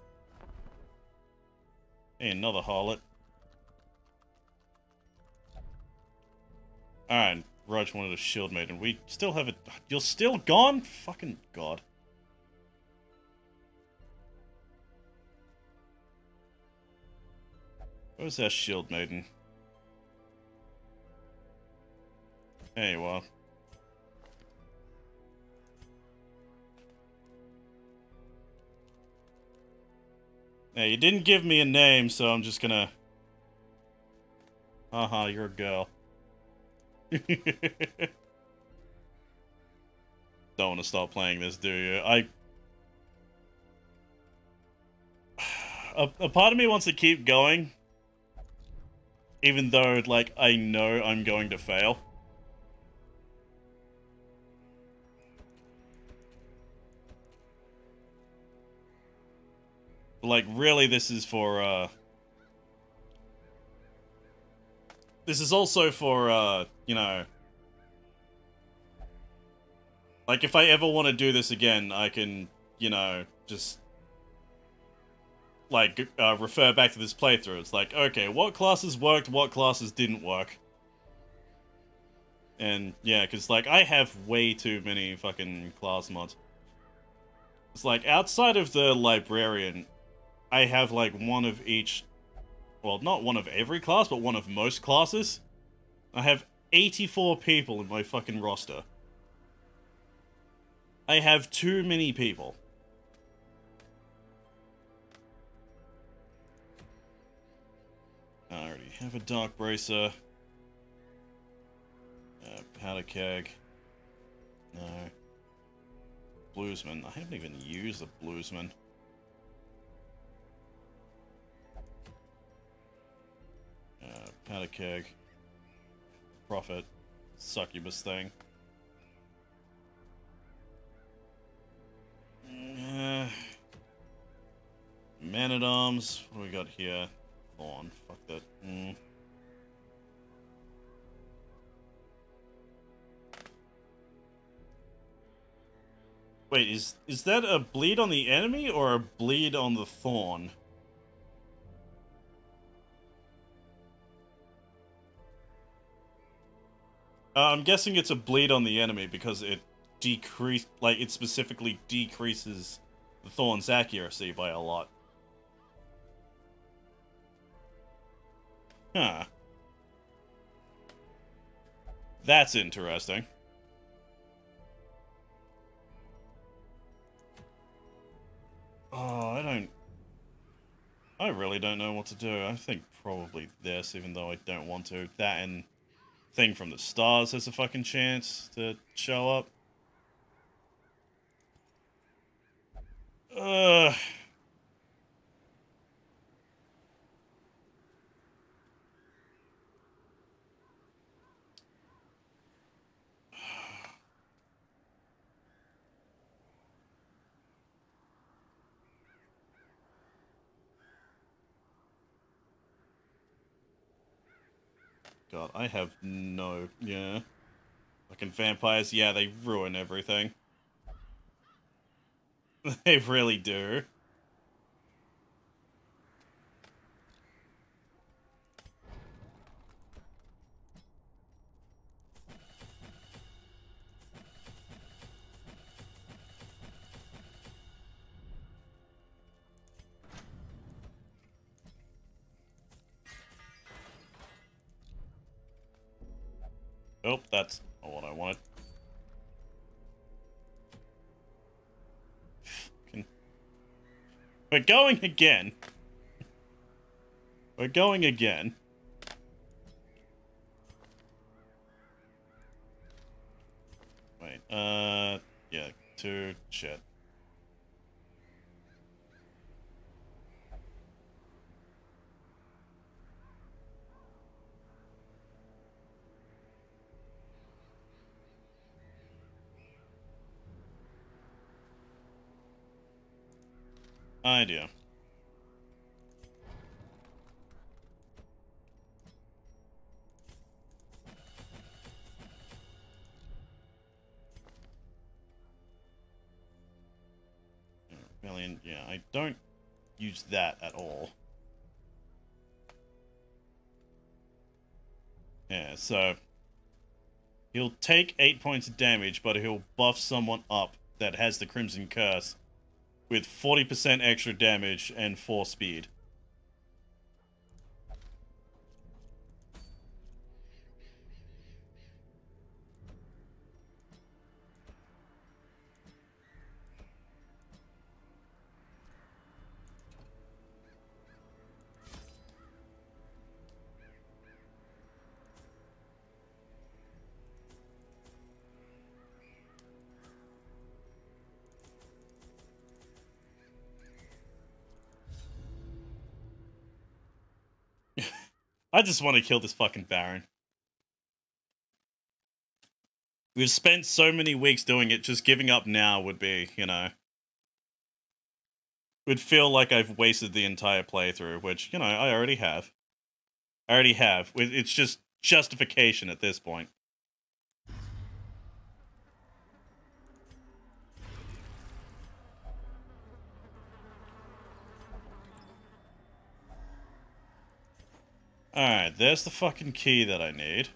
F: Hey, another harlot. Alright, Roach wanted a shield maiden. We still have it. You're still gone? Fucking god. Where's our shield maiden? There you are. Now, you didn't give me a name, so I'm just gonna... Haha, you're a girl. Don't want to stop playing this, do you? A part of me wants to keep going, even though, like, I know I'm going to fail. Like, really, this is for, this is also for, you know... Like, if I ever want to do this again, I can, you know, just... Like, refer back to this playthrough. It's like, okay, what classes worked, what classes didn't work? And, yeah, because, like, I have way too many fucking class mods. It's like, outside of the Librarian... I have, like, one of each... Well, not one of every class, but one of most classes. I have 84 people in my fucking roster. I have too many people. I already have a Dark Bracer. Powder Keg. No. Bluesman. I haven't even used the Bluesman. Powder Keg. Prophet. Succubus thing. Man-at-Arms. What do we got here? Thorn. Fuck that. Wait, is that a bleed on the enemy or a bleed on the Thorn? I'm guessing it's a bleed on the enemy because it it specifically decreases the Thorn's accuracy by a lot. Huh. That's interesting. Oh, I really don't know what to do. I think probably this, even though I don't want to. That and Thing from the Stars has a fucking chance to show up. God, I have no... Yeah. Fucking vampires, yeah, they ruin everything. They really do. Oh, that's not what I wanted. We're going again. We're going again. Wait, yeah, 2, shit. Idea. Rebellion, yeah, I don't use that at all. Yeah, so He'll take 8 points of damage, but he'll buff someone up that has the Crimson Curse with 40% extra damage and 4 speed. I just want to kill this fucking Baron. We've spent so many weeks doing it, just giving up now would be, you know... would feel like I've wasted the entire playthrough, which, you know, I already have. It's just justification at this point. Alright, there's the fucking key that I need.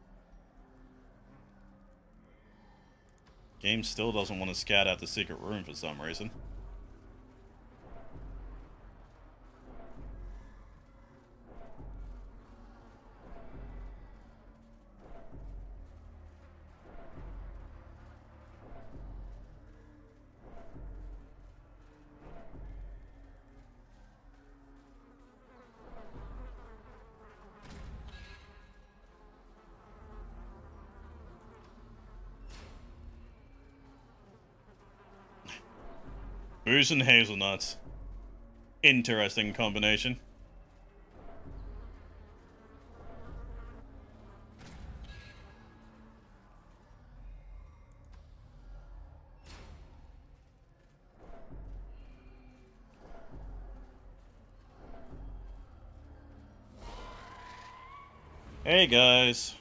F: Game still doesn't want to scout out the secret room for some reason. Booze and hazelnuts. Interesting combination. Hey guys.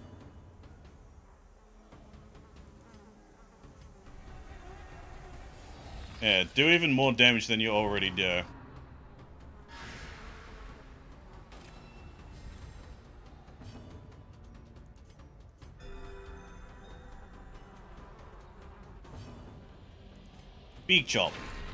F: Yeah, do even more damage than you already do. Beak chop.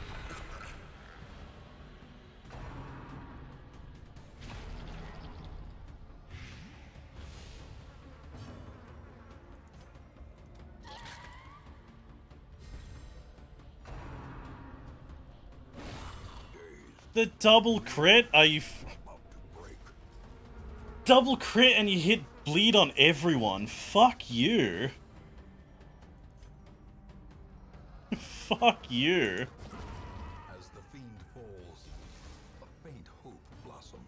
F: The double crit? Are you... double crit and you hit bleed on everyone? Fuck you. Fuck you.
H: As the fiend falls, a faint hope blossoms.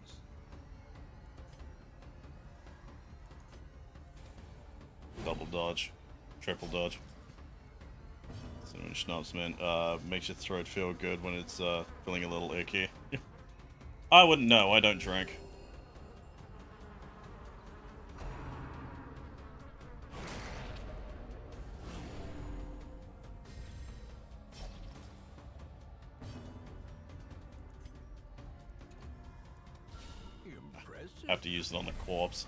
F: Double dodge. Triple dodge. Cinnamon Schnapps, man. Makes your throat feel good when it's feeling a little icky. I wouldn't know, I don't drink.
H: Impressive.
F: Have to use it on the corpse.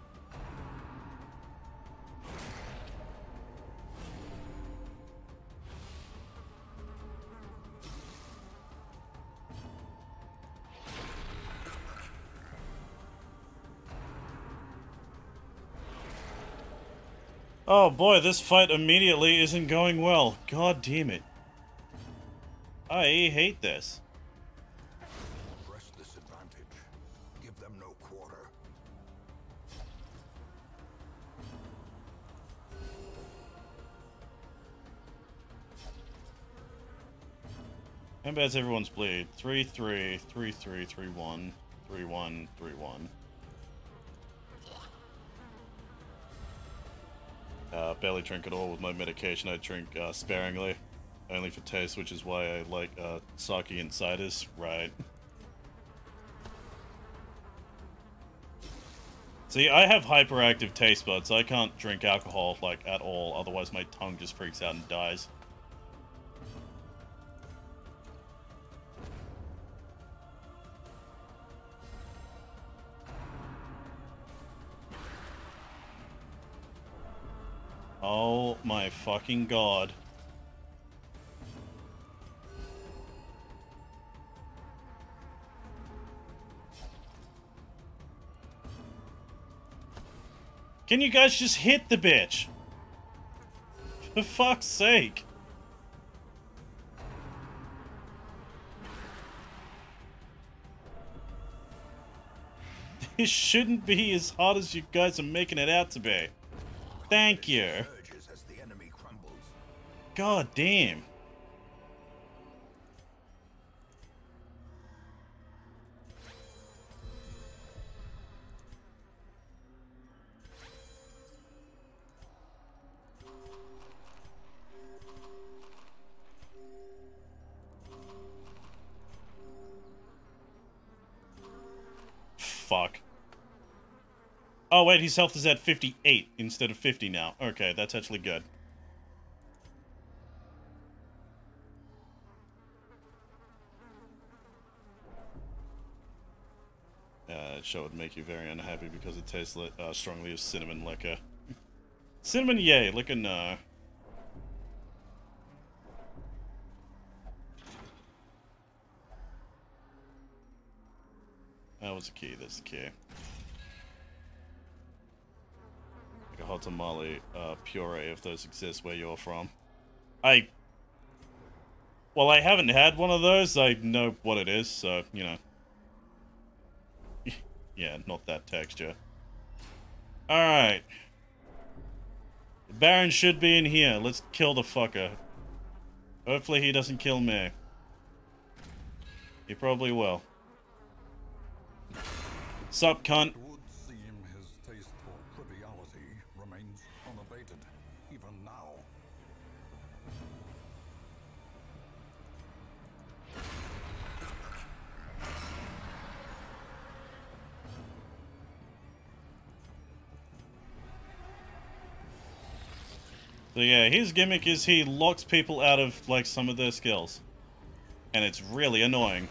F: Oh boy, this fight immediately isn't going well. God damn it. I hate this.
H: Press this advantage. Give them no quarter.
F: How bad's everyone's bleed? 3-3, 3-3, 3-1, 3-1, 3-1. Barely drink at all with my medication. I drink sparingly, only for taste, which is why I like sake and ciders. Right. See, I have hyperactive taste buds. I can't drink alcohol, like, at all, otherwise my tongue just freaks out and dies. Oh my fucking god. Can you guys just hit the bitch? For fuck's sake. This shouldn't be as hard as you guys are making it out to be. Thank you.
H: As the enemy crumbles.
F: God damn. Fuck. Oh wait, his health is at 58 instead of 50 now. Okay, that's actually good. That show would make you very unhappy because it tastes strongly of cinnamon liquor. Cinnamon, yay. Liquor, no. That was the key. That's the key. Like a hot tamale puree, if those exist where you're from. Well, I haven't had one of those. I know what it is, so, you know. Yeah, not that texture. Alright. The Baron should be in here. Let's kill the fucker. Hopefully he doesn't kill me. He probably will. Sup, cunt?
H: It would seem his taste for triviality remains unabated, even now.
F: So yeah, his gimmick is he locks people out of, like, some of their skills. And it's really annoying.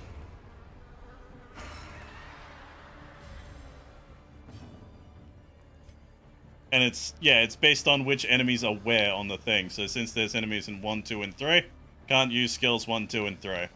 F: And it's, yeah, it's based on which enemies are where on the thing. So since there's enemies in 1, 2, and 3, can't use skills 1, 2, and 3.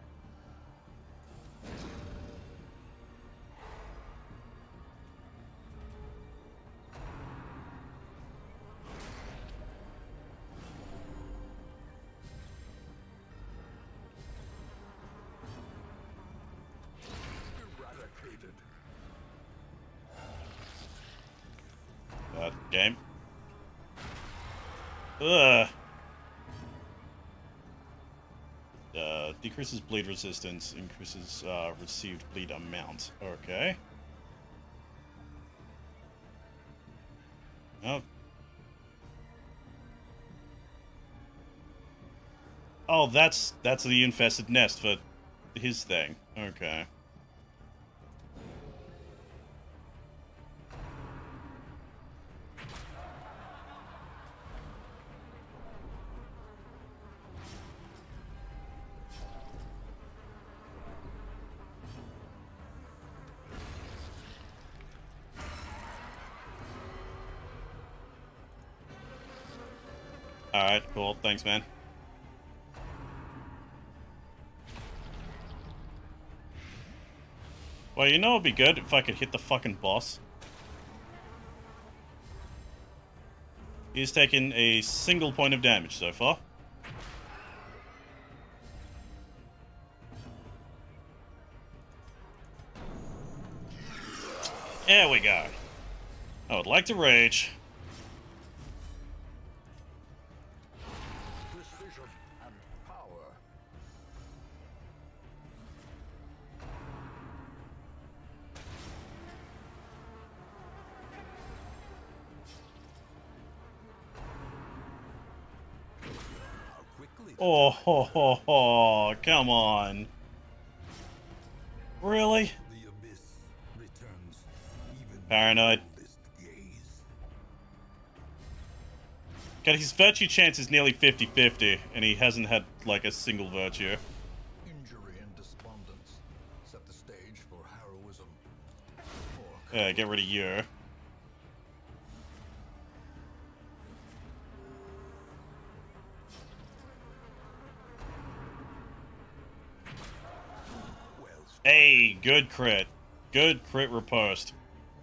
H: Eradicated.
F: Game. Ugh. Decreases bleed resistance, increases received bleed amount. Okay. Oh. Oh, that's the infested nest for his thing. Okay. Alright, cool. Thanks, man. Well, you know it'd be good if I could hit the fucking boss. He's taken a single point of damage so far. There we go. I would like to rage.
H: Precision and power. How quickly
F: Oh, ho, ho, ho. Come on. Really?
H: the abyss returns even
F: Paranoid.
H: boldest gaze.
F: God, his virtue chance is nearly 50-50, and he hasn't had, like, a single virtue.
H: Injury and despondence set the stage for heroism. Or
F: Yeah, get rid of you. Hey, good crit. Good crit riposte.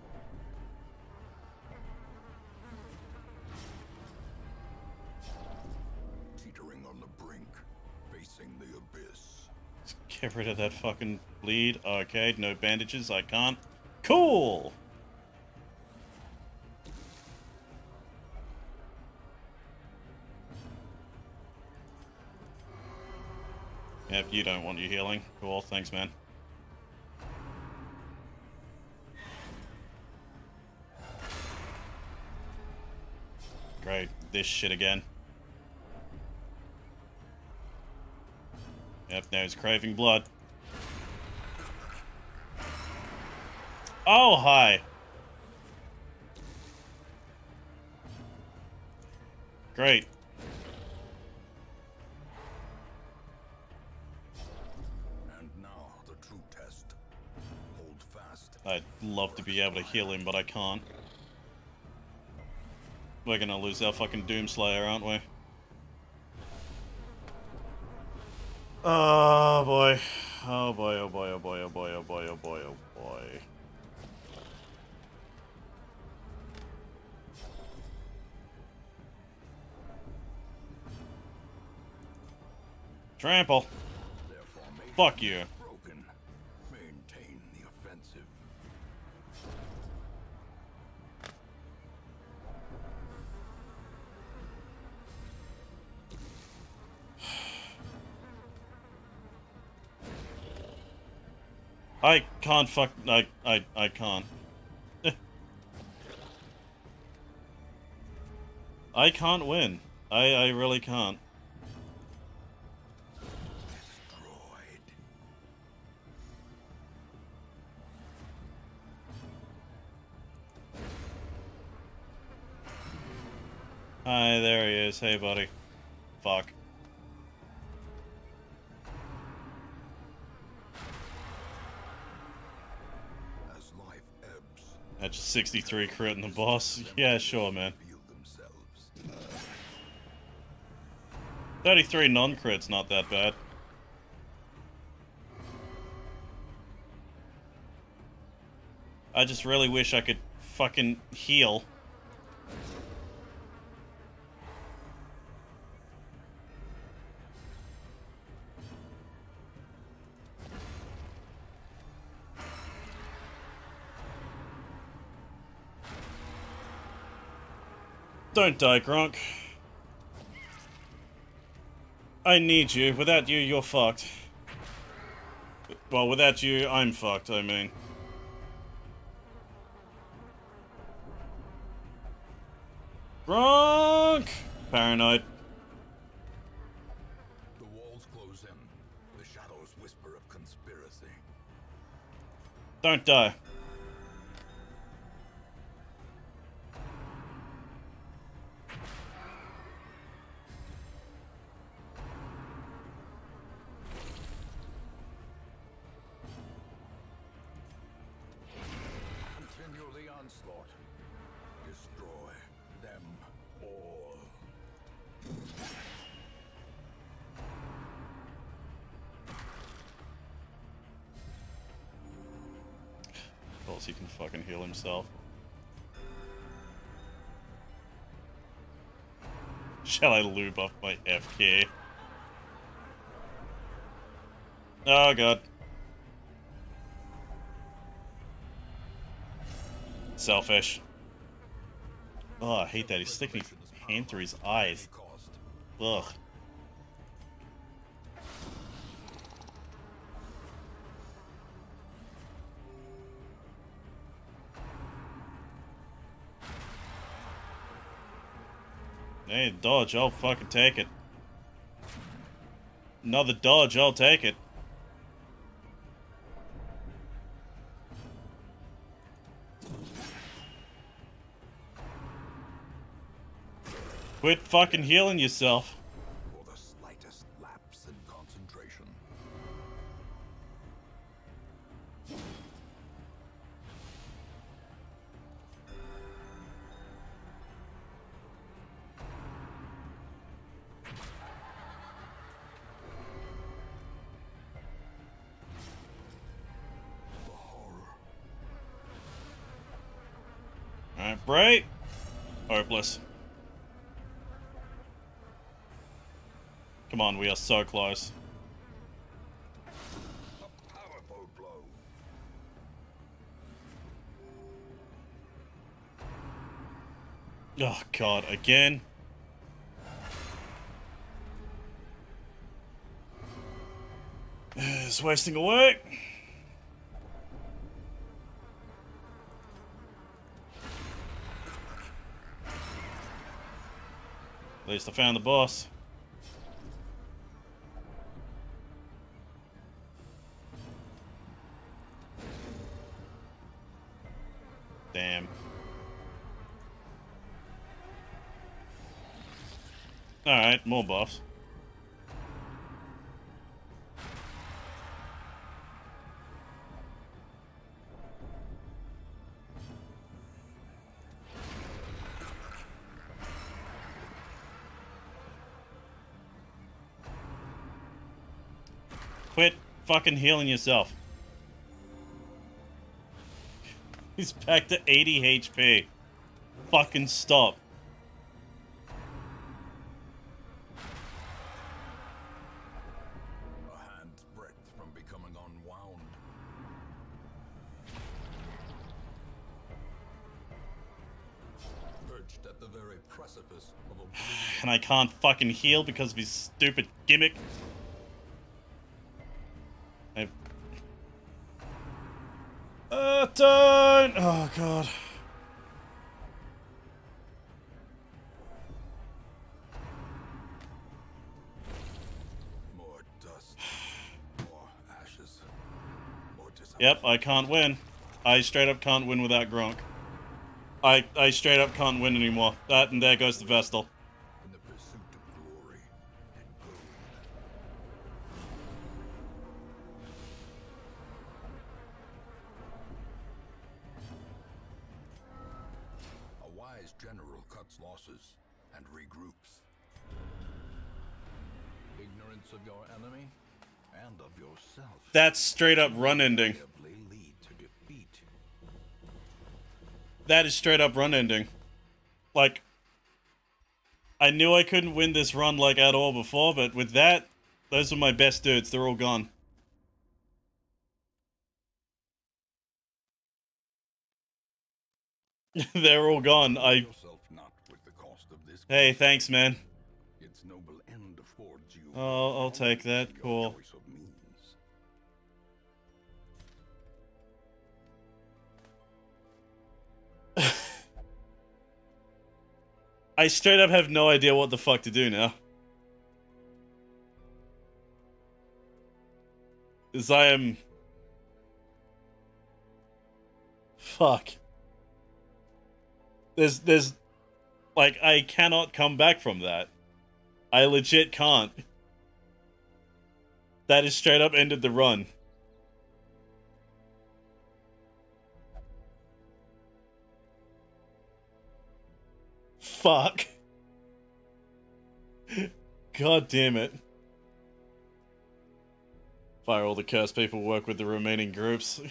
H: Teetering on the brink, facing the abyss.
F: Get rid of that fucking bleed. Okay, no bandages. I can't. Cool! Yep, you don't want your healing. Cool, thanks, man. Great, this shit again. Yep, now he's craving blood. Oh, hi! Great.
H: And now the true test. Hold fast.
F: I'd love to be able to heal him, but I can't. We're gonna lose our fucking Doomslayer, aren't we? Oh boy. Oh boy, oh boy, oh boy, oh boy, oh boy, oh boy, oh boy. Trample. Fuck you.
H: Broken. Maintain the offensive.
F: I can't fuck. I can't. I can't win. I really can't. Hi, there he is. Hey, buddy. Fuck.
H: As life ebbs,
F: That's just 63 crit in the boss. Yeah, sure, man. 33 non-crit's not that bad. I just really wish I could fucking heal. Don't die, Gronk. I need you. Without you, you're fucked. Well, without you, I'm fucked, I mean. Gronk! Paranoid.
H: the walls close in. The shadows whisper of conspiracy.
F: Don't die.
H: Continue the onslaught. Destroy them all.
F: Of course he can fucking heal himself. Shall I lube off my F key? Oh god. Selfish. Oh, I hate that. He's sticking his hand through his eyes. Ugh. Hey, dodge, I'll fucking take it. Another dodge, I'll take it. Quit fucking healing yourself.
H: For the slightest lapse in concentration.
F: Alright, Bray. Hopeless. Come on, we are so close.
H: A powerful blow.
F: Oh god, again. It's wasting away. At least I found the boss. Damn. Alright, more boss. Quit fucking healing yourself. He's back to 80 HP. Fucking stop.
H: A hand's breadth from becoming unwound. Perched at the very precipice of oblivion.
F: And I can't fucking heal because of his stupid gimmick. Don't! Oh, God.
H: More dust, more ashes, more disappointment.
F: Yep, I can't win. I straight up can't win without Gronk. I straight up can't win anymore. That, and there goes the Vestal.
H: In the pursuit of glory and gold. A wise general cuts losses and regroups. Ignorance of your enemy and of yourself
F: That's straight up run ending.
H: inevitably lead to defeat.
F: That is straight up run ending. Like, I knew I couldn't win this run like at all before, but with that, those were my best dudes. They're all gone. They're all gone.
H: Yourself not with the cost of this.
F: Hey, thanks, man.
H: Its noble end affords you.
F: Oh, I'll take that.
H: your
F: Cool.
H: choice of means.
F: I straight up have no idea what the fuck to do now. As I am... Fuck. There's... Like, I cannot come back from that. I legit can't. That is straight up ended the run. Fuck. God damn it. Fire all the cursed people, work with the remaining groups.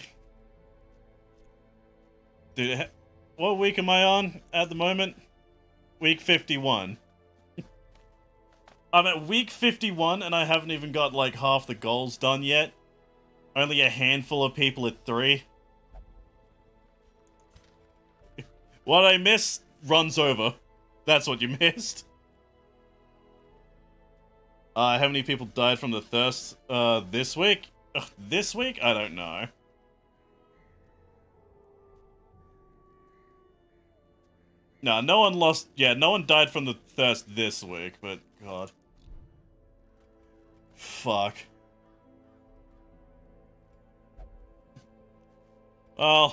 F: Dude, what week am I on at the moment? Week 51. I'm at week 51 and I haven't even got like half the goals done yet. Only a handful of people at 3. What I missed runs over. That's what you missed. How many people died from the thirst this week? This week? I don't know. No, no one lost... Yeah, no one died from the thirst this week, but... God. Fuck. Well...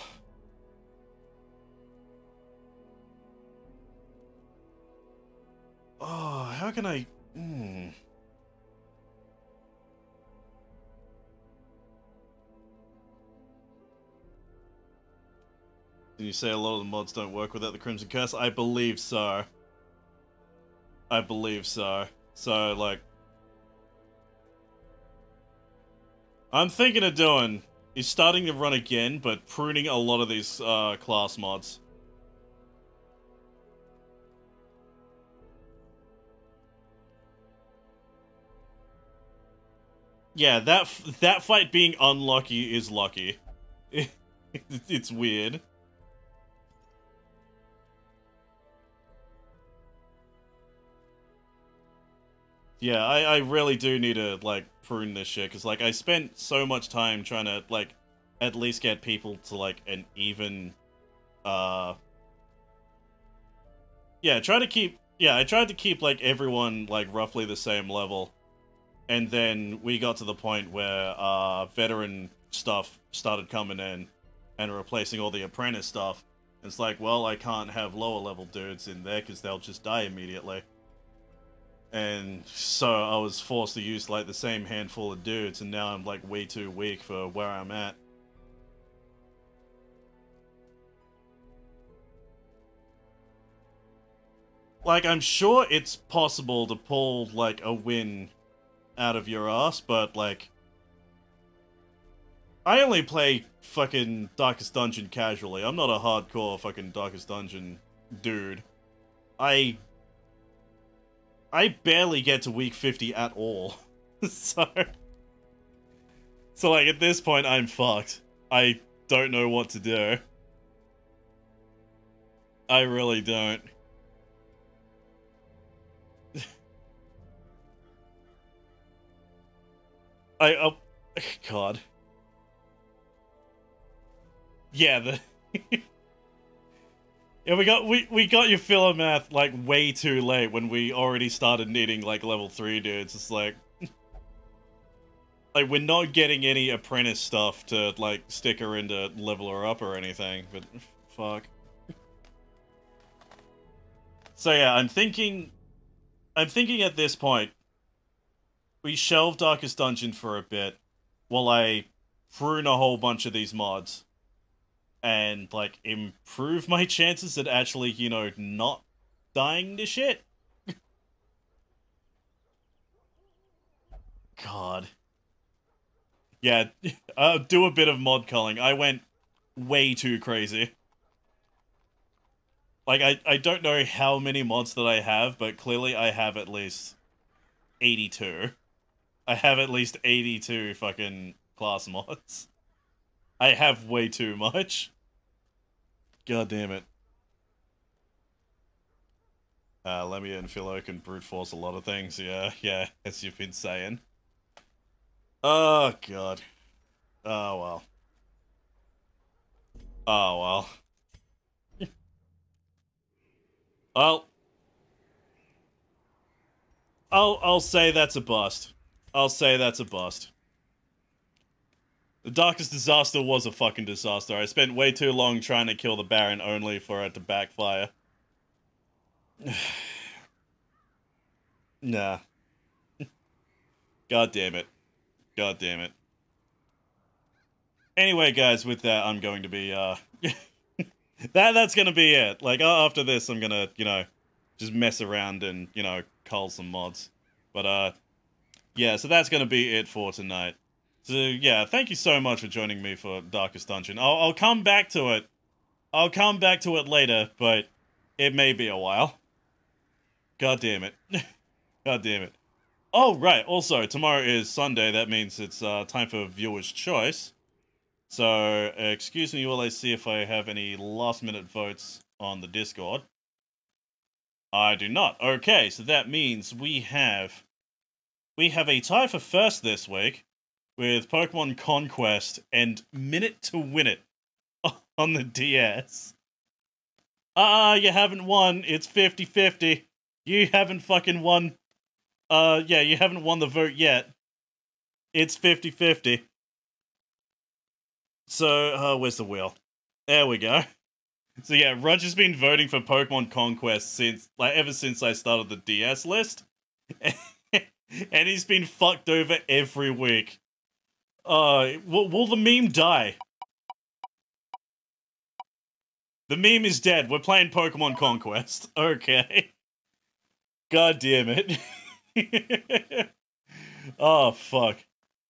F: Oh, how can I... Can you say a lot of the mods don't work without the Crimson Curse? I believe so. I believe so. So, like... I'm thinking of doing... is starting to run again, but pruning a lot of these class mods. Yeah, that fight being unlucky is lucky. It's weird. Yeah, I really do need to, like, prune this shit, because, like, I spent so much time trying to, like, at least get people to, like, an even, yeah, I tried to keep, like, everyone, like, roughly the same level, and then we got to the point where, veteran stuff started coming in, and replacing all the apprentice stuff. It's like, well, I can't have lower level dudes in there, because they'll just die immediately. And so I was forced to use, like, the same handful of dudes, and now I'm, like, way too weak for where I'm at. Like, I'm sure it's possible to pull, like, a win out of your ass, but, like, I only play fucking Darkest Dungeon casually. I'm not a hardcore fucking Darkest Dungeon dude. I barely get to week 50 at all. So, like, at this point, I'm fucked. I don't know what to do. I really don't. Oh, God. Yeah, yeah, we got your filler math, like, way too late when we already started needing, like, level 3 dudes. It's like... like, we're not getting any apprentice stuff to, like, stick her into level her up or anything, but... fuck. So yeah, I'm thinking at this point, we shelve Darkest Dungeon for a bit, while I prune a whole bunch of these mods. And, like, improve my chances at actually, you know, not dying to shit. God. Yeah, do a bit of mod culling. I went way too crazy. Like, I don't know how many mods that I have, but clearly I have at least 82. I have at least 82 fucking class mods. I have way too much. God damn it. Lemmy and Philo can brute force a lot of things, yeah, as you've been saying. Oh, God. Oh, well. Oh, well. I'll say that's a bust. I'll say that's a bust. The Darkest Disaster was a fucking disaster. I spent way too long trying to kill the Baron only for it to backfire. Nah. God damn it. God damn it. Anyway, guys, with that, I'm going to be, that's gonna be it. Like, after this, I'm gonna, you know, just mess around and, you know, cull some mods. But, yeah, so that's gonna be it for tonight. So, yeah, thank you so much for joining me for Darkest Dungeon. I'll come back to it. I'll come back to it later, but it may be a while. God damn it. God damn it. Oh, right, also, tomorrow is Sunday. That means it's time for Viewer's Choice. So, excuse me while I see if I have any last-minute votes on the Discord. I do not. Okay, so that means we have a tie for first this week with Pokemon Conquest and Minute to Win It on the DS. You haven't won. It's 50-50. You haven't fucking won. Yeah, you haven't won the vote yet. It's 50-50. So, where's the wheel? There we go. So yeah, Roger's been voting for Pokemon Conquest since, like, ever since I started the DS list. And he's been fucked over every week. Will the meme die? The meme is dead. We're playing Pokemon Conquest. Okay. God damn it. Oh, fuck.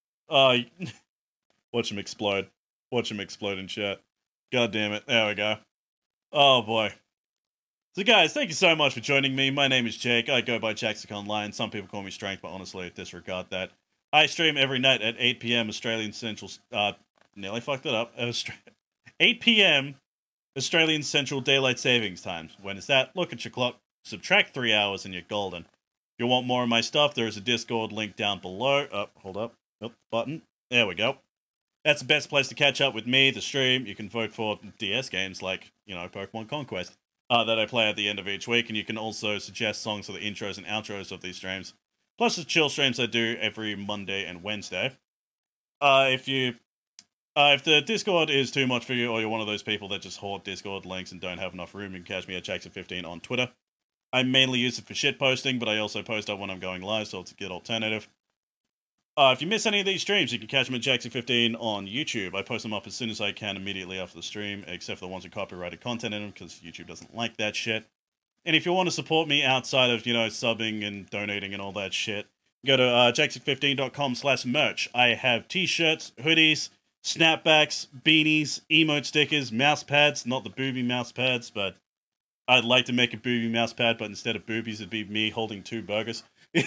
F: Watch him explode. Watch him explode in chat. God damn it. There we go. Oh, boy. So, guys, thank you so much for joining me. My name is Jake. I go by Jacksepticeye Online. Some people call me Strength, but honestly, disregard that. I stream every night at 8 p.m. Australian Central. Nearly fucked it up. 8 p.m. Australian Central Daylight Savings Time. When is that? Look at your clock. Subtract 3 hours and you're golden. If you want more of my stuff, there is a Discord link down below. Oh, hold up. Oh, button. There we go. That's the best place to catch up with me, the stream. You can vote for DS games like, you know, Pokemon Conquest that I play at the end of each week. And you can also suggest songs for the intros and outros of these streams. Plus the chill streams I do every Monday and Wednesday. If the Discord is too much for you, or you're one of those people that just hoard Discord links and don't have enough room, you can catch me at Jackson15 on Twitter. I mainly use it for shit posting, but I also post up when I'm going live, so it's a good alternative. If you miss any of these streams, you can catch me at Jackson15 on YouTube. I post them up as soon as I can immediately after the stream, except for the ones with copyrighted content in them, because YouTube doesn't like that shit. And if you want to support me outside of, you know, subbing and donating and all that shit, go to jackson15.com/merch. I have t-shirts, hoodies, snapbacks, beanies, emote stickers, mouse pads, not the booby mouse pads, but I'd like to make a booby mouse pad, but instead of boobies, it'd be me holding 2 burgers.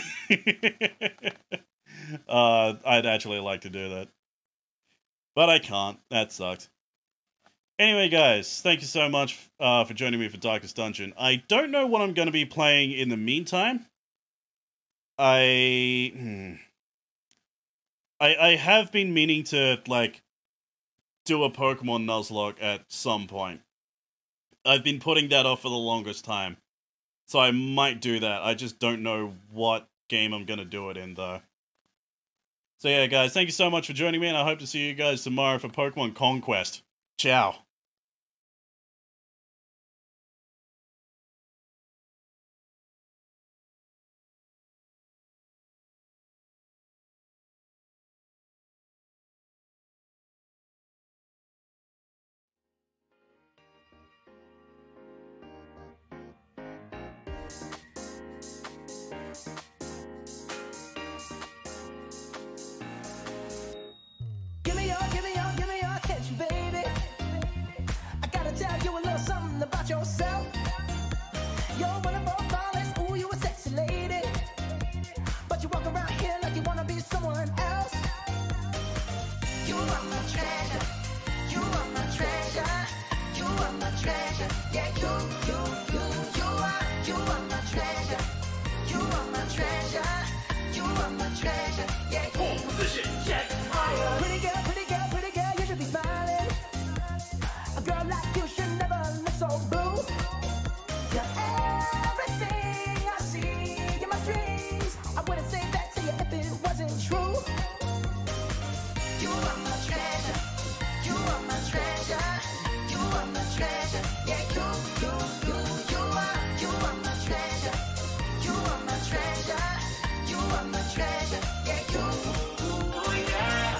F: I'd actually like to do that. But I can't. That sucks. Anyway, guys, thank you so much for joining me for Darkest Dungeon. I don't know what I'm going to be playing in the meantime. I have been meaning to, like, do a Pokemon Nuzlocke at some point. I've been putting that off for the longest time. So I might do that. I just don't know what game I'm going to do it in, though. So yeah, guys, thank you so much for joining me, and I hope to see you guys tomorrow for Pokemon Conquest. Ciao.
J: Give me your attention, baby. I gotta tell you a little something about yourself. You're one of our flawless, ooh, you a sexy lady. But you walk around here like you wanna be someone else. You are my treasure. You are my treasure. You are my treasure. Yeah, you are my treasure. You are my treasure. You are my treasure. Yeah,
G: Pole position, check, fire.
J: Pretty girl, you should be smiling. A girl like you should never look so blue. You're everything I see in my dreams. I wouldn't say that to you if it wasn't true. You are my treasure. You are my treasure. You are my treasure. Yeah, you are my treasure. You are my treasure. You are my treasure. Yeah,
G: Oh yeah!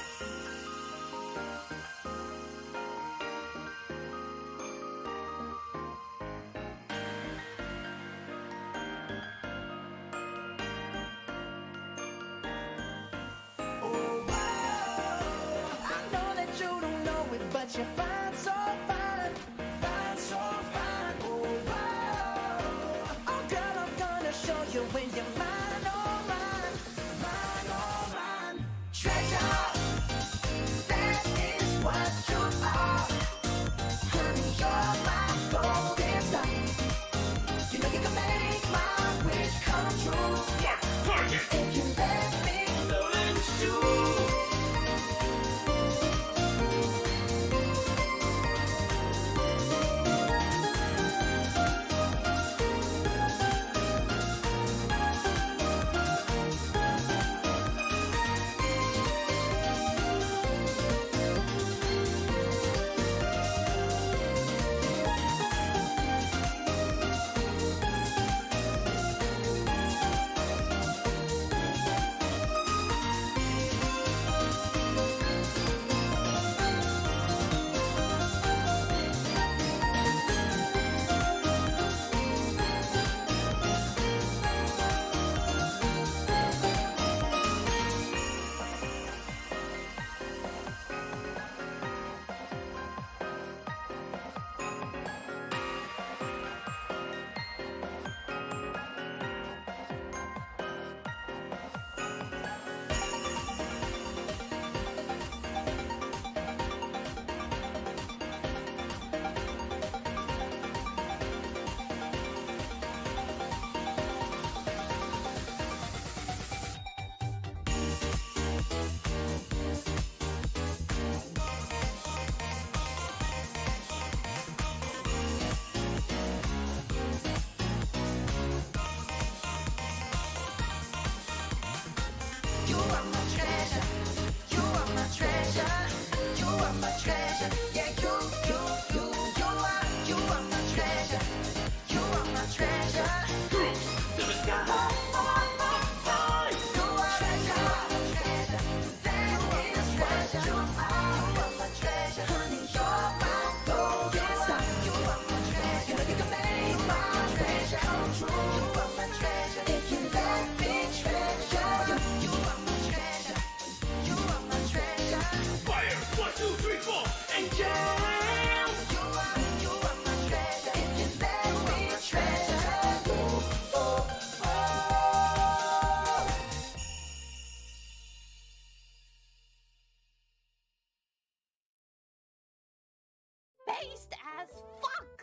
J: I know that you don't know it, but you're fine, so fine. Fine, so fine. Oh, wow. Oh, girl, I'm gonna show you when you're mine, oh, mine. Mine, oh, mine. Treasure. That is what you are. Honey, you're my golden sun. You know you can make my wish come true.
G: Mark target!
J: If you let me
G: Know that it's true.
J: are my treasure. You are my treasure. You are my treasure. Yeah, you are my treasure. You are my treasure.
G: To the sky.
J: You are treasure. That is treasure. You are my treasure. Honey, you're my gold. You are my treasure. You can make my treasure come true. You are my treasure. If you let me treasure you are my treasure. You are my treasure.
G: Fire! 1, 2, 3, 4, and jam!
J: You are my treasure. If you let me treasure you.
K: Based as fuck!